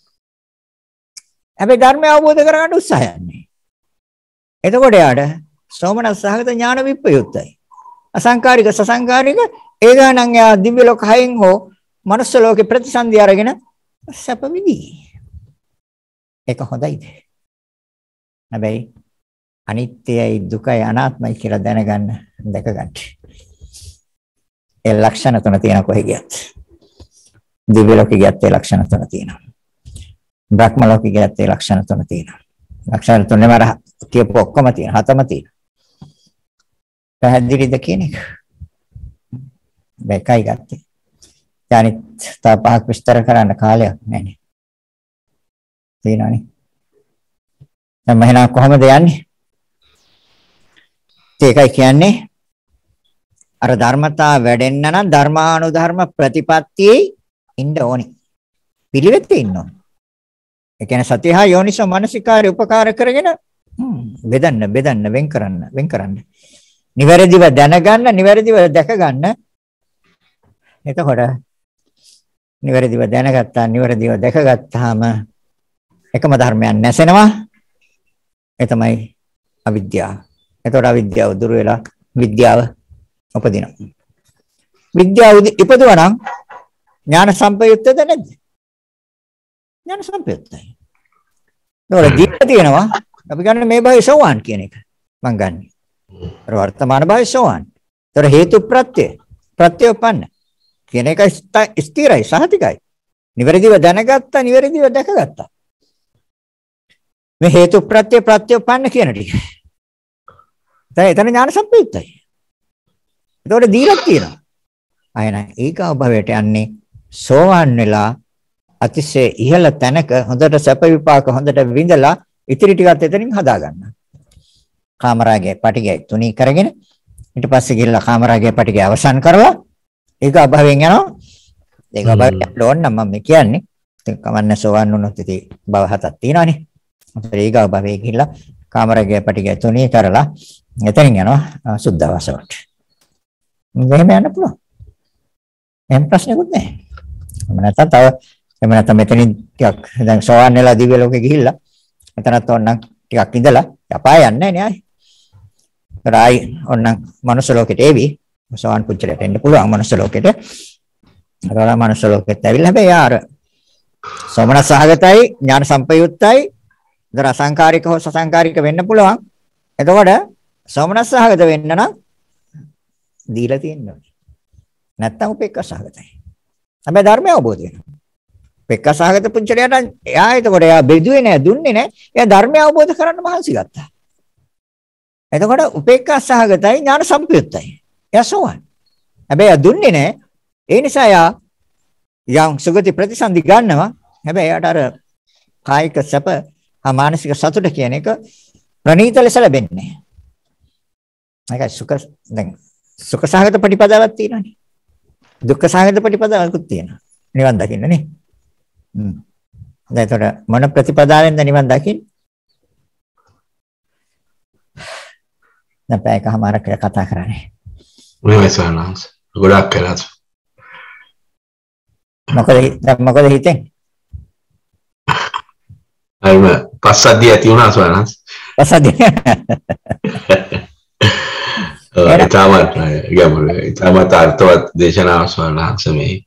හැබැයි ධර්මය අවබෝධ කරගන්න උත්සාහයක් නැහැ. එතකොට යාට සෝමනස් සහගත ඥාන විප්‍රයුක්තයි. අසංකාරික සසංකාරික ඒ ගණන් යා දිව්‍ය ලෝක හයෙන් හෝ මනුස්ස ලෝකේ ප්‍රතිසන්දි අරගෙන සැප විඳි. ඒක හොඳයිද? හැබැයි අනිත්‍යයි දුකයි අනාත්මයි කියලා දැනගන්න දැක ගන්න. ඒ ලක්ෂණ තුන තියෙන කොහෙ ගියත්. දිව්‍ය ලෝකේ ගියත් ඒ ලක්ෂණ තුන තියෙනවා. බ්‍රහ්ම ලෝකේ ගියත් ඒ ලක්ෂණ තුන තියෙනවා. ලක්ෂණ තුනේම අර කියපු ඔක්කොම තියෙනවා. හතම තියෙනවා. පැහැදිලිද කියන එක? මේකයි ගත්තේ. දැන් තව පහක් විස්තර කරන්න කාලයක් නැහැ. තේරෙනවනේ. දැන් මහිනා කොහමද යන්නේ? ඒකයි කියන්නේ අර ධර්මතා වැඩෙන්න නම් ධර්මානුධර්ම ප්‍රතිපත්තියේ ඉන්න ඕනේ. පිළිවෙත්තේ ඉන්න ඕනේ. ඒ කියන්නේ සතියහා යෝනිසෝ මනසිකාරය උපකාර කරගෙන බෙදන්න බෙදන්න වෙන් කරන්න වෙන් කරන්න. නිවැරදිව දැනගන්න නිවැරදිව දැක ගන්න. එතකොට නිවැරදිව දැනගත්තා නිවැරදිව දැකගත්තාම එකම ධර්මයක් නැසෙනවා. ඒ තමයි අවිද්‍යාව. එතකොට අවිද්‍යාව දුර වෙලා විද්‍යාව උපදිනවා. විද්‍යාව ඉපදුවා නම් ඥාන සම්පයුක්තද නැද්ද? ඥාන සම්පයුක්තයි. ඒතකොට දීලා තියෙනවා අපි ගන්න මේ භවයේ සෝවාන් කියන එක මම ගන්නෙ. අර වර්තමාන භවයේ සෝවාන්. ඒතර හේතු ප්‍රත්‍ය ප්‍රත්‍යෝපන්න කියන එක ස්ථිරයි සහතිකයි. නිවැරදිව දැනගත්තා නිවැරදිව දැකගත්තා. මේ හේතු ප්‍රත්‍ය ප්‍රත්‍යෝපන්න කියන ටික. දැන් එතන ඥාන සම්පයුක්තයි. ඒතකොට දීලා තියෙනවා. අයන ඒකව භවයට යන්නේ සෝවාන් වෙලා අතිශය ඉහළ තැනක හොඳට සැප විපාක හොඳට විඳලා ඉතිරි ටිකත් එතනින් හදා ගන්නවා. කාමරාගේ පටිගය තුනී කරගෙන ඊට පස්සේ ගිහලා කාමරාගේ පටිගය අවසන් කරලා ඒක අභවයෙන් යනවා. ඒක අභවයට යන්න ඕන නම් මම කියන්නේ. ඉතින් කමන්න සෝවන් වුණොත් ඉතින් භව හතක් තියෙනවානේ. ඒක අභවයේ ගිහලා කාමරාගේ පටිගය තුනී කරලා එතනින් යනවා සුද්ධවාසවට. මෙහෙම යන්න පුළුවන්. එහෙම ප්‍රශ්නකුත් නැහැ. මම නැත්තම් තව එහෙම නැත්තම් මෙතනින් ටිකක් දැන් සෝවන් වෙලා දිව්‍ය ලෝකෙ ගිහිල්ලා එතනත් ඕනනම් ටිකක් ඉඳලා අපාය යන්නේ නැහැ නේ ආයි. රායි ඕනනම් මනුස්ස ලෝකෙට එවි. සෝවන් පුච්චලට එන්න පුළුවන් මනුස්ස ලෝකෙට. අරලා මනුස්ස ලෝකෙට ඇවිල්ලා හැබැයි ආර සෝමනස් සහගතයි ඥාන සම්පයුක්තයි දර අසංකාරික හෝ සසංකාරික වෙන්න පුළුවන්. එතකොට සෝමනස් සහගත වෙන්න නම් දීලා තියෙන්න ඕනේ. නැත්තම් උපේක්ඛා සහගතයි. හැබැයි ධර්මය අවබෝධ වෙනවා. උපේක්ඛා සහගත පුංචලයට එයා එතකොට එයා බෙදුවේ නෑ දුන්නේ නෑ. එයා ධර්මය අවබෝධ කරන්න මහන්සි ගත්තා. එතකොට උපේක්ඛා සහගතයි ඥාන සම්පයුක්තයි. එයා සෝවන්. හැබැයි එයා දුන්නේ නෑ. ඒ නිසා එයා යම් සුගති ප්‍රතිසන්දි ගන්නවා. හැබැයි එයාට අර කායික සැප හා මානසික සතුට කියන එක ප්‍රණීත ලෙස ලැබෙන්නේ නෑ. ඒකයි සුඛ දැන් සුඛ සහගත ප්‍රතිපදාවක් තියෙනවානේ. දුක්ඛ සහගත ප්‍රතිපදාවකුත් තියෙනවා. නිවන් දකින්න නේ. හ්ම්. දැන් ඒතර මොන ප්‍රතිපදාවෙන්ද නිවන් දකින්නේ? දැන් පැයකමාරක් කියලා කතා කරන්නේ. මෙහෙමයි සවනස්. ගොඩක් කරලා. මොකද දැන් මොකද හිතෙන්? අයිම පස්සද්ධිය ඇති වුණා සවනස්. පස්සද්ධිය. ඒ තමයි ගැඹුරු. තමත් අර්ථවත් දේශනාව සවනස් මේ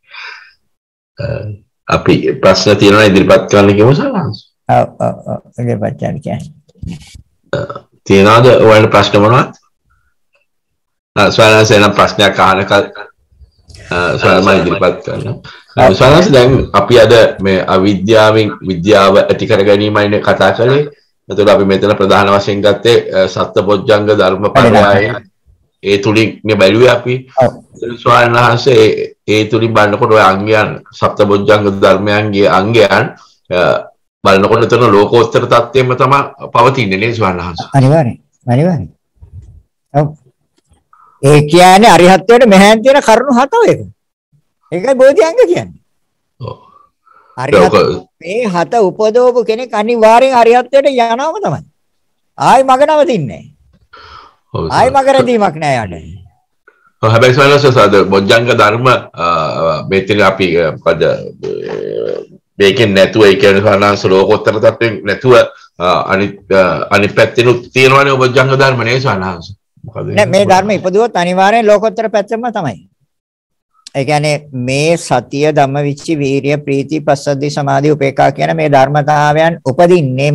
අපි ප්‍රශ්න තියෙනවා ඉදිරිපත් කරන්න කිව්ව සවනස්. ඔව් ඔව් ඔව් ඉදිරිපත් කරන්න කියන්නේ. තියනවාද ඔයාලට ප්‍රශ්න මොනවද? සවනස් එන ප්‍රශ්නයක් අහනකල් සවනස් ඉදිරිපත් කරනවා. සවනස් දැන් අපි අද මේ අවිද්‍යාවෙන් විද්‍යාව ඇති කර ගැනීමයිනේ කතා කරේ. එතකොට අපි මෙතන ප්‍රධාන වශයෙන් ගත්තේ සත්බොජ්ජංග ධර්මපරයය. ඒ තුලින් මේ බැලුවේ අපි. සවනස් ඒ තුලින් බලනකොට ඔය අංගයන් සත්බොජ්ජංග ධර්මයන්ගේ අංගයන් බලනකොට එතන ලෝකෝත්තර තත්ත්වෙම තමයි පවතින්නේ නේද සවනස්? අනිවාර්යෙන් අනිවාර්යෙන්. ඔව්. ඒ කියන්නේ අරිහත්ත්වයට මෙහෙන් තියෙන කරුණු හතව එක. ඒකයි බෝධිඅංග කියන්නේ. ඔව්. අරිහත් මේ හත උපදවපු කෙනෙක් අනිවාර්යෙන් අරිහත්ත්වයට යනවම තමයි. ආයි මග නවතින්නේ නැහැ. ආයි මග රැඳීමක් නැහැ යට. ඔව් හැබැයි සවනස් සාද බොජ්ජංග ධර්ම මෙතන අපි පද මේකෙන් නැතුව ඒ කියන්නේ සවනස් ලෝකෝත්තර තත්ත්වෙන් නැතුව අනිත් අනිත් පැත්තෙනුත් තියෙනවනේ බොජ්ජංග ධර්ම නේ සවනස්. නෑ මේ ධර්ම ඉපදුවොත් අනිවාර්යෙන් ලෝකෝත්තර පැත්තම තමයි. ඒ කියන්නේ මේ සතිය ධම්මවිචි වීරිය ප්‍රීති පස්සද්ධි සමාධි උපේක්ඛා කියන මේ ධර්මතාවයන් උපදින්නෙම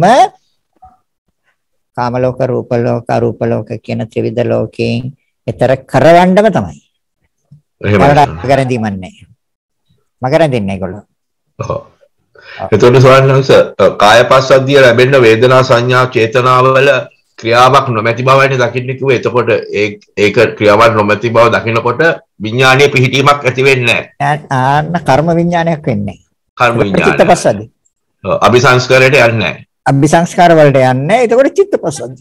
කාම ලෝක රූප ලෝක අරූප ලෝක කියන ත්‍රිවිධ ලෝකයෙන් ඈතර කරවන්නම තමයි. එහෙමයි. මගරඳීමක් නැහැ. මගරඳින්නේ ඒගොල්ලෝ. ඔව්. එතකොට සවනස් කාය පස්සද්ධිය ලැබෙන්න වේදනා සංඥා චේතනාවල ක්‍රියාවක් නොමැති බවයිනේ දකින්න කිව්වේ. එතකොට ඒ ඒක ක්‍රියාවක් නොමැති බව දකිනකොට විඥානීය පිහිටීමක් ඇති වෙන්නේ නැහැ. ආන්න කර්ම විඥානයක් වෙන්නේ. කර්ම විඥානය. චිත්තපස්සද්ධි. ඔව් අபிසංස්කාරයට යන්නේ නැහැ. අபிසංස්කාර වලට යන්නේ. එතකොට චිත්තපස්සද්ධි.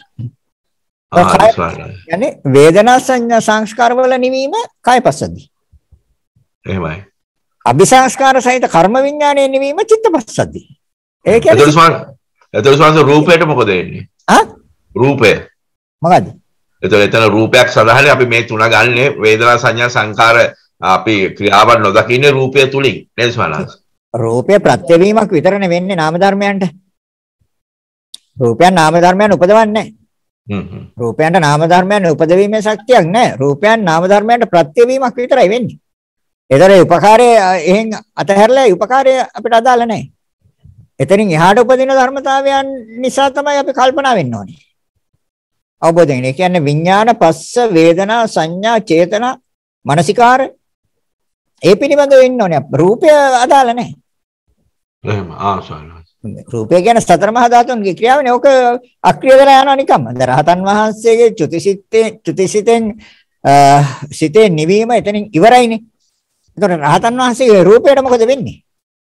يعني වේදනා සංඥා සංස්කාර වල නිවීම කායපස්සද්ධි. එහෙමයි. අபிසංස්කාර සහිත කර්ම විඥානයේ නිවීම චිත්තපස්සද්ධි. ඒ කියන්නේ එතකොට ස්වාමීන් එතකොට ස්වාමීන් රූපයට මොකද වෙන්නේ? ආ රූපය. මොකද්ද? එතකොට එතන රූපයක් සඳහානේ අපි මේ තුන ගන්නේ වේදනා සංඥා සංකාර අපි ක්‍රියාවන් නොදකින්නේ රූපය තුලින් නේද ස්වාමීන්? රූපය ප්‍රත්‍යවීමක් විතරනේ වෙන්නේ නාම ධර්මයන්ට. රූපයන් නාම ධර්මයන් උපදවන්නේ නැහැ. හ්ම් හ්ම්. රූපයන්ට නාම ධර්මයන් උපදවීමේ ශක්තියක් නැහැ. රූපයන් නාම ධර්මයන්ට ප්‍රත්‍යවීමක් විතරයි වෙන්නේ. ඒතරේ උපකාරයේ එහෙන් අතහැරලා උපකාරය අපිට අදාළ නැහැ. එතනින් එහාට උපදින ධර්මතාවයන් නිසා තමයි අපි කල්පනා වෙන්න ඕනේ. අවබෝධයෙන්. ඒ කියන්නේ විඥාන පස්ස වේදනා සංඥා චේතනා මනසිකාර ඒ පිළිබඳව වෙන්න ඕනේ. රූපය අදාළ නැහැ. එහෙම ආසන්න. රූපය කියන්නේ සතර මහා ධාතුන්ගේ ක්‍රියාවනේ. ඕක අක්‍රිය වෙලා යනවා නිකම්ම. දැන් රහතන් වහන්සේගේ චුතිසිතේ චුතිසිතෙන් සිතේ නිවීම එතනින් ඉවරයිනේ. ඒතකොට රහතන් වහන්සේගේ රූපයට මොකද වෙන්නේ?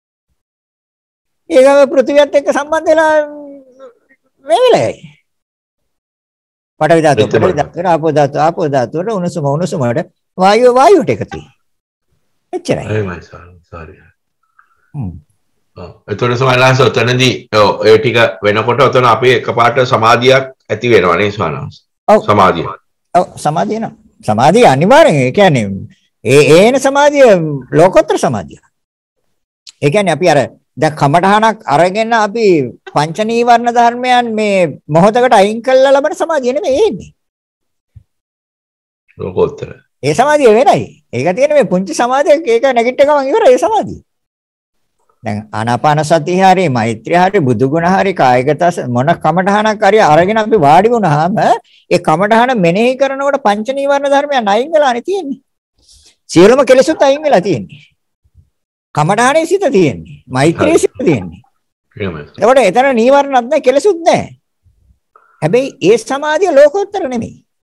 ඒක පෘථිවියත් එක්ක සම්බන්ධ වෙලා මේ වෙලයි. පඨවි ධාතුව පඨවි ධාතුව ආපෝ ධාතුව ආපෝ ධාතුවට උණුසුම උණුසුමට වායුව වායුවට එකතුයි. එච්චරයි. එහෙමයි සාරි. හ්ම්. ඔව්. ඒතකොට සමානස ඔතනදී ඒ ටික වෙනකොට ඔතන අපේ එකපාරට සමාධියක් ඇති වෙනවා නේ ස්වාමීන්. ඔව්. සමාධිය. ඔව් සමාධිය න ะ. සමාධිය අනිවාර්යෙන් ඒ කියන්නේ ඒ ඒන සමාධිය ලෝකෝත්තර සමාධිය. ඒ කියන්නේ අපි අර දැන් කමඨහනක් අරගෙන අපි පංච නීවරණ ධර්මයන් මේ මොහොතකට අයින් කළා ලබන සමාධිය නෙමෙයි එන්නේ. ලෝකෝත්තර. ඒ සමාධිය වෙනයි. ඒක තියෙන මේ පුංචි සමාධියක් ඒක නැගිට ගමන් ඉවරයි ඒ සමාධිය. දැන් ආනාපාන සතිය හරි මෛත්‍රිය හරි බුදු ගුණ හරි කායගත මොන කමඨහනක් හරි අරගෙන අපි වාඩි වුණාම ඒ කමඨහන මෙනෙහි කරනකොට පංච නීවරණ ධර්මයන් අයින් වෙලානේ තියෙන්නේ. සියලුම කෙලෙසුත් අයින් වෙලා තියෙන්නේ. කමඨානේ සිත තියෙන්නේ. මෛත්‍රියේ සිත තියෙන්නේ. එහෙමයි. එතකොට එතන නීවරණත් නැහැ කෙලෙසුත් නැහැ. හැබැයි ඒ සමාධිය ලෝකෝත්තර නෙමෙයි.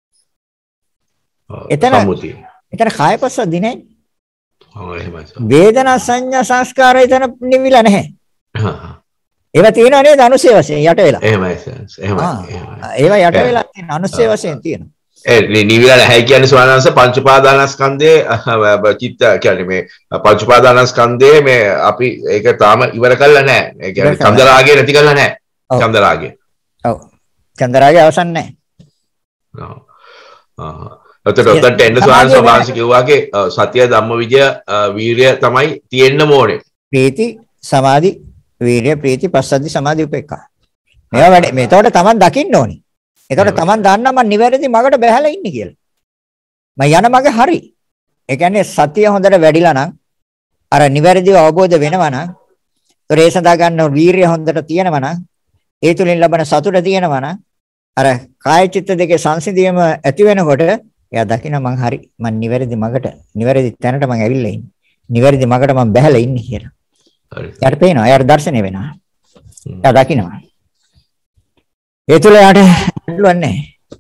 එතන සම්මුතිය. එතන කායපස්සද්ධි නැහැ. ඔව් එහෙමයි. වේදනා සංඥා සංස්කාර එතන නිවිලා නැහැ. හා. ඒවා තියෙනව නේද අනුසය වශයෙන් යට වෙලා. එහෙමයි එහෙමයි. ඒවා යට වෙලා තියෙන අනුසය වශයෙන් තියෙනවා. ඒ නිවිලා නැහැ කියන්නේ ස්වාමීන් පංච උපාදානස්කන්ධයේ චිත්ත කියන්නේ මේ පංච උපාදානස්කන්ධයේ මේ අපි ඒක තාම ඉවර කරලා නැහැ. ඒ කියන්නේ චන්දරාගය නැති කරලා නැහැ. චන්දරාගය. ඔව්. චන්දරාගය අවසන් නැහැ. ඔව්. ආහ්. ඔතන ඔතනට එන්න ස්වාමීන් වහන්සේ කිව්වාගේ සතිය ධම්මවිජය වීරිය තමයි තියෙන්න ඕනේ. ප්‍රීති සමාධි වීරිය ප්‍රීති පස්සද්ධි සමාධි උපේක්ඛා. මේවා වැඩ මේතකොට Taman දකින්න ඕනේ. එතකොට Taman දන්නා මම නිවැරදි මගට බැහැලා ඉන්නේ කියලා. මම යන මග හරි. ඒ කියන්නේ සතිය හොඳට වැඩිලා නම් අර නිවැරදිව අවබෝධ වෙනවා නම් ඒ සඳහා ගන්න වීරිය හොඳට තියෙනවා නම් ඒ තුලින් ලබන සතුට තියෙනවා නම් අර කාය චිත්ත දෙකේ සංසිඳීම ඇති වෙනකොට එයා දකින්න මං හරි මං නිවැරදි මගට නිවැරදි තැනට මං ඇවිල්ලා ඉන්නේ. නිවැරදි මගට මං බැහැලා ඉන්නේ කියලා. හරි. යාට පේනවා. යාට දැర్శණය වෙනවා. එයා දකින්නවා. ඒ තුල යාට අඩුවක් නැහැ.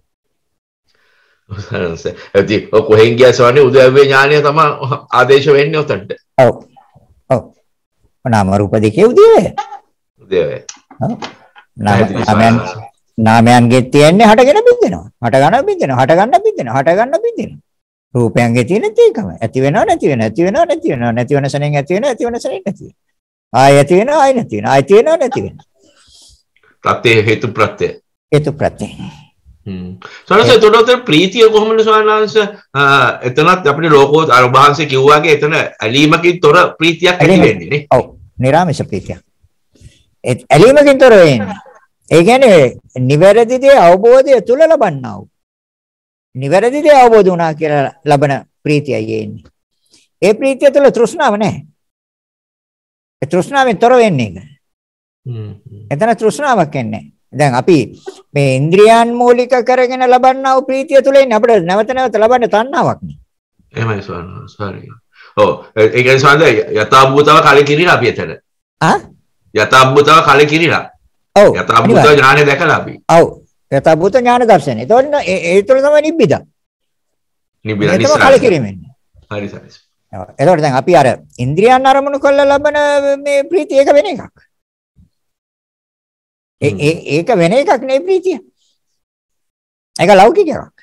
ඒත් කොහෙන් ගියා සවන්නේ උදේවැවේ ඥානය තමයි ආදේශ වෙන්නේ උතන්ට. ඔව්. ඔව්. නාම රූප දෙකේ උදේවැය. උදේවැය. ඔව්. නාමයන් නාමයන්ගේ තියෙන්නේ හටගෙන බින්දෙනවා. හට ගන්න බින්දෙනවා. හට ගන්න බින්දෙනවා. හට ගන්න බින්දෙනවා. රූපයන්ගේ තියෙන්නේ ඒකම. ඇති වෙනව නැති වෙනව. ඇති වෙනව නැති වෙනව. නැති වෙන සෙනෙන් ඇති වෙනව. ඇති වෙන සෙනෙන් නැති වෙනව. ආය ඇති වෙනව ආය නැති වෙනව. ආය තියෙනව නැති වෙනව. ප්‍රත්‍ය හේතු ප්‍රත්‍ය. හේතු ප්‍රත්‍ය. හ්ම්. සනසේ තොරතර ප්‍රීතිය කොහොමද ස්වාමීනාංශ එතනත් අපේ ලෝකෝත් අරභාංශේ කිව්වාගේ එතන ඇලීමකින් තොර ප්‍රීතියක් ඇති වෙන්නේ නේ. ඔව්. නිරාමිෂ ප්‍රීතිය. ඒ ඇලීමකින් තොර වෙන්නේ. ඒ කියන්නේ නිවැරදි දේ අවබෝධය තුල ලබන්නා වූ. නිවැරදි දේ අවබෝධ වුණා කියලා ලබන ප්‍රීතියයි එන්නේ. ඒ ප්‍රීතිය තුල තෘෂ්ණාව නැහැ. ඒ තෘෂ්ණාවෙන් තොර වෙන්නේ ඒක. හ්ම්. එතන තෘෂ්ණාවක් එන්නේ. දැන් අපි මේ ඉන්ද්‍රියයන් මූලික කරගෙන ලබන්නා වූ ප්‍රීතිය තුල ඉන්නේ අපිට නැවත නැවත ලබන්න තණ්හාවක් නේ. එහෙමයි ස්වාමීනි. හරි. ඔව් ඒ කියන්නේ ස්වාමීනි යථාභූතව කලින් කිරිලා අපි එතන. ආ? යථාභූතව කලින් කිරිලා. ඔව්. යථාභූත ඥානය දැකලා අපි. ඔව්. යථාභූත ඥාන දර්ශනය. ඒතකොට ඒ තුළ තමයි නිබ්බිදා. නිබ්බිදා නිසා. ඒක කලකිරීමෙන්නේ. හරි හරි. ඔව්. ඒතකොට දැන් අපි අර ඉන්ද්‍රියන් අරමුණු කරලා ලබන මේ ප්‍රීතිය ඒක වෙන එකක්. ඒ ඒ ඒක වෙන එකක් නේ ප්‍රීතිය. ඒක ලෞකික එකක්.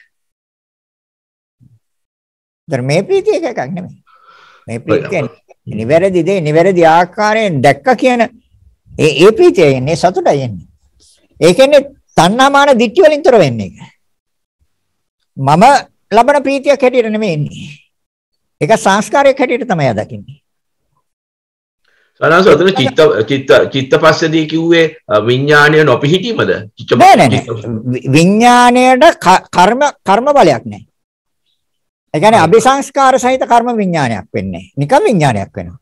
දැන් මේ ප්‍රීතිය එක එකක් නෙමෙයි. මේ ප්‍රීතිය නිවැරදි දේ නිවැරදි ආකාරයෙන් දැක්ක කියන ඒ ඒ ප්‍රීතිය එන්නේ සතුටයි එන්නේ. ඒ කියන්නේ තණ්හාමාන දිට්ඨිය වලින් තොර වෙන්නේ ඒක. මම ලබන ප්‍රීතියක් හැටියට නෙමෙයි එන්නේ. ඒක සංස්කාරයක් හැටියට තමයි දකින්නේ. සනස ඔතන චිත්ත චිත්ත චිත්තපස්සදී කිව්වේ විඥාණය නොපිහිටීමද? නෑ නෑ විඥාණයට කර්ම කර්ම බලයක් නෑ. ඒ කියන්නේ අபிසංස්කාර සහිත කර්ම විඥානයක් වෙන්නේ. නිකම් විඥානයක් වෙනවා.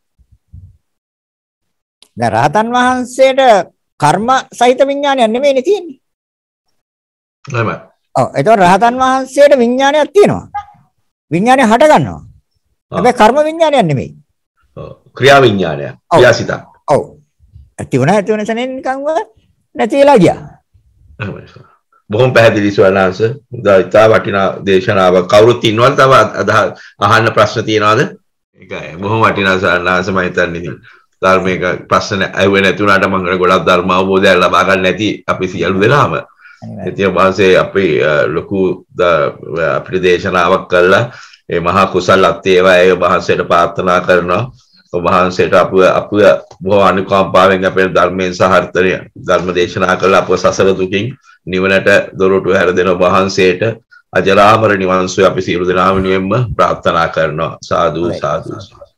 දැන් රහතන් වහන්සේට කර්ම සහිත විඥානයක් නෙමෙයිනේ තියෙන්නේ. එහෙමයි. ඔව් ඒතකොට රහතන් වහන්සේට විඥානයක් තියෙනවා. විඥානය හට ගන්නවා. හැබැයි කර්ම විඥානයක් නෙමෙයි. ඔව් ක්‍රියා විඥානය. ක්‍රියාසිත. ඔව්. ඇති වුණා ඇති වෙන සෙනෙන් නිකන් නැතිලා ගියා. එහෙමයි. බොහොම පැහැදිලි ස්වරාංශ. උදායිතා වටිනා දේශනාවක්. කවුරුත් ඉන්නවද තව අහන්න ප්‍රශ්න තියනවද? ඒකයි බොහොම වටිනා ස්වරාංශ මම හිතන්නේ. ධර්මයක ප්‍රශ්න ඇහුවේ නැති වුණාට මම ගොඩක් ධර්ම අවබෝධයක් ලබා ගන්න නැති අපි සියලු දෙනාම. ඉතින් වාසේ අපි ලොකු අපිට දේශනාවක් කළා. ඒ මහා කුසලත් ඒවා ඒ වහන්සේට ප්‍රාර්ථනා කරනවා. ඔබ වහන්සේට අප අප බොහෝ අනුකම්පාවෙන් අපේ ධර්මයෙන් සහර්ථනය ධර්ම දේශනා කළා අප සසර දුකින් නිවනට දොරටු හැර දෙන ඔබ වහන්සේට අජරාමර නිවන් සුවය අපි සියලු දෙනාම වෙනුවෙන්ම ප්‍රාර්ථනා කරනවා. සාදු සාදු.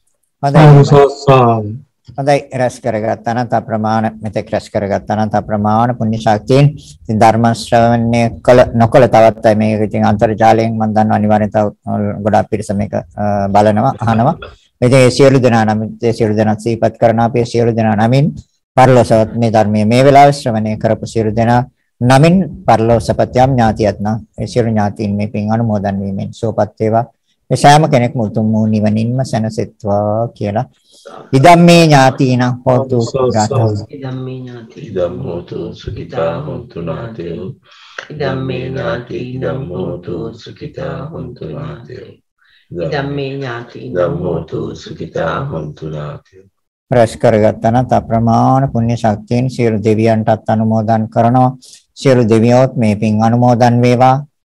හොඳයි රැස් කරගත් අනන්ත ප්‍රමාණ මෙතෙක් රැස් කරගත් අනන්ත ප්‍රමාණ පුණ්‍ය ශක්තියෙන් ඉතින් ධර්ම ශ්‍රවණය කළ නොකළ තවත් මේක ඉතින් අන්තර්ජාලයෙන් මම දන්නවා අනිවාර්යෙන් තව ගොඩාක් පිරිස මේක බලනවා අහනවා. මේ සියලු දෙනා නම් මේ සියලු දෙනා සිහිපත් කරන අපේ සියලු දෙනා නමින් පරලෝසවත් මේ ධර්මයේ මේ වෙලාවේ ශ්‍රවණය කරපු සියලු දෙනා නමින් පරලෝසපත්‍යම් ඥාතියත්න ඒ සියලු ඥාතීන් මේ පින් අනුමෝදන් වීමෙන් සෝපත් වේවා. මේ සෑම කෙනෙක්ම උතුම් වූ නිවනින්ම සැනසෙත්වා කියලා ඉදම්මේ ඥාතින හෝතු සුඛිතා ඉදම්මේ ඥාති ඉදම් හෝතු සුඛිතා හොන්තු නාතේ ඉදම්මේ ඥාති ඉදම් හෝතු සුඛිතා හොන්තු නාතේ ඉදම්මේ ඥාති ඉදම් හෝතු සුඛිතා හොන්තු නාතේ රැස් කරගත්තා නම් අප්‍රමාණ පුණ්‍ය ශක්තියෙන් සියලු දෙවියන්ටත් අනුමෝදන් කරනවා. සියලු දෙවියෝත් මේ පින් අනුමෝදන් වේවා.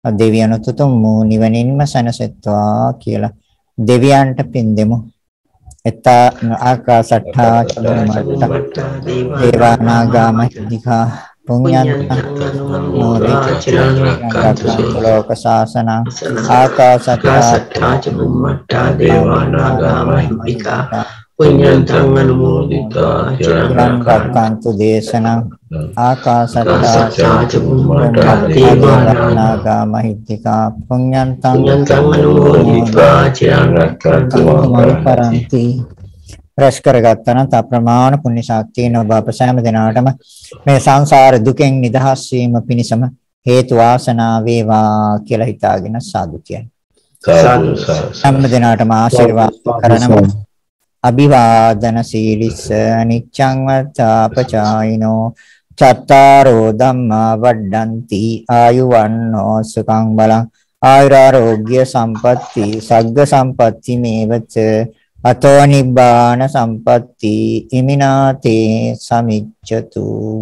දෙවියන්ට තුම් නිවනින්ම සනසෙත්වා කියලා දෙවියන්ට පින් දෙමු. එත ආකාසට්ඨා චුම්මට්ඨා දේවානාගා මහිද්దికා පුඤ්ඤන්තං මොදිතං ලෝක ශාසනං ආකාසට්ඨා චුම්මට්ඨා දේවානාගා මහිද්దికා පුඤ්ඤන්තං අනුමෝදිතා චිරං රක්ඛන්තු දේශනං ආකාසට්ඨා චුම්මට්ඨා දේවානාගා මහිද්దికා පුඤ්ඤන්තං අනුමෝදිතා චිරං රක්ඛන්තු පරන්ති. රැස් කරගත්තන අප්‍රමාණ පුණ්‍ය ශක්තියන ඔබ අප සෑම දිනාටම මේ සංසාර දුකෙන් නිදහස් වීම පිණිසම හේතු වාසනා වේවා කියලා හිතාගෙන සාදු කියන්න. සාදු සෑම දිනාටම ආශිර්වාද කරනවා. අභිවාදන සීලිස්ස නිච්ඡං වත්තාපචායිනෝ චත්තාරෝ ධම්මා වඩ්ඩಂತಿ ආයුවන්නෝ සුඛං බලං ආයුරාෝග්‍ය සම්පatti සග්ග සම්පatti මේවච අතෝ නිබ්බාන සම්පatti ඉමිනාතේ සමිච්ඡතු.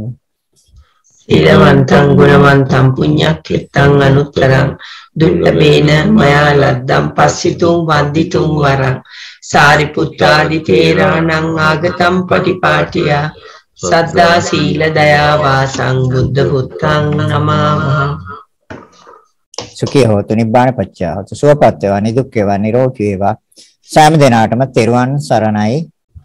ඊලවන්තං ගුණවන්තං පුඤ්ඤක්ඛිතං අනුත්තරං දුට්ඨපේන මයා ලද්දම් පස්සිතුං වන්දිතුං වරං සාරිපුත්තාදි තේරාණං ආගතම් පටිපාටියා සද්දා සීල දයා වාසං බුද්ධ පුත්තං නමාමහ. සුඛී හොතු නිබ්බාන පච්චා හොතු සුවපත් වේවා නිදුක් වේවා නිරෝගී වේවා. සෑම දිනාටම තෙරුවන් සරණයි.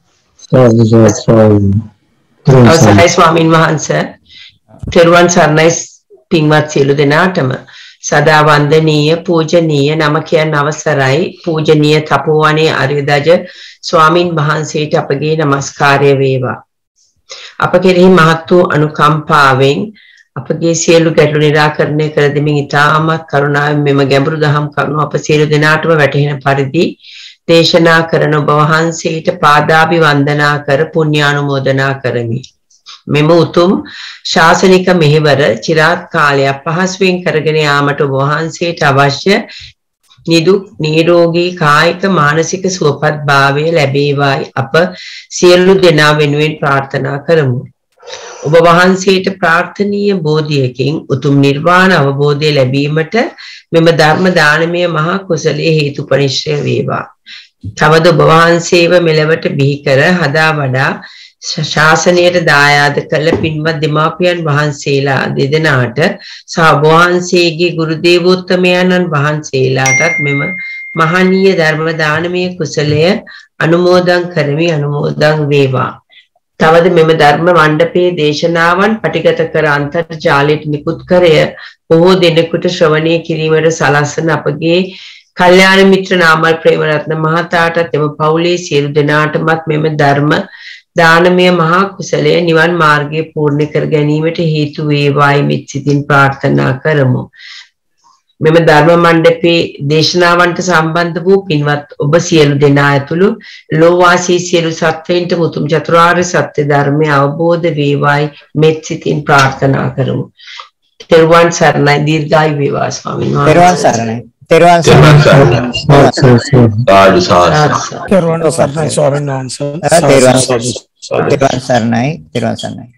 අවසරයි ස්වාමින් වහන්සේ. තෙරුවන් සරණයි පින්වත් සියලු දෙනාටම. සදා වන්දනීය පූජනීය නම කියන අවසරයි පූජනීය තපෝවනේ අරියදජ ස්වාමින් වහන්සේට අපගේ নমස්කාරය වේවා. අප කෙරෙහි මහත් වූ අනුකම්පාවෙන් අපගේ සියලු ගැටලු निराකරණය කර දෙමින් ඉතාමත් කරුණාවෙන් මෙම ගැඹුරු දහම් කරුණු අප සියලු දෙනාටම වැටහෙන පරිදි දේශනා කරන ඔබ වහන්සේට පාදාභි වන්දනා කර පුණ්‍යානුමෝදනා කරමි. මෙම උතුම් ශාසනික මෙහෙවර চিරාත් කාලයක් පහසුවෙන් කරගෙන යාමට ඔබ වහන්සේට අවශ්‍ය නිදුක් නිරෝගී කායික මානසික සුවපත් භාවය ලැබේවායි අප සියලු දෙනා වෙනුවෙන් ප්‍රාර්ථනා කරමු. ඔබ වහන්සේට ප්‍රාර්ථනීය බෝධියකින් උතුම් නිර්වාණ අවබෝධය ලැබීමට මෙම ධර්ම දානමය මහා කුසලයේ හේතුපරිශ්‍රය වේවා. තවද ඔබ වහන්සේව මෙලවට බිහි කර හදා වඩා ශාසනයට දායාද කළ පින්වත් දෙමාපියන් වහන්සේලා දෙදෙනාට සහ ඔබ වහන්සේගේ ගුරු දේවෝත්තමයන්න් වහන්සේලාටත් මෙම මහනීය ධර්ම දානමය කුසලය අනුමෝදන් කරමි අනුමෝදන් වේවා. තවද මෙම ධර්ම මණ්ඩපයේ දේශනාවන් පටිගත කර අන්තර්ජාලයට නිකුත් කරය බොහෝ දෙනෙකුට ශ්‍රවණය කිරීමට සලස්වන අපගේ කල්යාණ මිත්‍ර නාමල් ප්‍රේමරත්න මහතාටත් එම පවුලේ සියලු දෙනාටමත් මෙම ධර්ම දානමය මහා කුසලය නිවන් මාර්ගය පූර්ණ කර ගැනීමට හේතු වේවායි මෙත් සිතින් ප්‍රාර්ථනා කරමු. මෙම ධර්ම මණ්ඩපයේ දේශනාවන්ට සම්බන්ධ වූ පින්වත් ඔබ සියලු දෙනා ඇතුළු ලෝවාසී සියලු සත්වයින්ට උතුම් චතුරාර්ය සත්‍ය ධර්මය අවබෝධ වේවායි මෙත් සිතින් ප්‍රාර්ථනා කරමු. තෙරුවන් සරණයි දීර්ඝායු වේවා ස්වාමීන් වහන්සේ. තෙරුවන් සරණයි. තෙරුවන් සරණයි. සාදු සාදු. තෙරුවන් සරණයි ස්වාමීන් වහන්සේ. තෙරුවන් සරණයි. තෙරුවන් සරණයි.